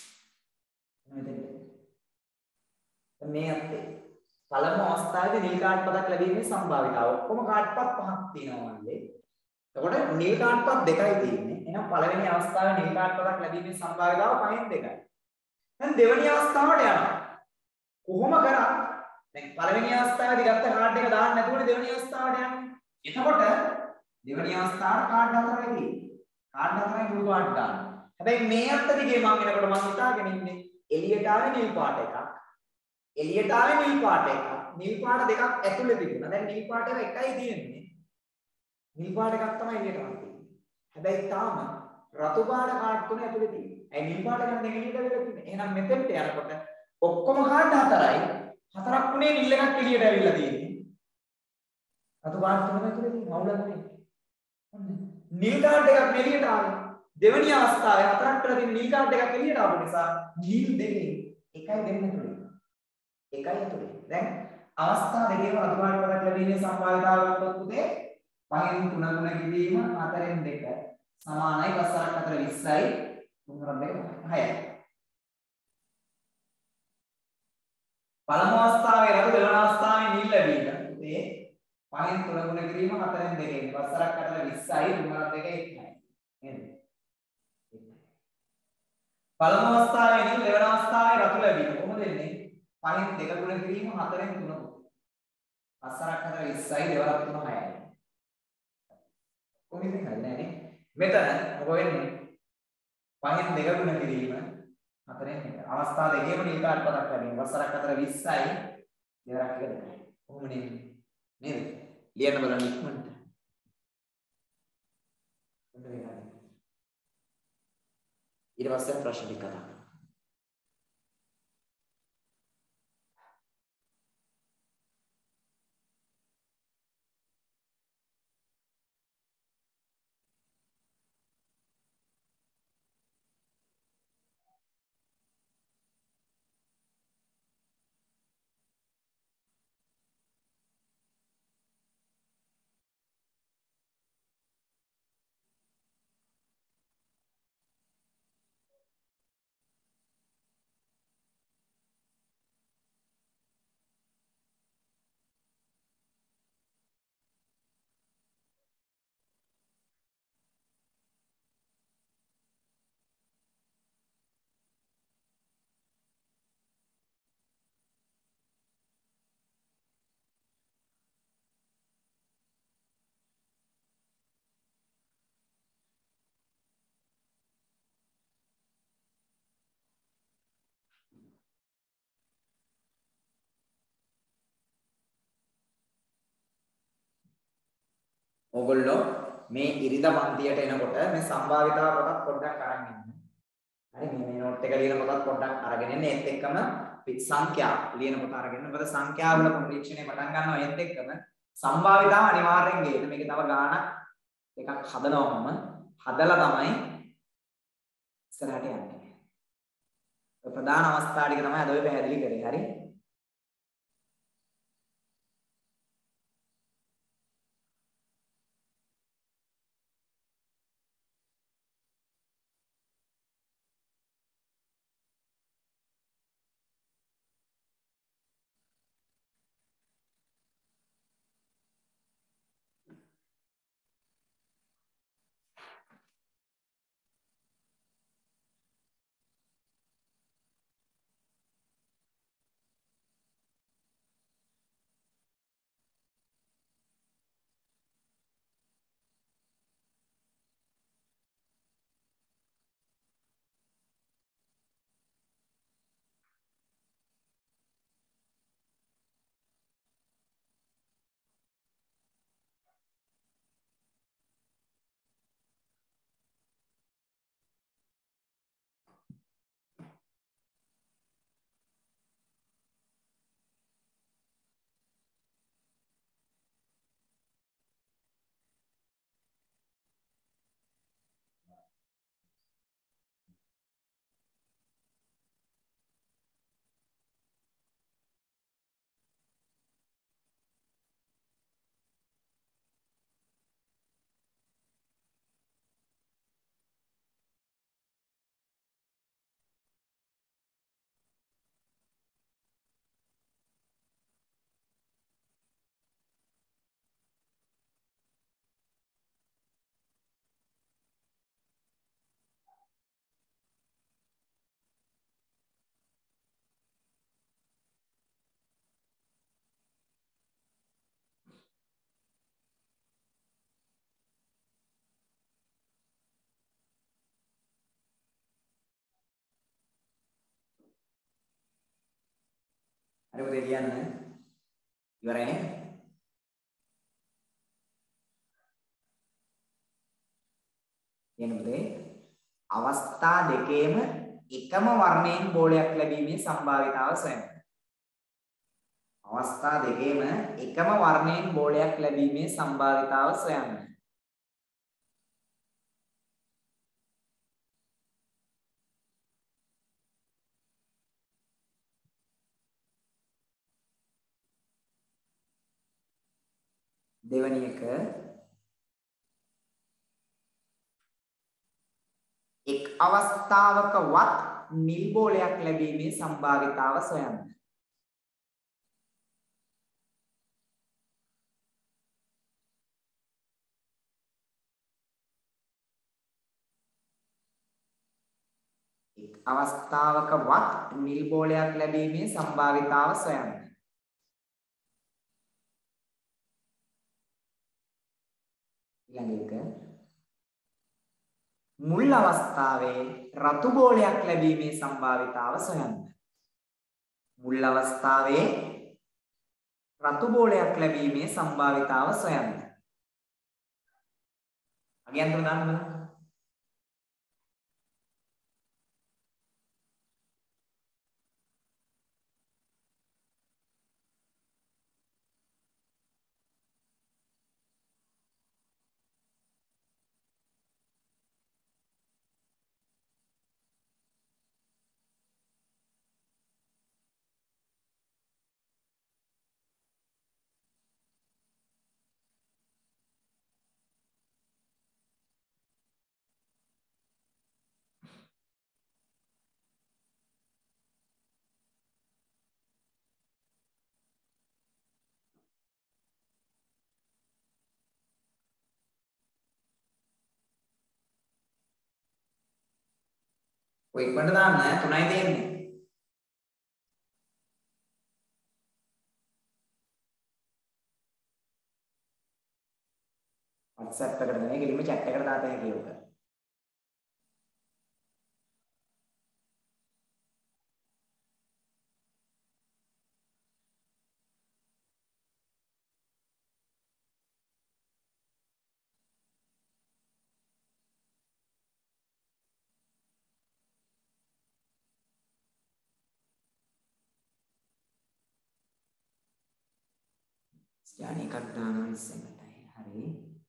මේ අත්තේ පළමු අවස්ථාවේදී නිල් කාඩ් පතක් ලැබීමේ සම්භාවිතාව ඔක්කොම කාඩ් පත් 5ක් තියෙනවා මල්ලේ. එතකොට නිල් කාඩ් පත් 2යි තියෙන්නේ. එහෙනම් පළවෙනි අවස්ථාවේ නිල් කාඩ් පතක් ලැබීමේ සම්භාවිතාව 5න් 2යි. දැන් දෙවෙනි අවස්ථාවට යනවා. කොහොම කරා? දැන් පළවෙනි අවස්ථාවේදී ගත්ත කාඩ් එක දාන්න නැතුවනේ දෙවෙනි අවස්ථාවට යන්නේ. එතකොට දෙවෙනි අවස්ථාවට කාඩ් 4යි තියෙන්නේ. කාඩ් 4යි මුළු කාඩ් දාන්න. හැබැයි මේ අත්ත දිගේ මම එනකොට මම හිතාගෙන ඉන්නේ එළියට ආවේ නිල් පාට එකක්. නිල් පාට දෙකක් ඇතුලේ තිබුණා. දැන් නිල් පාට එක එකයි තියෙන්නේ. නිල් පාට එකක් තමයි එළියට ආවේ. හැබැයි තාම රතු පාට කාඩ් තුන ඇතුලේ තියෙන්නේ. ඒ නිල් පාට එකක් නෙමෙයි එළියට වෙලා තියෙන්නේ. එහෙනම් මෙතෙන්ට යනකොට ඔක්කොම කාඩ් 4යි. 4ක් උනේ නිල් එකක් එළියට ඇවිල්ලා තියෙන්නේ. රතු පාට තුනම ඇතුලේ තියෙන අවුලක් නෙමෙයි. නිල් කාඩ් එකක් එළියට ආවා. දෙවෙනි අවස්ථාවේ හතරක් කරලා තියෙන නිල් කාඩ් එකක් එළියට ආපු නිසා නිල් දෙකේ එකයි දෙන්න තුනේ. එකයි තුනේ. දැන් අවස්ථා දෙකේම රතු කාඩ් පොඩක් ලැබීමේ සම්භාවිතාවයක් පුතේ 5න් 3 3 කිවීම 4න් 2 සමානයි +4ක් 4 20යි 3 2 6යි. පළමු අවස්ථාවේ රතු දෙවන අවස්ථාවේ නිල් ලැබීම පුතේ 5න් 3 3 කිවීම 4න් 2 +4ක් 4 20යි 3 2 1යි. නේද? පළමු අවස්ථාවේ නිල් දෙවන අවස්ථාවේ රතු ලැබීම කොහොමද එන්නේ? 5න් 2 3 කිරීම 4න් 3 +4ක් 4 20යි දෙවරක් 3 6යි. කොහොමද හරිනේ නේ? මෙතන මොකද වෙන්නේ? 5න් 2 ගුණ කිරීම 4න් 1. අවස්ථා දෙකේම නිල් කාඩ් පදක් ලැබීම +4ක් 4 20යි දෙවරක් 1 2යි. කොහොම නේද? නේද? ලියන්න බලන්න ඉක්මනට. ඊට පස්සේ ප්‍රශ්න ටික කතා කරමු. ඕගොල්ලෝ මේ ඉරිදා පන්තියට එනකොට මේ සම්භාවිතාව පොතක් පොඩ්ඩක් අරන් ඉන්න. හරි මේ නෝට් එක ලියන පොතක් පොඩ්ඩක් අරගෙන එන්න. ඒත් එක්කම සංඛ්‍යා ලියන පොත අරගෙන. මොකද සංඛ්‍යා වල පරීක්ෂණය පටන් ගන්නවා. ඒත් එක්කම සම්භාවිතාව අනිවාර්යෙන් ගේන්න. මේකේ තව ගාණක් එකක් හදනවම හදලා තමයි ඉස්සරහට යන්නේ. ප්‍රධාන අවස්ථා ටික තමයි අද ඔය පැහැදිලි කරේ. හරි හරි පුතේ කියන්න. ඉවරයි නේ? කියන්න පුතේ. අවස්ථා දෙකේම එකම වර්ණයෙන් බෝලයක් ලැබීමේ සම්භාවිතාව සොයන්න. අවස්ථා දෙකේම එකම වර්ණයෙන් බෝලයක් ලැබීමේ සම්භාවිතාව සොයන්න. දෙවැනි එක එක් අවස්ථාවකවත් නිල් බෝලයක් ලැබීමේ සම්භාවිතාව සොයන්න. එක් අවස්ථාවකවත් නිල් බෝලයක් ලැබීමේ සම්භාවිතාව සොයන්න. ඊළඟ එක මුල් අවස්ථාවේ රතු බෝලයක් ලැබීමේ සම්භාවිතාව සොයන්න. මුල් අවස්ථාවේ රතු බෝලයක් ලැබීමේ සම්භාවිතාව සොයන්න. අගයන්තර දාන්න. ඔය ඉක්මනට දාන්න 3යි තියෙන්නේ. WhatsApp එකට නෙමෙයි කෙලින්ම chat එකට දාත හැකි උක. ස්කෑන් එකක් දානවා ඉස්සෙල්ලටයි. හරි.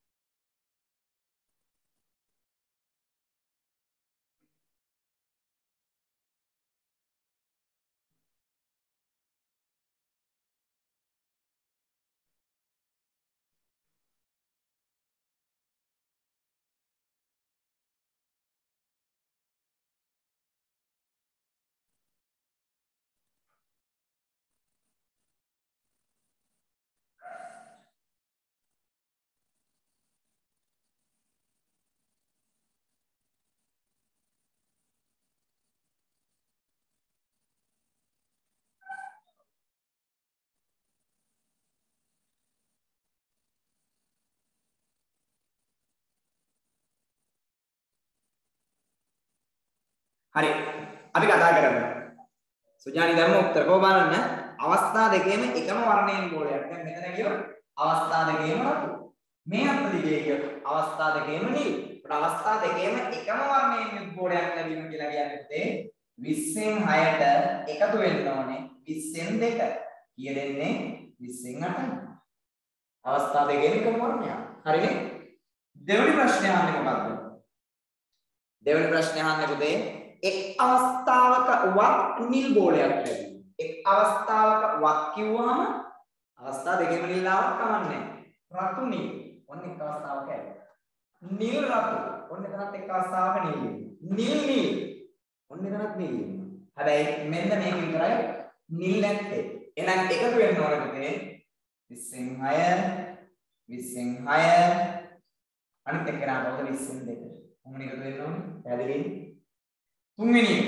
හරි. අපි කතා කරමු. සුජානි දැම්ම උත්තර කොහොම බලන්න? අවස්ථා දෙකේම එකම වර්ණයෙන් බෝලයක්. දැන් මෙතන කියව අවස්ථා දෙකේම රතු. මේ අත් දිගේ කිය අවස්ථා දෙකේම නිල්. ඒකට අවස්ථා දෙකේම එකම වර්ණයෙන් බෝලයක් ලැබීම කියලා කියන්නේ 20න් 6ට එකතු වෙන්න ඕනේ 20න් 2. කීය දෙන්නේ 20න් 8යි. අවස්ථා දෙකේම එකම වර්ණයක්. හරිනේ? දෙවෙනි ප්‍රශ්නේ අහන්නේ මොකක්ද? දෙවෙනි ප්‍රශ්නේ අහන්නේ පුතේ එක් අවස්ථාවක වත් නිල් බෝලයක් ලැබෙනවා. එක් අවස්ථාවක වත් කිව්වහම අවස්ථා දෙකෙම නිල් ආවක් කමන්නේ. රතු නිල්. ඔන්න එක් අවස්ථාවක ඇති. නිල් රතු. ඔන්න එතනත් එක් අවස්ථාවක නිල්. නිල් නිල්. ඔන්න එතනත් නිල්. හැබැයි මෙන්න මේක විතරයි නිල් නැත්තේ. එහෙනම් එකතු වෙන්න ඕනේ පුතේ 20න් 6 20න් 6 අනිත් එක නාමවල 20න් 2. කොහොමද එකතු වෙන්න ඕනේ? පැහැදිලිද? තුන්වෙනි එක.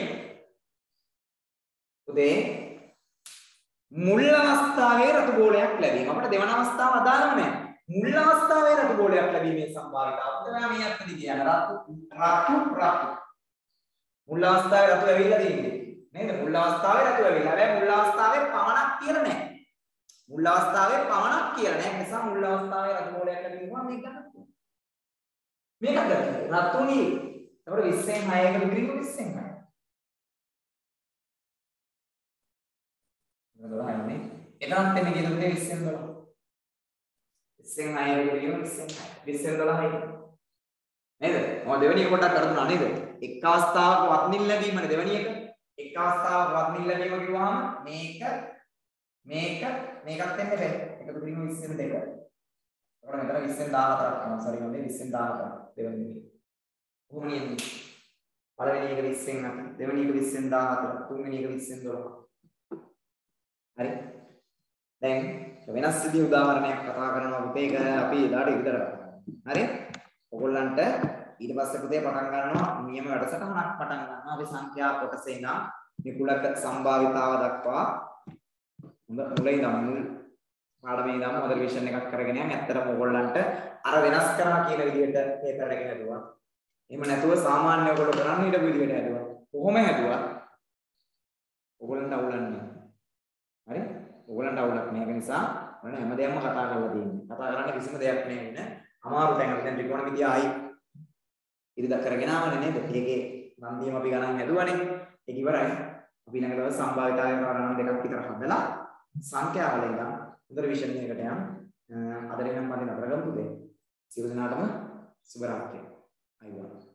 උදේ මුල් අවස්ථාවේ රතු බෝලයක් ලැබීම. අපිට දෙවන අවස්ථාව අදාළම නැහැ. මුල් අවස්ථාවේ රතු බෝලයක් ලැබීමේ සම්භාවිතාව. තමයි මේ අත්දි කියන රතු. මුල් අවස්ථාවේ රතු ඇවිල්ලා තියෙන්නේ. නේද? මුල් අවස්ථාවේ රතු ඇවිල්ලා. හැබැයි මුල් අවස්ථාවේ පමණක් කියලා නැහැ. මුල් අවස්ථාවේ පමණක් කියලා නැහැ. ඒ නිසා මුල් අවස්ථාවේ රතු බෝලයක් ලැබීම මේක ගන්න. මේක ගන්න. රතු නිල්. එතකොට 20න් 6 එකතු කිරීම 20න් 6. නේද? එතනත් එන්නේ කීයද 20න් 12. 20න් 6 එකතු කිරීම 20න් 6. 20න් 12යි. නේද? මම දෙවෙනි එක පොඩ්ඩක් කරදුනා නේද? එක් අවස්ථාවක වත්නිල් ලැබීමනේ දෙවෙනි එක. එක් අවස්ථාවක වත්නිල් ලැබීම කිව්වහම මේකත් එන්නේ බෑ. එකතු කිරීම 20න් 2. එතකොට මෙතන 20න් 14ක් කරනවා. සරි මොන්නේ 20න් 14ක් දෙවෙනි එකේ. කොහොම නියන්නේ? පළවෙනි එක 20න් 8, දෙවෙනි එක 20න් 14, තුන්වෙනි එක 20න් 12. හරි. දැන් වෙනස් විදිහේ උදාහරණයක් කතා කරනවා පුතේ. ඒක අපි එදාට විතර කරනවා. හරි? ඔයගොල්ලන්ට ඊට පස්සේ පුතේ පටන් ගන්නවා නියම වැඩසටහනක් පටන් ගන්නවා. අපි සංඛ්‍යා කොටසේ ඉඳන් නිකුලක සම්භාවිතාව දක්වා මුලින් ඉඳන් මුල් පාඩමේ ඉඳන් මොඩල් රිවිෂන් එකක් කරගෙන යන්න. ඇත්තටම ඔයගොල්ලන්ට අර වෙනස් කරා කියන විදිහට පේපර් එක හැදුවා. එහෙම නැතුව සාමාන්‍ය ඔයගොල්ලෝ කරන්න හිටපු විදිහට හැදුවා. කොහොම හැදුවා? ඔයගොල්ලන්ට අවුලන්නේ. හරි? ඔයගොල්ලන්ට අවුලක් නෑ. ඒක නිසා ඔන්න හැමදේම කතා කරලා තියෙන්නේ. කතා කරන්න කිසිම දෙයක් නෑ ඉන්න. අමාරු තැන. දැන් ත්‍රිකෝණමිතිය ආයි ඉරිදා කරගෙන ආවනේ නේද? ඒකේ නන්දියම අපි ගණන් හැදුවානේ. ඒක ඉවරයි. අපි ඊළඟ දවස් සම්භාවිතාවය ගණන් දෙකක් විතර හදලා සංඛ්‍යාවල ඉඳන් හොඳ රිවිෂන් එකකට යන්න. අද නම් පන්ති නතර කරමු පුතේ. සියලු දෙනාටම සුබ රාත්‍රියක්. අයිබෝන්.